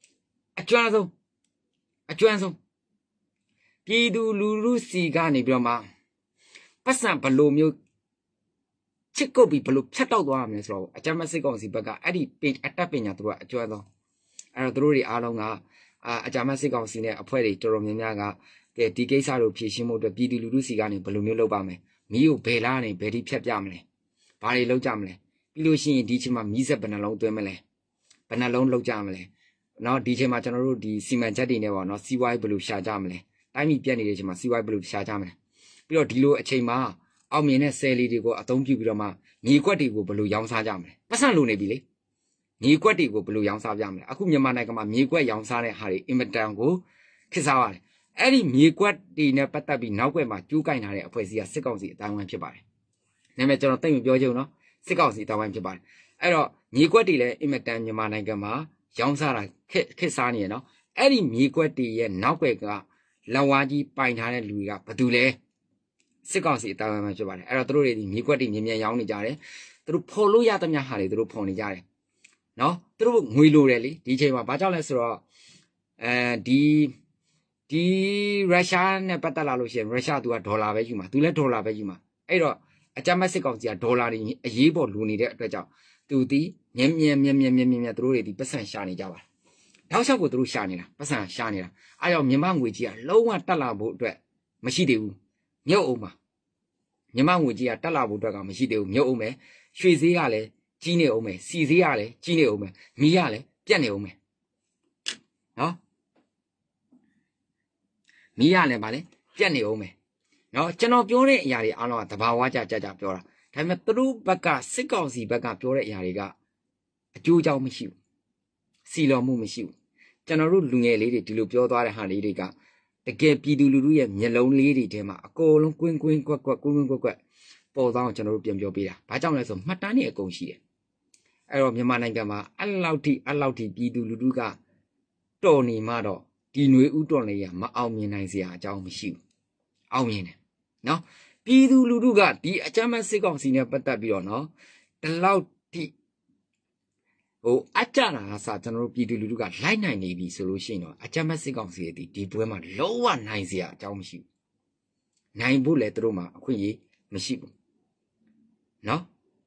ပြည်သူလူထုစီကနေပြီးတော့မှပတ်စံဘလို့မျိုးချစ်ကုတ်ပြီးဘလို့ဖြတ်တော့သွားရမလဲဆိုတော့အကြမ်းဖက်စစ်ကောင်စီဘက်ကအဲ့ဒီအတက်ပညာသူကအကျွမ်းဆုံးအဲ့တော့သူတို့တွေအားလုံးကအကြမ်းဖက်စစ်ကောင်စီနဲ့အဖွဲ့တွေတော်တော်များများကကဲဒီကိစ္စတို့ဖြေရှင်းဖို့အတွက်ပြည်သူလူထုစီကနေဘလို့မျိုးလုပ်ပါမယ်မီးကိုဘယ်လားနေဘယ်ဒီဖြတ်ပြမလဲဘာတွေလုပ်ကြမလဲပြီးလို့ရှိရင်ဒီချိန်မှာမီးစက်ဘယ်နှလုံးသွင်းမလဲဘယ်နှလုံးလောက်ကြမလဲနော်ဒီချိန်မှာကျွန်တော်တို့ဒီစီမံချက်တွေနဲ့ပေါ့နော်စီးပွားရေးဘယ်လိုရှာကြမလဲတိုင်းပြည်ပြက်နေတဲ့ချိန်မှာစီးပွားရေးဘယ်လိုရှာကြမလဲပြီးတော့ဒီလိုအချိန်မှာအောင်မြင်တဲ့ဆယ်လီတွေကိုအသုံးပြုပြီးတော့မှမြေကွက်တွေကိုဘယ်လိုရောင်းစားကြမလဲပတ်စံလိုနေပြီလေမြေကွက်တွေကိုဘယ်လိုရောင်းစားပြမလဲအခုမြန်မာနိုင်ငံမှာမြေကွက်ရောင်းစားတဲ့ဟာတွေအင်မတန်ကိုခစ်စားပါတယ်အဲ့ဒီမြေကွက်တွေနဲ့ပတ်သက်ပြီးနောက်ွယ်မှာကျူးကင်ထားတဲ့အဖွဲ့အစည်းကစစ်ကောင်စီအတိုင်းဝိုင်းဖြစ်ပါတယ်နာမည်ကျွန်တော်သိမပြောချင်ဘူးနော်စစ်ကောင်စီအတိုင်းဝိုင်းဖြစ်ပါတယ်အဲ့တော့မြေကွက်တွေလည်းအင်မတန်မြန်မာနိုင်ငံမှာရောင်းစားတာခစ်စားနေရနော်အဲ့ဒီမြေကွက်တွေရဲ့နောက်ွယ်ကလက်ဝါးကြီးပိုင်ထားတဲ့လူတွေကဘာတူလဲစစ်ကောင်စီအတိုင်းဝိုင်းမှာဖြစ်ပါတယ်အဲ့တော့သူတို့တွေဒီမြေကွက်တွေမြင်မြန်ရောင်းနေကြတယ်သူတို့ဖော်လို့ရသမျှဟာတွေသူတို့ဖော်နေကြတယ်နော်သူတို့ငွေလိုတယ်လေဒီချိန်မှာဘာကြောင့်လဲဆိုတော့ဒီရုရှားနဲ့ပတ်သက်လာလို့ရှိရင်ရုရှားသူကဒေါ်လာပဲယူမှာသူလည်းဒေါ်လာပဲယူမှာအဲ့တော့အကြမ်းဖက်စစ်ကောင်စီကဒေါ်လာတွေအရေးပေါ်လိုနေတဲ့အတွက်ကြောင့်သူဒီမြဲသူတို့တွေဒီပတ်စံရှာနေကြပါတောက်လျှောက်ကိုသူတို့ရှာနေတာပတ်စံရှာနေတာအဲ့တော့မြန်မာငွေကြီးကလုံးဝတက်လာဖို့အတွက်မရှိသေးဘူးမြုပ်အောင်ပါမြန်မာငွေကြီးကတက်လာဖို့အတွက်ကမရှိသေးဘူးမြုပ်အောင်မယ်ရွှေဈေးကလည်းကြီးနေအောင်မယ်စီဈေးကလည်းကြီးနေအောင်မယ်မီးကလည်းပြတ်နေအောင်မယ်နော်မီးရလည်းဗာလေပြတ်နေအောင်မယ်နော်ကျွန်တော်ပြောတဲ့အရာတွေအားလုံးကတဘာဝကြပြောတာဒါပေမဲ့သူတို့ဘက်ကစစ်ကောင်စီဘက်ကပြောတဲ့အရာတွေကအကျိုးအကြောင်းမရှိဘူးစီလော်မှုမရှိဘူးကျွန်တော်တို့လူငယ်လေးတွေဒီလိုပြောသွားတဲ့ဟာလေးတွေကတကယ်ပြည်သူလူထုရဲ့မျက်လုံးလေးတွေထဲမှာအကုန်လုံးကွင်းကွက်ပေါ်သွားအောင်ကျွန်တော်တို့ပြန်ပြောပေးတာဘာကြောင့်လဲဆိုမှတ်တမ်းတွေအကုန်ရှိတယ်အဲ့တော့မြန်မာနိုင်ငံမှာအဲ့လောက်ထိပြည်သူလူထုကတော်နေမှတော့ဒီຫນွေဥတော်လေးရမအောင်မြင်နိုင်စရာအကြောင်းမရှိဘူးအောင်မြင်တယ်နော်ပြည်သူလူထုကဒီအကြမ်းဖက်စစ်ကောင်စီနဲ့ပတ်သက်ပြီးတော့နော်ဒီလောက်ထိအကြတာအစားကျွန်တော်တို့ပြည်သူလူထုကလိုက်နိုင်နေပြီဆိုလို့ရှိရင်တော့အကြမ်းဖက်စစ်ကောင်စီရဲ့ဒီပွဲမှာလုံးဝနိုင်စရာအကြောင်းမရှိဘူးနိုင်ဖို့လည်းသူတို့မှာအခွင့်အရေးမရှိဘူးနော်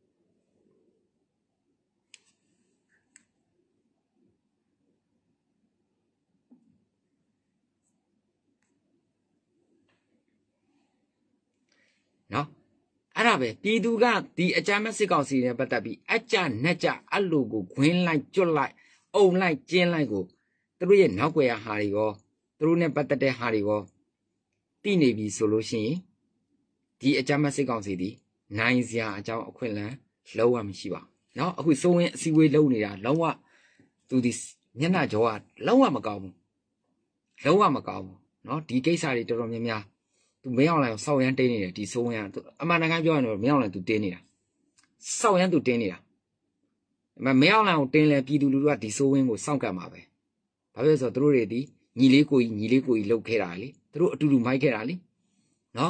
နော်အဲ့ဒါပဲပြည်သူကဒီအကြမ်းဖက်စစ်ကောင်စီနဲ့ပတ်သက်ပြီးအကြနဲ့ကြအဲ့လိုကိုခွင်းလိုက်ကျွတ်လိုက်အုံလိုက်ကျင်းလိုက်ကိုသူတို့ရဲ့နောက်ွယ်ဟာတွေရောသူတို့နဲ့ပတ်သက်တဲ့ဟာတွေရောတိနေပြီဆိုလို့ရှိရင်ဒီအကြမ်းဖက်စစ်ကောင်စီဒီနိုင်စရာအကြောင်းအခွင့်အလမ်းလုံးဝမရှိပါဘူးနော်အခုစိုးဝင်အစည်းအဝေးလုပ်နေတာလုံးဝသူဒီမျက်နှာကြောကလုံးဝမကောင်းဘူးနော်ဒီကိစ္စတွေတော်တော်များများသူမင်းအောင်လိုက်ဆောက်ရမ်းတင်းနေတယ်ဒီစိုးဝင်ကအမှန်တကယ်ပြောရင်တော့မင်းအောင်လိုက်သူတင်းနေတာဆောက်ရမ်းသူတင်းနေတာ没有让我တင်了ပြည်သူလူထုကဒီဆိုးဝင်းကိုစောင့်ကပ်မှာပဲဘာဖြစ်ဆိုတော့သူတို့တွေဒီညီလေးကိုကြီးလှုပ်ခဲ့တာလေသူတို့အတူတူမိုက်ခဲ့တာလေနော်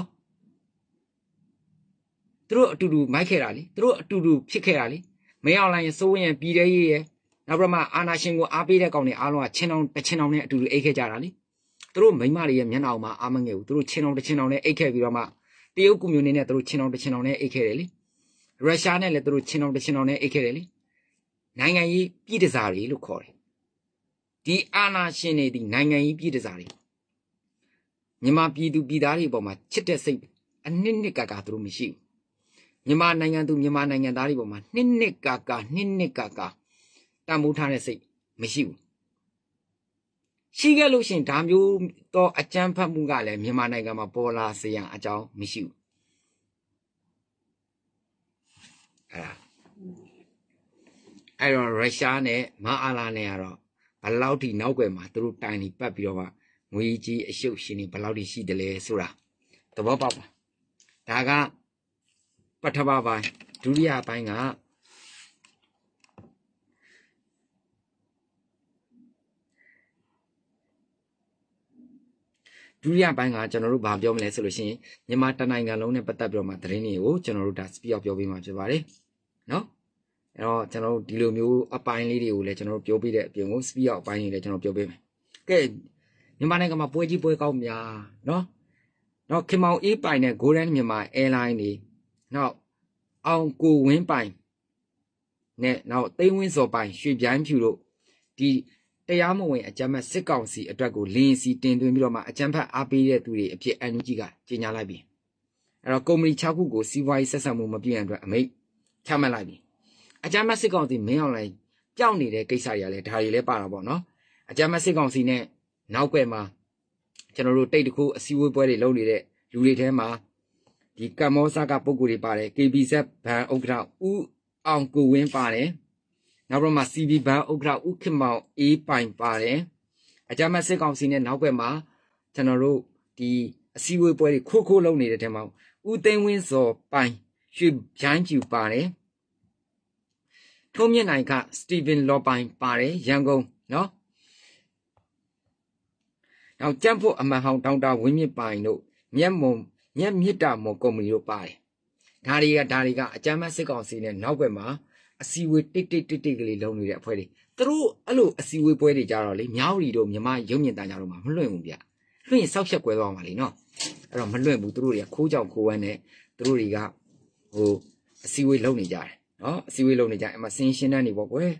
သူတို့အတူတူမိုက်ခဲ့တာလေသူတို့အတူတူဖြစ်ခဲ့တာလေမင်းအောင်လိုင်းစိုးဝင်းပြည်တဲ့ရေးရဲ့နောက်ပြီးမှအာနာရှင်ကိုအားပေးတဲ့ကောင်တွေအားလုံးကချင်းတောင်နဲ့အတူတူအိတ်ခဲ့ကြတာလေသူတို့မိမတွေရဲ့မျက်နှာမှာအားမငယ်ဘူးသူတို့ချင်းတောင်နဲ့အိတ်ခဲ့ပြီးတော့မှတရုတ်ကွန်မြူနတီနဲ့သူတို့ချင်းတောင်နဲ့အိတ်ခဲ့တယ်လေရုရှားနဲ့လည်းသူတို့ချင်းတောင်နဲ့အိတ်ခဲ့တယ်လေနိုင်ငံရေးပြည်တစားတွေလို့ခေါ်တယ်ဒီအာနာရှင်တွေဒီနိုင်ငံရေးပြည်တစားတွေမြန်မာပြည်သူပြည်သားတွေအပေါ်မှာချစ်တဲ့စိတ်အနှစ်ကသူတို့မရှိဘူးမြန်မာနိုင်ငံသူမြန်မာနိုင်ငံသားတွေပေါ်မှာနှစ်ကတန်ဖိုးထားတဲ့စိတ်မရှိဘူးရှိခဲ့လို့ရှင်ဒါမျိုးတော့အကြမ်းဖက်မှုကလည်းမြန်မာနိုင်ငံမှာပေါ်လာစေရန်အကြောင်းမရှိဘူးအဲ့တော့ရုရှားနဲ့မအားလာနဲ့ကတော့ဘလောက်ထိနောက်ွယ်မှာသူတို့တိုင်ပြီးပတ်ပြီးတော့မှငွေကြီးအရှုပ်ရှင်တွေဘလောက်ထိရှိတယ်လဲဆိုတာသဘောပေါက်ပါဒါကပထမပိုင်းဒုတိယပိုင်းကကျွန်တော်တို့ဘာပြောမလဲဆိုလို့ရှိရင်မြန်မာတနိုင်ငံလုံးနဲ့ပတ်သက်ပြီးတော့မှသတင်းတွေကိုကျွန်တော်တို့ဒါ speed ပြောပေးမှာဖြစ်ပါတယ်နော်အဲ့တော့ကျွန်တော်တို့ဒီလိုမျိုးအပိုင်းလေးတွေကိုလည်းကျွန်တော်တို့ပြောပြတဲ့အပြင်ကို speed အပိုင်းလေးလည်းကျွန်တော်ပြောပေးမယ်ကဲမြန်မာနိုင်ငံမှာပွဲကြီးပွဲကောင်းများနော်ခင်မောင်အေးပိုင်နဲ့ Golden မြန်မာ Airline တွေနောက်အောင်ကိုဝင်းပိုင်နဲ့နောက်သိန်းဝင်းစော်ပိုင်ရွှေပြိုင်းဖြူတို့ဒီတရားမဝင်အကြမ်းဖက်စစ်ကောင်စီအတွက်ကိုလင်းစီတင်သွင်းပြီးတော့မှအကြမ်းဖက်အားပေးတဲ့သူတွေအဖြစ် NUG ကကြေညာလိုက်ပြီအဲ့တော့ကုမ္ပဏီ6ခုကိုစီးပွားရေးဆက်ဆံမှုမပြည့်ရန်အတွက်အမိန့်ချမှတ်လိုက်ပြီအကြမ်းဖက်စစ်ကောင်စီမင်းအောင်လှိုင်ကြောက်နေတဲ့ကိစ္စတွေကလည်းဒါတွေလည်းပါတာပေါ့နော်အကြမ်းဖက်စစ်ကောင်စီနဲ့နောက်ွယ်မှာကျွန်တော်တို့တိတ်တခုအစည်းအဝေးပွဲတွေလုပ်နေတဲ့လူတွေထဲမှာဒီကမ္ဘောဇာကပုံကိုယ်တွေပါတယ် KBZ ဘဏ်ဥက္ကဋ္ဌဦးအောင်ကိုဝင်းပါတယ်နောက်ပြီးမှ CB ဘဏ်ဥက္ကဋ္ဌဦးခင်မောင်အေးပိုင်ပါတယ်အကြမ်းဖက်စစ်ကောင်စီနဲ့နောက်ွယ်မှာကျွန်တော်တို့ဒီအစည်းအဝေးပွဲတွေခိုးလုပ်နေတဲ့ထဲမှာဦးသိန်းဝင်းစော်ပိုင်ရွှေပြိုင်းကျူပါတယ်ထုံးမြင့်နိုင်ကစတီဗင်လော်ပိုင်ပါတယ်ရန်ကုန်နော်နောက်ကျန်းဖို့အမှန်ဟောင်းဒေါက်တာဝင်းမြင့်ပိုင်တို့မြတ်မြစ်တာမော်ကုမ္ပဏီတို့ပါတယ်ဒါတွေကအကြမ်းဖက်စစ်ကောင်စီနဲ့နောက်ွယ်မှာအစည်းအဝေးတိတ်ကလေးလုံးနေတဲ့အဖွဲ့တွေသူတို့အဲ့လိုအစည်းအဝေးပွဲတွေကြတော့လေမြောက်ရီတို့မြမရုံမြင့်တန်းကြတော့မှမလွှင့်ဘူးဗျလွှင့်ရင်စောက်ချက်ကွဲသွားမှာလေနော်အဲ့တော့မလွှင့်ဘူးသူတို့တွေကခိုးကြောင်ခိုးဝမ်းနဲ့သူတို့တွေကအစည်းအဝေးလုံးနေကြတယ်နော်အစည်းအဝေးလုံးနေကြအဲ့မှာစင်းရှင်းတန်းနေပေါ့ကွယ်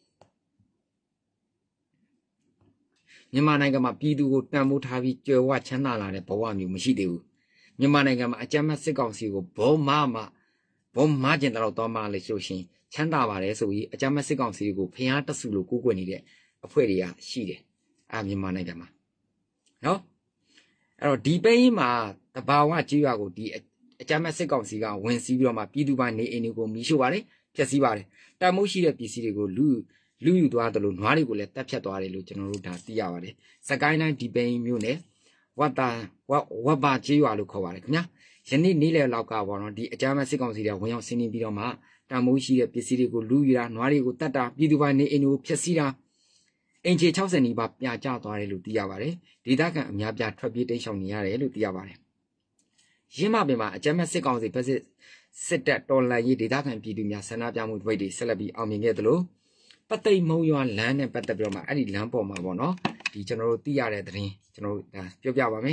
မြန်မာနိုင်ငံမှာပြည်သူကိုတန်ဖိုးထားပြီးကြွယ်ဝချမ်းသာလာတဲ့ဘဝမျိုးမရှိသေးဘူးမြန်မာနိုင်ငံမှာအကြမ်းဖက်စစ်ကောင်စီကိုဘောမကျင်တော့သွားမှလေဆိုရှင်ချမ်းသာပါတယ်ဆိုပြီးအကြမ်းဖက်စစ်ကောင်စီကိုဖျားတဆူလို့ကိုးကွယ်နေတဲ့အဖွဲ့တွေကရှိတယ်မြန်မာနိုင်ငံမှာနော်အဲ့တော့ဒီပိန်းမှာတဘာဝကြီးရွာကိုဒီအကြမ်းဖက်စစ်ကောင်စီကဝင်စီးပြီးတော့မှပြည်သူပိုင်းနေအိမ်တွေကိုမီးရှို့ပါတယ်ဖျက်ဆီးပါတယ်တန်မိုးရှိတဲ့ပစ္စည်းတွေကိုလူယူသွားတယ်လို့နွားတွေကိုလည်းတပ်ဖြတ်သွားတယ်လို့ကျွန်တော်တို့ဒါသိရပါတယ်စကိုင်းတိုင်းဒီပိန်းမြို့နယ်ဝတ်ပါကြီးရွာလို့ခေါ်ပါတယ်ခင်ဗျာယနေ့နေ့လယ်လောက်ကပေါ့နော်ဒီအကြမ်းဖက်စစ်ကောင်စီတွေဝင်ရောက်ဆင်းနေပြီးတော့မှတန်မိုးရှိတဲ့ပစ္စည်းတွေကိုလူယူတာနွားတွေကိုတတ်တာပြည်သူပိုင်းနေအိမ်တွေကိုဖျက်ဆီးတာအင်ချေ60နီးပါးပြကျသွားတယ်လို့သိရပါတယ်ဒေသခံအများပြထွက်ပြေးတိမ်းရှောင်နေရတယ်လို့သိရပါတယ်ရင်းမပင်မှာအကြမ်းဖက်စစ်ကောင်စီဖက်စစ်တပ်တော်လှန်ရေးဒေသခံပြည်သူများဆန္ဒပြမှုတွေဆက်လက်ပြီးအောင်မြင်ခဲ့သလိုပသိမ်မုံရွာလမ်းနဲ့ပတ်သက်ပြီးတော့မှအဲ့ဒီလမ်းပေါ်မှာပေါ့နော်ဒီကျွန်တော်တို့သိရတဲ့သတင်းကျွန်တော်တို့ပြောပြပါမယ်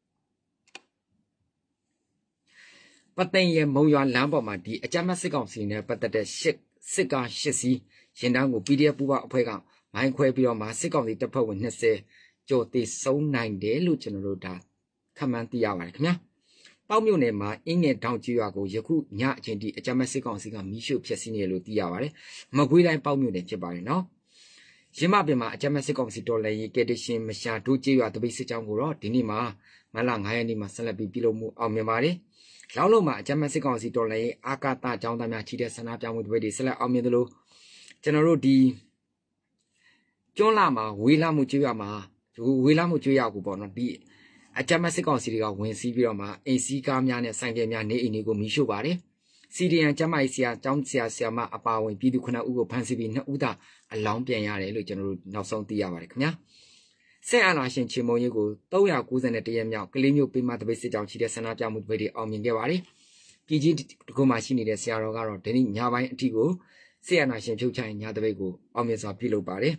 ပသိမ်ရဲ့မုံရွာလမ်းပေါ်မှာဒီအကြမ်းဖက်စစ်ကောင်စီနဲ့ပတ်သက်တဲ့စစ်ကား8စီးရင်တန်းကို PDF ပူပေါင်းအဖွဲ့ကမိုင်းခွဲပြီးတော့မှစစ်ကောင်စီတပ်ဖွဲ့ဝင်20ကျော်တေဆုံးနိုင်တယ်လို့ကျွန်တော်တို့ဒါခန့်မှန်းသိရပါတယ်ခင်ဗျာပေါက်မြို့နယ်မှာအင်းငယ်တောင်ကျွာကိုယခုညအချိန်ထိအကြမ်းဖက်စစ်ကောင်စီကမီးရှို့ဖျက်ဆီးနေတယ်လို့သိရပါတယ်မကွေးတိုင်းပေါက်မြို့နယ်ဖြစ်ပါတယ်နော်ရင်းမပင်မှာအကြမ်းဖက်စစ်ကောင်စီတော်လှန်ရေးကက်တရှင်မရှာတို့ကျွာတပိတ်စစ်ကြောင်းကိုတော့ဒီနေ့မှာမလ9ရက်နေ့မှာဆက်လက်ပြီးပြုလုပ်မှုအောင်မြင်ပါတယ်လောက်လုံးမှာအကြမ်းဖက်စစ်ကောင်စီတော်လှန်ရေးအာကာသကျောင်းသားများချီတဲ့ဆန္ဒပြမှုတွေဆက်လက်အောင်မြင်သလိုကျွန်တော်တို့ဒီကျွန်းလာမှာဝေးလာမှုကျွေးရမှာဝေးလာမှုကျွေးရကိုပေါ့နော်ဒီအကြမ်းဖက်စစ်ကောင်စီတွေကဝင်စီးပြီးတော့မှအိမ်စီးကားများနဲ့ဆိုင်ကယ်များနေအိမ်တွေကိုမီးရှို့ပါတယ် CDN ကျမကြီးဆရာကျောင်းဆရာဆရာမအပါဝင်ပြည်သူ9ဦးကိုဖမ်းဆီးပြီး2ဦးသာအလောင်းပြန်ရတယ်လို့ကျွန်တော်တို့နောက်ဆုံးသိရပါတယ်ခင်ဗျာဆက်အာဏာရှင်ချေမုံကြီးကို391ရက်မြောက်ကလေးမျိုးပေးမတပိတ်စစ်ကြောင်းချီတဲ့ဆန္ဒပြမှုတပိတ်တွေအောင်မြင်ခဲ့ပါတယ်ပြည်ကြီးတကူမှာရှိနေတဲ့ဆရာတော်ကတော့ဒီနေ့ညပိုင်းအထိကိုဆက်အာဏာရှင်ဖြုတ်ချရင်ညတပိတ်ကိုအောင်မြင်စွာပြုလုပ်ပါတယ်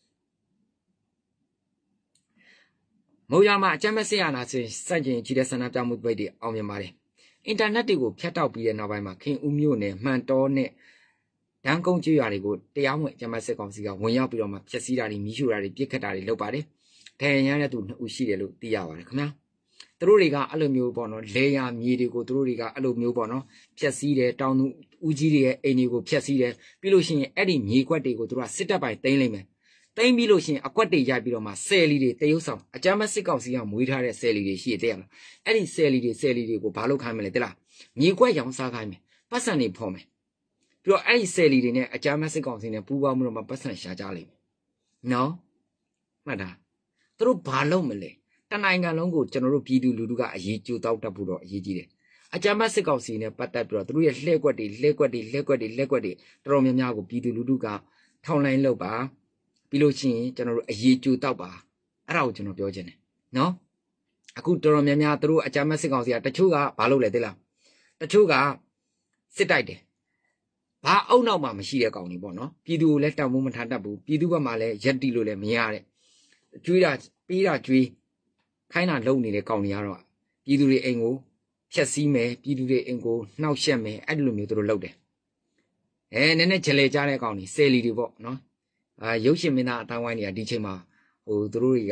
မုံရမှာအကြမ်းမဲ့ဆက်အာဏာရှင်စန့်ကျင်ချီတဲ့ဆန္ဒပြမှုတပိတ်တွေအောင်မြင်ပါတယ်အင်တာနက်တွေကိုဖျက်တောက်ပြီးတဲ့နောက်ပိုင်းမှာခင်ဦးမြို့နယ်မှန်တော်နဲ့ဒန်းကုန်းကျွော်တွေကိုတရားဝင်အကြမ်းဖက်စစ်ကောင်စီကဝင်ရောက်ပြီးတော့မှဖျက်ဆီးတာတွေမီးရှို့တာတွေပြစ်ခတ်တာတွေလုပ်ပါတယ်။ဒဏ်ရာရတဲ့သူ2ဦးရှိတယ်လို့သိရပါတယ်ခင်ဗျာ။သူတို့တွေကအဲ့လိုမျိုးပေါ့နော်လေယာမြေတွေကိုသူတို့တွေကအဲ့လိုမျိုးပေါ့နော်ဖျက်ဆီးတယ်တောင်သူဦးကြီးတွေရဲ့အိမ်တွေကိုဖျက်ဆီးတယ်ပြီးလို့ရှိရင်အဲ့ဒီမြေကွက်တွေကိုသူတို့ကစစ်တပ်ပိုင်သိမ်းလိုက်မယ်။သိမ်းပြီးလို့ရှိရင်အကွက်တွေရိုက်ပြီးတော့မှဆယ်လီတွေတရုပ်ဆောင်အကြမ်းဖက်စစ်ကောင်စီကမွေးထားတဲ့ဆယ်လီတွေရှိတဲ့ရလား။အဲ့ဒီဆယ်လီတွေကိုဘာလို့ခိုင်းမလဲတဲ့လား။မြေကွက်ရောင်စားခိုင်းမယ်။ပတ်စံတွေဖော်မယ်။ပြီးတော့အဲ့ဒီဆယ်လီတွေနဲ့အကြမ်းဖက်စစ်ကောင်စီနဲ့ပူးပေါင်းပြီးတော့မှပတ်စံရှာကြလိမ့်မယ်။နော်။မှတ်တာ။သူတို့ဘာလုပ်မလဲ။တနိုင်ငံလုံးကိုကျွန်တော်တို့ပြည်သူလူထုကအရေးကြိုးတောက်တတ်ဖို့တော့အရေးကြီးတယ်။အကြမ်းဖက်စစ်ကောင်စီနဲ့ပတ်သက်ပြီးတော့သူတို့ရဲ့လှည့်ကွက်တွေတော်တော်များများကိုပြည်သူလူထုကထောင်လိုင်းလုပ်ပါပြီးလို့ရှိရင်ကျွန်တော်တို့အရေးကြိုးတောက်ပါအဲ့ဒါကိုကျွန်တော်ပြောချင်တယ်နော်အခုတော်တော်များများသူတို့အကြမ်းဖက်စစ်ကောင်စီကတချို့ကဘာလုပ်လဲသိလားတချို့ကစစ်တိုက်တယ်ဘာအုံနောက်မှမရှိတဲ့ကောင်တွေပေါ့နော်ပြည်သူကိုလည်းတောင်းဖို့မထားတတ်ဘူးပြည်သူဘက်မှာလည်းရက်တီလို့လည်းမရတဲ့ကျွေးတာပေးတာကျွေးခိုင်းတာလုံနေတဲ့ကောင်တွေကတော့ပြည်သူတွေအိမ်ကိုဖျက်ဆီးမယ်ပြည်သူတွေအိမ်ကိုနှောက်ယှက်မယ်အဲ့ဒီလိုမျိုးသူတို့လုပ်တယ်နည်းနည်းဂျလေကြတဲ့ကောင်တွေဆယ်လီတွေပေါ့နော်ရုပ်ရှင်မင်းသားအတိုင်းဝိုင်းတွေကဒီချိန်မှာဟိုသူတို့တွေက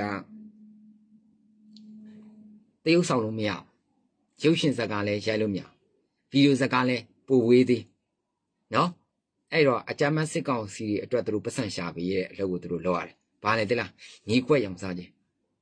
တရုပ်ဆောင်လို့မရရုပ်ရှင်ဇာတ်ကားလည်းရိုက်လို့မရဗီဒီယိုဇာတ်ကားလည်းပိုဝေးသေးနော်အဲ့တော့အကြမ်းဖက်စစ်ကောင်စီတွေအတွက်သူတို့ပတ်စံရှာပေးရဲ့အလုပ်ကိုသူတို့လုပ်ရတယ်ဘာလဲသိလားမြေကွက်ရောင်စားခြင်း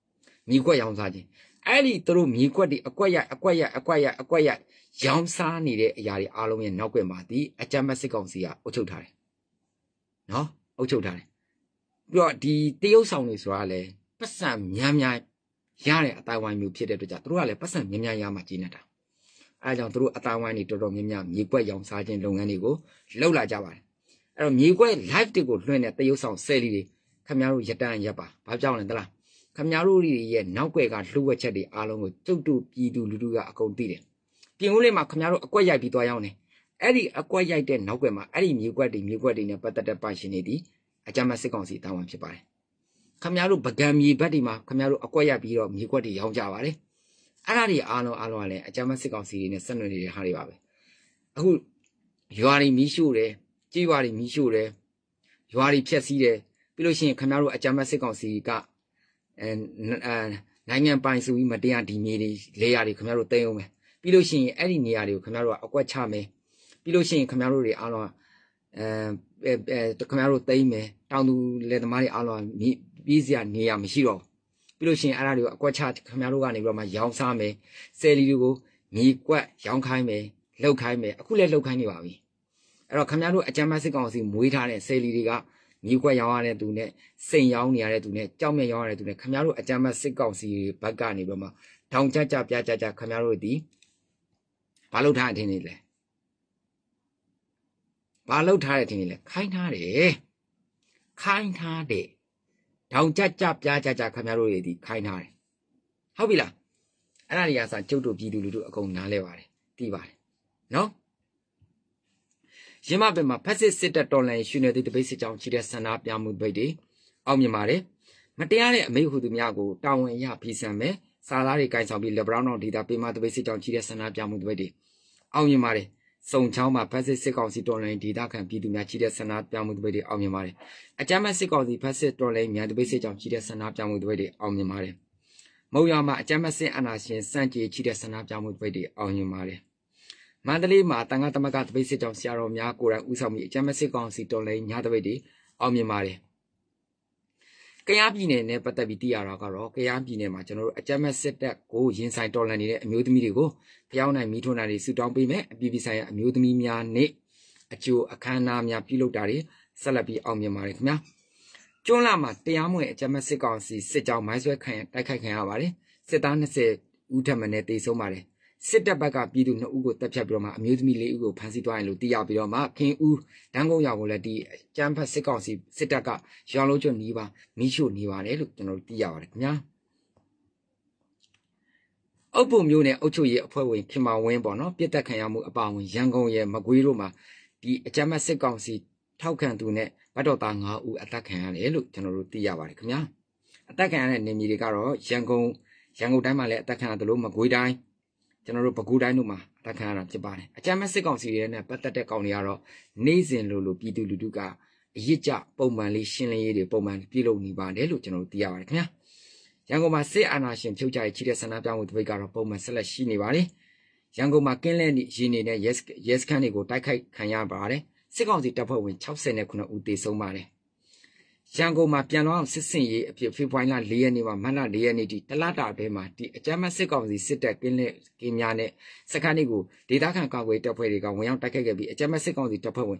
အဲ့ဒီသူတို့မြေကွက်တွေအကွက်ရိုက်ရောင်စားနေတဲ့အရာတွေအားလုံးရဲ့နောက်ွယ်မှာဒီအကြမ်းဖက်စစ်ကောင်စီကအုပ်ချုပ်ထားတယ်နော်အုပ်ချုပ်ထားတယ်ပြီးတော့ဒီတရုပ်ဆောင်တွေဆိုတာလည်းပတ်စံများရတဲ့အတိုင်းဝိုင်းမျိုးဖြစ်တဲ့အတွက်ကြောင့်သူတို့ကလည်းပတ်စံများရမှကြီးနေတာအဲဒါကြောင့်သူတို့အတိုင်းဝိုင်းတွေတော်တော်များမြေကွက်ရောင်စားခြင်းလုပ်ငန်းတွေကိုလှုပ်လာကြပါတယ်အဲ့တော့မြေကွက် live တွေကိုလွှင့်တဲ့တရုပ်ဆောင်ဆယ်လီတွေခင်ဗျားတို့ရတန်းရပ်ပါဘာကြောင့်လဲသလားခင်ဗျားတို့ရဲ့နောက်ွယ်ကလှုပ်ဝက်ချက်တွေအားလုံးကိုကျုပ်တို့ပြည်သူလူထုကအကုန်သိတယ်ပြင်ဦးလေးမှာခင်ဗျားတို့အကွက်ရိုက်ပြီးသွားရောက်နေအဲ့ဒီအကွက်ရိုက်တဲ့နောက်ွယ်မှာအဲ့ဒီမြေကွက်တွေနဲ့ပတ်သက်တဲ့ပိုင်ရှင်တွေဒီအကြမ်းဖက်စစ်ကောင်စီတာဝန်ဖြစ်ပါတယ်ခင်ဗျားတို့ပကံမြေဘက်တွေမှာခင်ဗျားတို့အကွက်ရိုက်ပြီးတော့မြေကွက်တွေရောင်းကြပါတယ်အဲ့ဒါတွေအားလုံးကလည်းအကြမ်းဖက်စစ်ကောင်စီတွေနဲ့ဆက်နွယ်နေတဲ့ဟာတွေပါပဲအခုရွာတွေမီးရှို့တယ်ကြေးရွာတွေမီးရှို့တယ်ရွာတွေဖျက်ဆီးတယ်ပြီးလို့ရှိရင်ခင်ဗျားတို့အကြမ်းဖက်စစ်ကောင်စီကနိုင်ငံပိုင်စုပြီးမတရားဒီမြေတွေလေယာတွေခင်ဗျားတို့သိမ်းအောင်မယ်ပြီးလို့ရှိရင်အဲ့ဒီနေရာတွေကိုခင်ဗျားတို့ကအကွက်ချမယ်ပြီးလို့ရှိရင်ခင်ဗျားတို့တွေအားလုံးခင်ဗျားတို့သိမ်းမယ်တောင်သူလယ်သမားတွေအားလုံးပြီးစရာနေရာမရှိတော့ပြီးလို့ရှိရင်အဲ့ဒါတွေကိုအကွက်ချခင်ဗျားတို့ကနေပြီးတော့မှရောင်းစားမယ်ဆယ်လီတွေကိုမြေကွက်ရောင်းခိုင်းမယ်လှုပ်ခိုင်းမယ်အခုလည်းလှုပ်ခိုင်းနေပါပြီအဲ့တော့ခင်ဗျားတို့အကြမ်းဖက်စစ်ကောင်စီမွေးထားတဲ့ဆယ်လီတွေကမြေကွက်ရောင်းရတဲ့သူနဲ့စိန်ရောင်းနေရတဲ့သူနဲ့ကြောက်မြက်ရောင်းရတဲ့သူနဲ့ခင်ဗျားတို့အကြမ်းဖက်စစ်ကောင်စီဘက်ကနေပြီးတော့မှထောင်ကြပြကြခင်ဗျားတို့ဒီဘာလုပ်ထားတဲ့အထင်လေးလဲဘာလုပ်ထားတဲ့အထင်လေးလဲခိုင်းထားတယ်ထောင်ကြပြကြခင်ဗျားတို့တွေဒီခိုင်းထားတယ်ဟုတ်ပြီလားအဲ့ဒါတွေကစကျုပ်တို့ပြည်သူလူထုအကုန်နားလဲပါတယ်သိပါတယ်နော်ရင်းမပင်မှာဖက်စစ်စစ်တပ်တော်လှန်ရေးရှင်နယ်တပိတ်စစ်ကြောင်းချီတဲ့ဆန္ဒပြမှုပိတ်တွေအောင်မြင်ပါတယ်မတရားတဲ့အမိန့်ဟူသူများကိုတာဝန်အရဖီဆန်မယ်စာသားတွေကင်ဆောင်ပြီးလက်ဘရောင်းတော်ဒေတာပေမတပိတ်စစ်ကြောင်းချီတဲ့ဆန္ဒပြမှုပိတ်တွေအောင်မြင်ပါတယ်စုံချောင်းမှာဖက်စစ်စစ်ကောင်စီတော်လှန်ရေးဒေတာခံပြည်သူများချီတဲ့ဆန္ဒပြမှုပိတ်တွေအောင်မြင်ပါတယ်အကြမ်းဖက်စစ်ကောင်စီဖက်စစ်တော်လှန်ရေးများတပိတ်စစ်ကြောင်းချီတဲ့ဆန္ဒပြမှုပိတ်တွေအောင်မြင်ပါတယ်မုံရွာမှာအကြမ်းဖက်စစ်အာဏာရှင်စန့်ကျင်ချီတဲ့ဆန္ဒပြမှုပိတ်တွေအောင်မြင်ပါတယ်မန္တလေးမှာတန်ခါသမဂတပိတ်စစ်ကြောင်းဆရာတော်များကိုယ်တိုင်ဦးဆောင်ပြီးအကြမ်းဖက်စစ်ကောင်စီတော်လှန်ရေးညာတပိတ်တွေအောင်မြင်ပါတယ်။ကယားပြည်နယ်နဲ့ပတ်သက်ပြီးသိရတာကတော့ကယားပြည်နယ်မှာကျွန်တော်တို့အကြမ်းဖက်စစ်တပ်ကိုရင်ဆိုင်တော်လှန်နေတဲ့အမျိုးသမီးတွေကိုဖျောင်းနိုင်မိထွန်းတာတွေဆူတောင်းပေးမယ်အပြည်ပြည်ဆိုင်ရာအမျိုးသမီးများနေ့အကျိုးအခမ်းအနားများပြုလုပ်တာတွေဆက်လက်ပြီးအောင်မြင်ပါတယ်ခင်ဗျာ။ကျွန်းလာမှာတရားမဝင်အကြမ်းဖက်စစ်ကောင်စီစစ်ကြောင်းမိုင်းဆွဲတိုက်ခိုက်ခံရပါတယ်။စစ်သား20ဦးထပ်မံတေဆုံးပါတယ်စစ်တပ်ဘက်ကပြည်သူ2ဦးကိုတပ်ဖြတ်ပြီးတော့မှအမျိုးသမီး4ဦးကိုဖမ်းဆီးသွားရင်လို့သိရပြီးတော့မှခင်ဦးဒန်းကုန်းရွာကိုလည်းဒီကျန်းဖတ်စစ်ကောင်စီစစ်တပ်ကရွာလုံးကျွတ်နီးပါမိရှို့နေပါတယ်လို့ကျွန်တော်တို့သိရပါတယ်ခင်ဗျာအုပ်ဖို့မျိုးနဲ့အုပ်ချုပ်ရေးအဖွဲ့ဝင်ခင်မောင်ဝင်းပေါ့နော်ပြစ်တက်ခံရမှုအပါအဝင်ရန်ကုန်ရဲ့မကွေးတို့မှာဒီအကြမ်းဖက်စစ်ကောင်စီထောက်ခံသူနဲ့ဗတ်တော်သား9ဦးအသက်ခံရတယ်လို့ကျွန်တော်တို့သိရပါတယ်ခင်ဗျာအသက်ခံရတဲ့နေမြေတွေကတော့ရန်ကုန်တိုင်းမှာလည်းအသက်ခံရတယ်လို့မကွေးတိုင်းကျွန်တော်တို့ပဲခူးတိုင်းတို့မှာအသက်ခံရတာဖြစ်ပါတယ်အကြမ်းဖက်စစ်ကောင်စီတွေနဲ့ပတ်သက်တဲ့ကောင်တွေကတော့နေ့စဉ်လိုပြည်သူလူထုကအရစ်ကြပုံမှန်လေးရှင်းလင်းရေးတွေပုံမှန်ပြုလုပ်နေပါတယ်လို့ကျွန်တော်တို့သိရပါတယ်ခင်ဗျာရန်ကုန်မှာစစ်အာဏာရှင်ဖြုတ်ချရေးချီတဲ့ဆန္ဒပြမှုတစ်ပိတ်ကတော့ပုံမှန်ဆက်လက်ရှိနေပါတယ်ရန်ကုန်မှာကင်းလဲရင်းနေတဲ့ရဲစခန်းတွေကိုတိုက်ခိုက်ခံရပါတယ်စစ်ကောင်စီတပ်ဖွဲ့ဝင်69ဦးသေဆုံးပါတယ်ရန်ကုန်မှာပြန်လောင်းစစ်စင်ရေးအဖြစ်ဖေဖော်ဝါရီလ4ရက်နေ့မှာမတ်လ4ရက်နေ့ထိတလတာအတွင်းမှာဒီအကြမ်းဖက်စစ်ကောင်စီစစ်တပ်ကင်းများနဲ့စခန်းတွေကိုဒေသခံကာကွယ်တပ်ဖွဲ့တွေကဝင်ရောက်တိုက်ခိုက်ခဲ့ပြီးအကြမ်းဖက်စစ်ကောင်စီတပ်ဖွဲ့ဝင်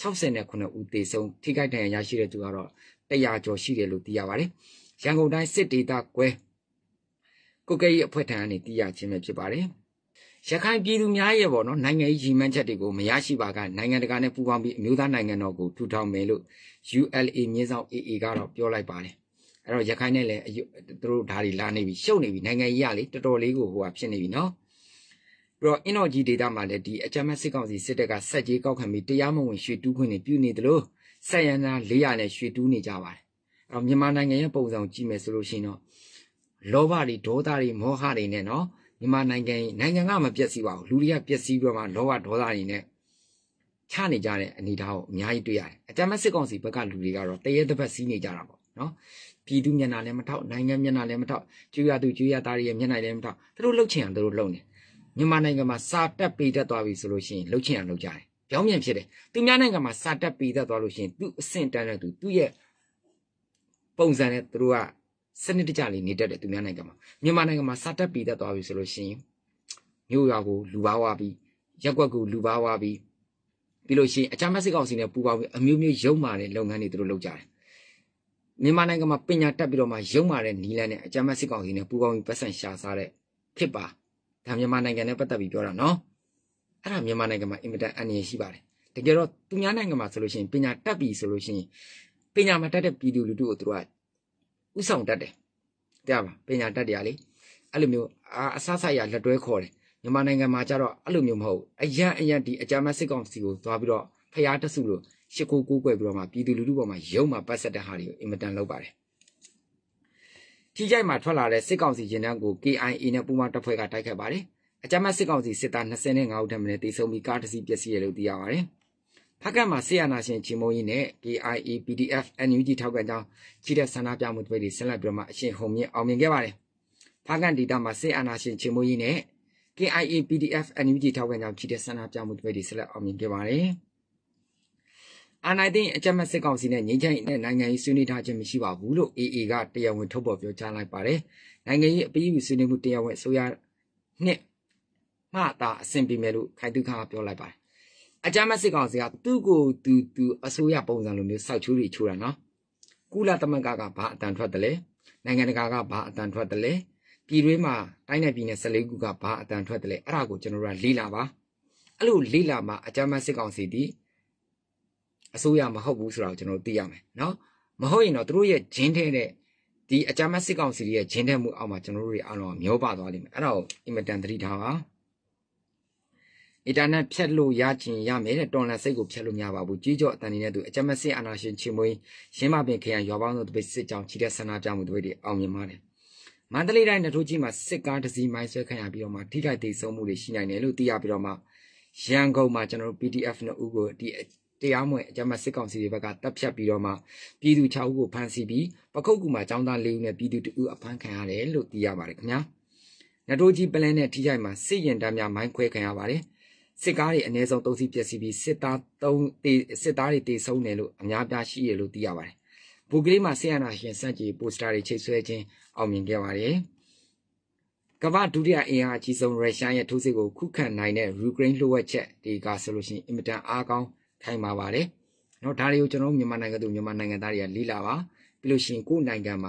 69ဦးသေဆုံးထိခိုက်ဒဏ်ရာရရှိတဲ့သူကတော့100ကျော်ရှိတယ်လို့သိရပါတယ်ရန်ကုန်တိုင်းစစ်ဒေသကွဲကိုကဲ့ရဲ့အဖွဲ့ထံကနေသိရခြင်းပဲဖြစ်ပါတယ်ရခိုင်ပြည်သူများရဲ့ပေါ့နော်နိုင်ငံရေးရည်မှန်းချက်တွေကိုမရရှိပါကနိုင်ငံတကာနဲ့ပူးပေါင်းပြီးအမျိုးသားနိုင်ငံတော်ကိုထူထောင်မယ်လို့ ULA မြေဆောင် AA ကတော့ပြောလိုက်ပါတယ်အဲ့တော့ရခိုင်နဲ့လည်းသူတို့ဓာတ်တွေလာနေပြီရှုပ်နေပြီနိုင်ငံရေးရလေတော်တော်လေးကိုဟိုဟာဖြစ်နေပြီနော်ပြီးတော့အင်းတော်ကြီးဒေတာမှာလည်းဒီအကြမ်းဖက်စစ်ကောင်စီစစ်တပ်ကစက်ကြီးကောက်ခံပြီးတရားမဝင်ရွှေတူးခွင့်တွေပြုနေတယ်လို့ဆက်ရန်သား400နဲ့ရွှေတူးနေကြပါတယ်အဲ့တော့မြန်မာနိုင်ငံရဲ့ပုံစံကြည့်မယ်ဆိုလို့ရှိရင်တော့လောဘတွေဒေါသတွေမောဟတွေနဲ့နော်မြန်မာနိုင်ငံကမပျက်စီးပါဘူးလူတွေကပျက်စီးပြီးတော့မှလောဘဒေါသတွေနဲ့ချနေကြတဲ့အနေအထားကိုအများကြီးတွေ့ရတယ်အကြမ်းဖက်စစ်ကောင်စီဘက်ကလူတွေကတော့တရေတစ်ပတ်စီးနေကြတာပေါ့နော်ပြည်သူမျက်နှာလည်းမထောက်နိုင်ငံမျက်နှာလည်းမထောက်ကျွေးရသူကျွေးရသားတွေရဲ့မျက်နှာလည်းမထောက်သူတို့လှုပ်ချင်အောင်သူတို့လှုပ်နေမြန်မာနိုင်ငံမှာစာတက်ပေတက်သွားပြီဆိုလို့ရှိရင်လှုပ်ချင်အောင်လှုပ်ကြတယ်ပြောင်းပြန်ဖြစ်တယ်သူများနိုင်ငံမှာစာတက်ပေတက်သွားလို့ရှိရင်သူအဆင့်တန်းတဲ့သူရဲ့ပုံစံနဲ့သူတို့ကစနစ်တကျလေးနေတတ်တယ်သူများနိုင်ငံမှာမြန်မာနိုင်ငံမှာစာတက်ပေတက်သွားပြီဆိုလို့ရှိရင်မြို့ရွာကိုလူပါဝါပြီးရက်ကွက်ကိုလူပါဝါပြီးပြီးလို့ရှိရင်အကြမ်းဖက်စစ်ကောင်စီနဲ့ပူးပေါင်းပြီးအမျိုးမျိုးရုံမာတဲ့လုပ်ငန်းတွေသူတို့လုပ်ကြတယ်မြန်မာနိုင်ငံမှာပညာတတ်ပြီးတော့မှရုံမာတဲ့နီလန်းနဲ့အကြမ်းဖက်စစ်ကောင်စီနဲ့ပူးပေါင်းပြီးပတ်စံရှာစားတဲ့ဖြစ်ပါဒါမြန်မာနိုင်ငံနဲ့ပတ်သက်ပြီးပြောတာနော်အဲ့ဒါမြန်မာနိုင်ငံမှာအင်မတန်အန္တရာယ်ရှိပါတယ်တကယ်တော့သူများနိုင်ငံမှာဆိုလို့ရှိရင်ပညာတတ်ပြီဆိုလို့ရှိရင်ပညာမတတ်တဲ့ပြည်သူလူထုကိုသူတို့ကဥဆောင်တတ်တယ်တရားပါပညာတတ်တရားလေအဲ့လိုမျိုးအဆဆရလက်တွဲခေါ်တယ်မြန်မာနိုင်ငံမှာကျတော့အဲ့လိုမျိုးမဟုတ်အရန်ဒီအကြမ်းဖက်စစ်ကောင်စီကိုသွားပြီးတော့ဖျားတဆုလို့ရှစ်ကိုကိုးကွယ်ပြီးတော့မှပြည်သူလူထုပေါ်မှာရုံမှာပတ်ဆက်တဲ့ဟာတွေကိုအင်မတန်လုပ်ပါတယ်ထိကြိုက်မှာထွက်လာတဲ့စစ်ကောင်စီရင်တန်းကို KIA နဲ့ပူးပေါင်းတပ်ဖွဲ့ကတိုက်ခတ်ပါတယ်အကြမ်းဖက်စစ်ကောင်စီစစ်သား25ဦးထက်မနည်းတေဆုံးပြီးကားတစ်စီးပျက်စီးရလို့သိရပါတယ်ဖက်ကတ်မှာဆီယနာရှင်ချီမုံကြီးနဲ့ KIA PDF NUG ထောက်ခံကြောင်းကြီးတဲ့ဆန္ဒပြမှုတွေဆက်လက်ပြီးတော့မှအရှင်ဟုံမြင့်အောင်မြင်ခဲ့ပါတယ်ဖက်ကတ်ဒေတာမှာဆီယနာရှင်ချီမုံကြီးနဲ့ KIA PDF NUG ထောက်ခံကြောင်းကြီးတဲ့ဆန္ဒပြမှုတွေဆက်လက်အောင်မြင်ခဲ့ပါတယ်အာဏာသိမ်းအကြမ်းဖက်စစ်ကောင်စီနဲ့ငြိမ်းချမ်းရေးနဲ့နိုင်ငံရေးဆွေးနွေးထားခြင်းမရှိပါဘူးလို့ AA ကတရားဝင်ထုတ်ဖော်ပြောကြားလိုက်ပါတယ်နိုင်ငံရေးအပေးအယူဆွေးနွေးမှုတရားဝင်အစိုးရနှစ်မှသာအဆင်ပြေမယ်လို့ခိုင်သူခါပြောလိုက်ပါတယ်အကြမ်းဖက်စစ်ကောင်စီကသူ့ကိုသူအစိုးရပုံစံလိုမျိုးစောက်ချိုးတွေချိုးတာနော်ကုလသမဂ္ဂကဘာအတန်ထွက်တယ်လဲနိုင်ငံတကာကဘာအတန်ထွက်တယ်လဲပြည်တွင်းမှာတိုင်းနယ်ပြည်နယ်14ခုကဘာအတန်ထွက်တယ်လဲအဲ့ဒါကိုကျွန်တော်တို့ကလေ့လာပါအဲ့လိုလေ့လာမှာအကြမ်းဖက်စစ်ကောင်စီဒီအစိုးရမဟုတ်ဘူးဆိုတာကိုကျွန်တော်တို့သိရမယ်နော်မဟုတ်ရင်တော့တို့ရဲ့ဂျင်းထဲတဲ့ဒီအကြမ်းဖက်စစ်ကောင်စီရဲ့ဂျင်းထဲမှုအောက်မှာကျွန်တော်တို့တွေအားလုံးမျောပါသွားလိမ့်မယ်အဲ့ဒါကိုအင်မတန်သတိထားပါအင်တာနက်ဖြတ်လို့ရချင်ရမယ်တဲ့တော်လန်စိတ်ကိုဖြတ်လို့မရပါဘူးကြီးကြော့အတန်နေတဲ့သူအကြမ်းဖက်စစ်အာဏာရှင်ချေမွေးရင်းမပင်ခရိုင်ရွာပေါင်းတို့တပိတ်စစ်ကြောင်းချီတဲ့ဆန္ဒပြမှုတွေအောင်မြင်ပါတယ်မန္တလေးတိုင်းနထိုးကြီးမှာစစ်ကားတစ်စီးမိုင်းဆွဲခံရပြီးတော့မှထိခိုက်ဒေဆုံးမှုတွေရှိနိုင်တယ်လို့သိရပြီးတော့မှရန်ကုန်မှာကျွန်တော်တို့ PDF နဲ့ဦးကိုဒီတရားမဝင်အကြမ်းဖက်စစ်ကောင်စီတွေဘက်ကတပ်ဖြတ်ပြီးတော့မှပြည်သူ6ဦးကိုဖမ်းဆီးပြီးပခုတ်ကူမှာចောင်းသား4ဦးနဲ့ပြည်သူ2ဦးအဖမ်းခံရတယ်လို့သိရပါတယ်ခင်ဗျာနထိုးကြီးပလန်နဲ့ထိခိုက်မှာစစ်ရင်တမ်းများမိုင်းခွဲခံရပါတယ်စစ်ကားတွေအနည်းဆုံး3စီးပျက်စီးပြီးစစ်သားတွေတေဆုံးတယ်လို့အများပြားရှိရလို့သိရပါတယ်။ဘူကလေးမှာဆီယနာရှင်စန့်ကြီးပိုစတာတွေချိတ်ဆွဲခြင်းအောင်မြင်ခဲ့ပါတယ်။ကမ္ဘာဒုတိယအင်အားအကြီးဆုံးရုရှားရဲ့ထိုးစစ်ကိုခုခံနိုင်တဲ့ယူကရိန်းလှုပ်ဝက်ချက်တွေကဆိုလို့ရှိရင်အင်မတန်အားကောင်းခိုင်မာပါတယ်။နော်ဒါတွေကိုကျွန်တော်မြန်မာနိုင်ငံသူမြန်မာနိုင်ငံသားတွေကလေ့လာပါပြီးလို့ရှိရင်ကိုယ်နိုင်ငံမှာ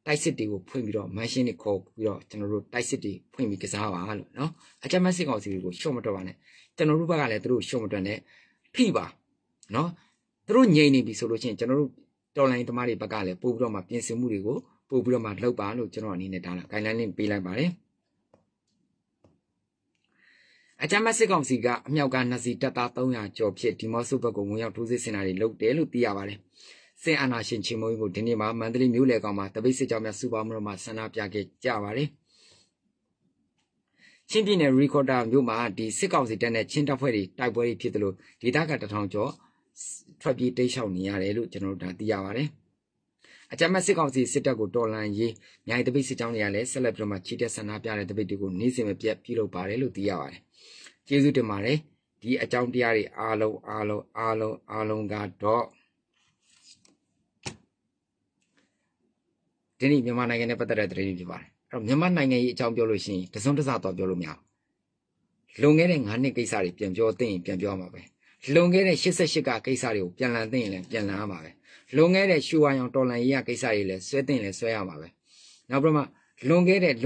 တိုက်စစ်တွေကိုဖွင့်ပြီးတော့မန်ရှင်းတွေခေါ်ပြီးတော့ကျွန်တော်တို့တိုက်စစ်တွေဖွင့်ပြီးကစားပါလို့နော်အကြမ်းဖက်စစ်ကောင်စီတွေကိုရှော့မတော့ပါနဲ့ကျွန်တော်တို့ဘက်ကလည်းသူတို့ရှော့မတော့နဲ့ဖိပါနော်သူတို့ငြိမ်နေပြီဆိုလို့ချင်းကျွန်တော်တို့တော်လိုင်းသမားတွေဘက်ကလည်းပို့ပြီးတော့မှပြင်ဆင်မှုတွေကိုပို့ပြီးတော့မှလုပ်ပါလို့ကျွန်တော်အနေနဲ့ဒါလားဂိုင်းလိုင်းလေးပေးလိုက်ပါတယ်အကြမ်းဖက်စစ်ကောင်စီကအမြောက်က2စီတပ်သား300ကျော်ဖြစ်ဒီမော့ဆုဘက်ကိုဝင်ရောက်ထိုးစစ်ဆင်တာတွေလုပ်တယ်လို့သိရပါတယ်စင်အာနာရှင်ချင်းမုံကိုဒီနေ့မှာမန္တလေးမြို့လေကောင်မှာတပိတ်စစ်ကြောင်းများစုပေါင်းပြီးတော့မှဆန္ဒပြခဲ့ကြပါတယ်ချင်းပြည်နယ်ရီကော်ဒါမြို့မှာဒီစစ်ကောင်စီတပ်နဲ့ချင်းတပ်ဖွဲ့တွေတိုက်ပွဲတွေဖြစ်တယ်လို့ဒေသခံ1000ကျော်ထွက်ပြေးတိတ်ရှောင်နေရတယ်လို့ကျွန်တော်တို့ဒါသိရပါတယ်အကြမ်းဖက်စစ်ကောင်စီစစ်တပ်ကိုတော်လှန်ရေးမြိုင်တပိတ်စစ်ကြောင်းတွေကလည်းဆက်လက်ပြီးတော့မှချီတက်ဆန္ဒပြတဲ့တပိတ်တွေကိုနေ့စဉ်မပြတ်ပြုလုပ်ပါတယ်လို့သိရပါတယ်ကျေးဇူးတင်ပါတယ်ဒီအကြောင်းတရားတွေအားလုံးကတော့ဒီနေ့မြန်မာနိုင်ငံနဲ့ပတ်သက်တဲ့သတင်းတွေဖြစ်ပါတယ်အဲ့တော့မြန်မာနိုင်ငံရဲ့အကြောင်းပြောလို့ရှိရင်တစုံတစတော့ပြောလို့မရဘူးလွန်ခဲ့တဲ့9နှစ်ကိစ္စတွေပြန်ပြောသိရင်ပြန်ပြောမှာပဲလွန်ခဲ့တဲ့88ကကိစ္စတွေကိုပြန်လည်သိရင်လည်းပြန်လည်ရမှာပဲလွန်ခဲ့တဲ့ရှူဝါရောင်တော်လန်ရေးကိစ္စတွေလည်းဆွဲသိရင်လည်းဆွဲရမှာပဲနောက်ပြီးမှလွန်ခဲ့တဲ့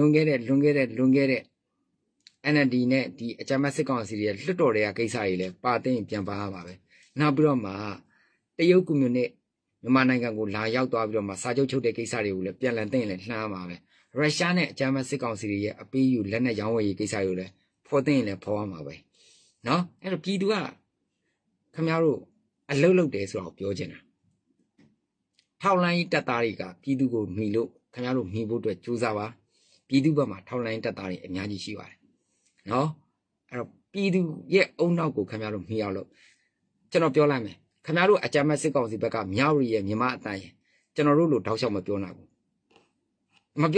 NLD နဲ့ဒီအကြမ်းဖက်စစ်ကောင်စီတွေလွတ်တော်တွေကကိစ္စတွေလည်းပါသိရင်ပြန်ပါရမှာပဲနောက်ပြီးတော့မှတရုတ်ကွန်မြူနတီမြန်မာနိုင်ငံကိုလာရောက်သွားပြီးတော့မှစာချုပ်ချုပ်တဲ့ကိစ္စတွေကိုလည်းပြန်လည်သိရင်လည်းလှမ်းရမှာပဲရုရှားနဲ့အကြမ်းဖက်စစ်ကောင်စီတွေရဲ့အပေးယူလက်နက်ရောင်းဝယ်ရေးကိစ္စတွေကိုလည်းဖော်သိရင်လည်းဖော်ရမှာပဲနော်အဲ့တော့ပြည်သူကခင်ဗျားတို့အလုတ်လုတ်တယ်ဆိုတော့ပြောချင်တာထောက်လိုင်းတပ်သားတွေကပြည်သူကိုမှီလို့ခင်ဗျားတို့မှီဖို့အတွက်ကြိုးစားပါပြည်သူဘက်မှာထောက်လိုင်းတပ်သားတွေအများကြီးရှိပါတယ်နော်အဲ့တော့ပြည်သူရဲ့အုံနောက်ကိုခင်ဗျားတို့မှီအောင်လို့ကျွန်တော်ပြောလိုက်မယ်ခင်ဗျားတို့အကြမ်းဖက်စစ်ကောင်စီဘက်ကမြောက်ရီရဲ့မြန်မာအတိုင်းကျွန်တော်တို့လိုတောက်လျှောက်မပြောနိုင်ဘူးကျွန်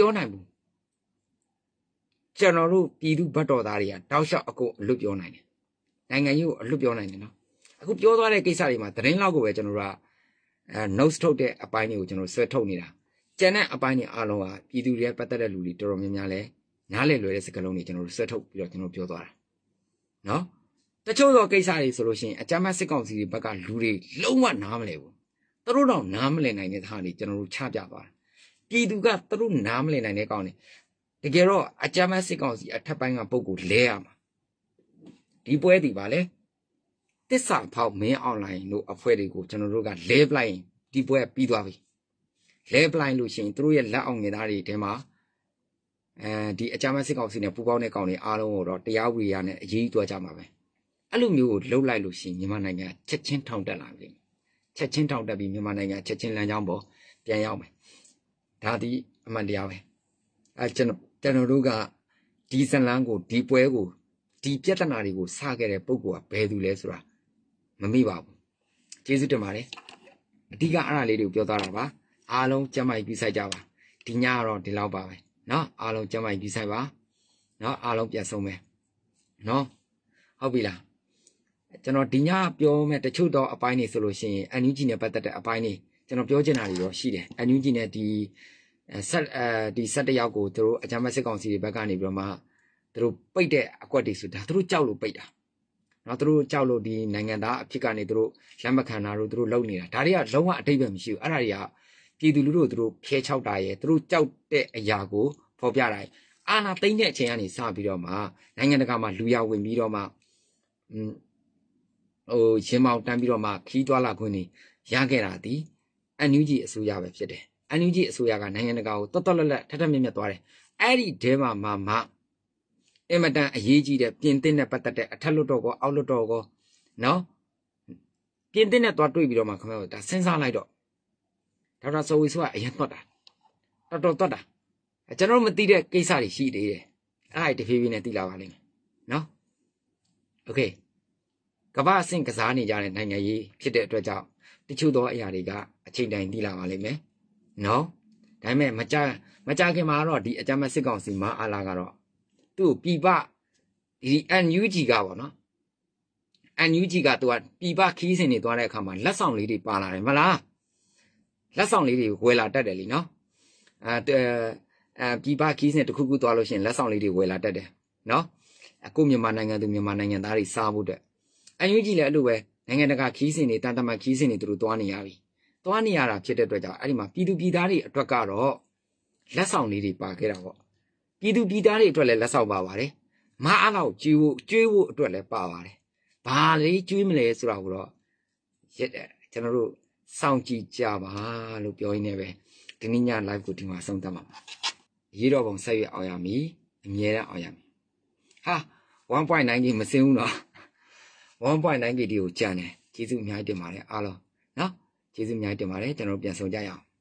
တော်တို့ပြည်သူဘတ်တော်သားတွေကတောက်လျှောက်အကုန်အလွတ်ပြောနိုင်တယ်နိုင်ငံကြီးကိုအလွတ်ပြောနိုင်တယ်နော်အခုပြောသွားတဲ့ကိစ္စတွေမှာသတင်းလောက်ကိုပဲကျွန်တော်တို့ကnotes ထုတ်တဲ့အပိုင်းတွေကိုကျွန်တော်ဆွဲထုတ်နေတာကျန်တဲ့အပိုင်းတွေအားလုံးကပြည်သူတွေပတ်သက်တဲ့လူတွေတော်တော်များများလဲနားလည်လွယ်တဲ့စကားလုံးတွေကျွန်တော်တို့ဆွဲထုတ်ပြီးတော့ကျွန်တော်ပြောသွားတာနော်တချို့သောကိစ္စတွေဆိုလို့ရှိရင်အကြမ်းဖက်စစ်ကောင်စီတွေဘက်ကလူတွေလုံးဝနားမလဲဘူးသူတို့တော့နားမလည်နိုင်တဲ့သားတွေကျွန်တော်တို့ချပြသွားတယ်ပြည်သူကသူတို့နားမလည်နိုင်တဲ့ကောင်တွေတကယ်တော့အကြမ်းဖက်စစ်ကောင်စီအထက်ပိုင်းကပုဂ္ဂိုလ်လဲရမှာဒီပွဲဒီပါလေတစ္ဆာဖောက်မင်းအွန်လိုင်းတို့အဖွဲ့တွေကိုကျွန်တော်တို့ကလဲပလိုက်ဒီပွဲပြီးသွားပြီလဲပလိုက်လို့ရှိရင်သူတို့ရဲ့လက်အောင်ငယ်သားတွေထဲမှာဒီအကြမ်းဖက်စစ်ကောင်စီနဲ့ပူးပေါင်းတဲ့ကောင်တွေအားလုံးကိုတော့တရားဝေရနဲ့အရေးကြီးသွားကြမှာပဲအဲ့လိုမျိုးကိုလှုပ်လိုက်လို့ရှိရင်မြန်မာနိုင်ငံချက်ချင်းထောင်တက်လာပြီချက်ချင်းထောင်တက်ပြီးမြန်မာနိုင်ငံချက်ချင်းလမ်းကြောင်းပေါ်ပြန်ရောက်မယ်ဒါဒီအမှန်တရားပဲကျွန်တော်တို့ကဒီဇလန်းကိုဒီပွဲကိုဒီပြဿနာတွေကိုစခဲ့တဲ့ပုံကဘယ်သူလဲဆိုတာမမိပါဘူးကျေးဇူးတင်ပါတယ်အဓိကအဲ့ဒါလေးတွေကိုပြောသွားတာပါအားလုံးကျမ်းမာပြီးဆိုင်ကြပါဒီညကတော့ဒီလောက်ပါပဲเนาะအားလုံးကျမ်းမာပြီးဆိုင်ပါเนาะအားလုံးပြန်ဆုံးမယ်เนาะဟုတ်ပြီလားကျွန်တော်ဒီညပြောမဲ့တချို့တော့အပိုင်းနေဆိုလို့ရှိရင် NUG နဲ့ပတ်သက်တဲ့အပိုင်းနေကျွန်တော်ပြောချင်တာတွေတော့ရှိတယ် NUG နဲ့ဒီ17ယောက်ကိုသူတို့အကြမ်းဖက်စစ်ကောင်စီတွေဘက်ကနေပြီးတော့မှသူတို့ပိတ်တဲ့အကွက်တွေဆိုတာသူတို့ကြောက်လို့ပိတ်တာနော်သူတို့ကြောက်လို့ဒီနိုင်ငံသားအဖြစ်ကနေသူတို့လက်မခံတာတို့သူတို့လုပ်နေတာဒါတွေကလုံးဝအတိတ်ပဲမရှိဘူးအဲ့ဒါတွေကပြည်သူလူထုတို့သူတို့ဖျဲချောက်တာရဲ့သူတို့ကြောက်တဲ့အရာကိုဖော်ပြတာအာဏာသိမ်းတဲ့အချိန်ကနေစပြီးတော့မှနိုင်ငံတကာမှာလူရဝင်ပြီးတော့မှရင်မောင်တန်းပြီးတော့မှခီးသွားလာခွင့်နေရခဲ့တာဒီ NUG အစိုးရပဲဖြစ်တယ် NUG အစိုးရကနိုင်ငံတကာကိုတော်တော်လက်လက်ထထမြက်မြက်သွားတယ်အဲ့ဒီတဲမှာအင်မတန်အရေးကြီးတဲ့ပြင်သစ်နဲ့ပတ်သက်တဲ့အထက်လွှတ်တော်ကောအောက်လွှတ်တော်ကောနော်ပြင်သစ်နဲ့သွားတွေ့ပြီးတော့မှခင်ဗျားတို့ဒါစဉ်းစားလိုက်တော့ဒေါက်တာဆိုဝီဆိုကအရင်သွတ်တာတော်သွတ်တာကျွန်တော်မသိတဲ့ကိစ္စတွေရှိသေးတယ်အဲ့ဒါတဖြည်းဖြည်းနဲ့သိလာပါလိမ့်မယ်နော်โอเคကမ္ဘာအဆင့်ကစားနေကြတဲ့နိုင်ငံရေးဖြစ်တဲ့အတွက်ကြောင့်တချို့သောအရာတွေကအချိန်တိုင်းသိလာပါလိမ့်မယ်နော်ဒါပေမဲ့မကြခင်မှာတော့ဒီအကြမ်းဖက်စစ်ကောင်စီမအားလာကတော့သူ့ပြည်ပဒီ NUG ကပေါ့နော် NUG ကသူကပြည်ပခီးစဉ်တွေသွားတဲ့အခါမှာလက်ဆောင်လေးတွေပါလာတယ်မလားလက်ဆောင်လေးတွေဝယ်လာတတ်တယ်လीနော်ပြည်ပခီးစဉ်တစ်ခုခုသွားလို့ရှိရင်လက်ဆောင်လေးတွေဝယ်လာတတ်တယ်နော်အခုမြန်မာနိုင်ငံသူမြန်မာနိုင်ငံသားတွေစားဖို့အတွက် NUG လည်းအဲ့လိုပဲနိုင်ငံတကာခီးစဉ်တွေတန်တမခီးစဉ်တွေသူတို့သွားနေရပြီသွားနေရတာဖြစ်တဲ့အတွက်ကြောင့်အဲ့ဒီမှာပြည်သူပြည်သားတွေအတွက်ကတော့လက်ဆောင်လေးတွေပါခဲ့တာပေါ့ပြည်သူပြည်သားတွေအတွက်လည်းလက်ဆောင်ပါပါတယ်မအားတော့ကျွေးဖို့အတွက်လည်းပါပါတယ်ဘာလေးကျွေးမလဲဆိုတာကိုတော့ကျွန်တော်တို့စောင့်ကြည့်ကြပါလို့ပြောရင်းနဲ့ပဲဒီနေ့ည live ကိုဒီမှာဆုံးသတ်ပါမယ်ရေးတော့ပုံဆက်ရအောင်ရမည်အမြဲတမ်းအောင်ရမည်ဟာ 1.9 ကြီးမစင်းဘူးနော်1.9 KD ကိုကြံတယ်ကျေးဇူးအများကြီးတင်ပါတယ်အားလုံးနော်ကျေးဇူးအများကြီးတင်ပါတယ်ကျွန်တော်တို့ပြန်ဆောင်ကြရအောင်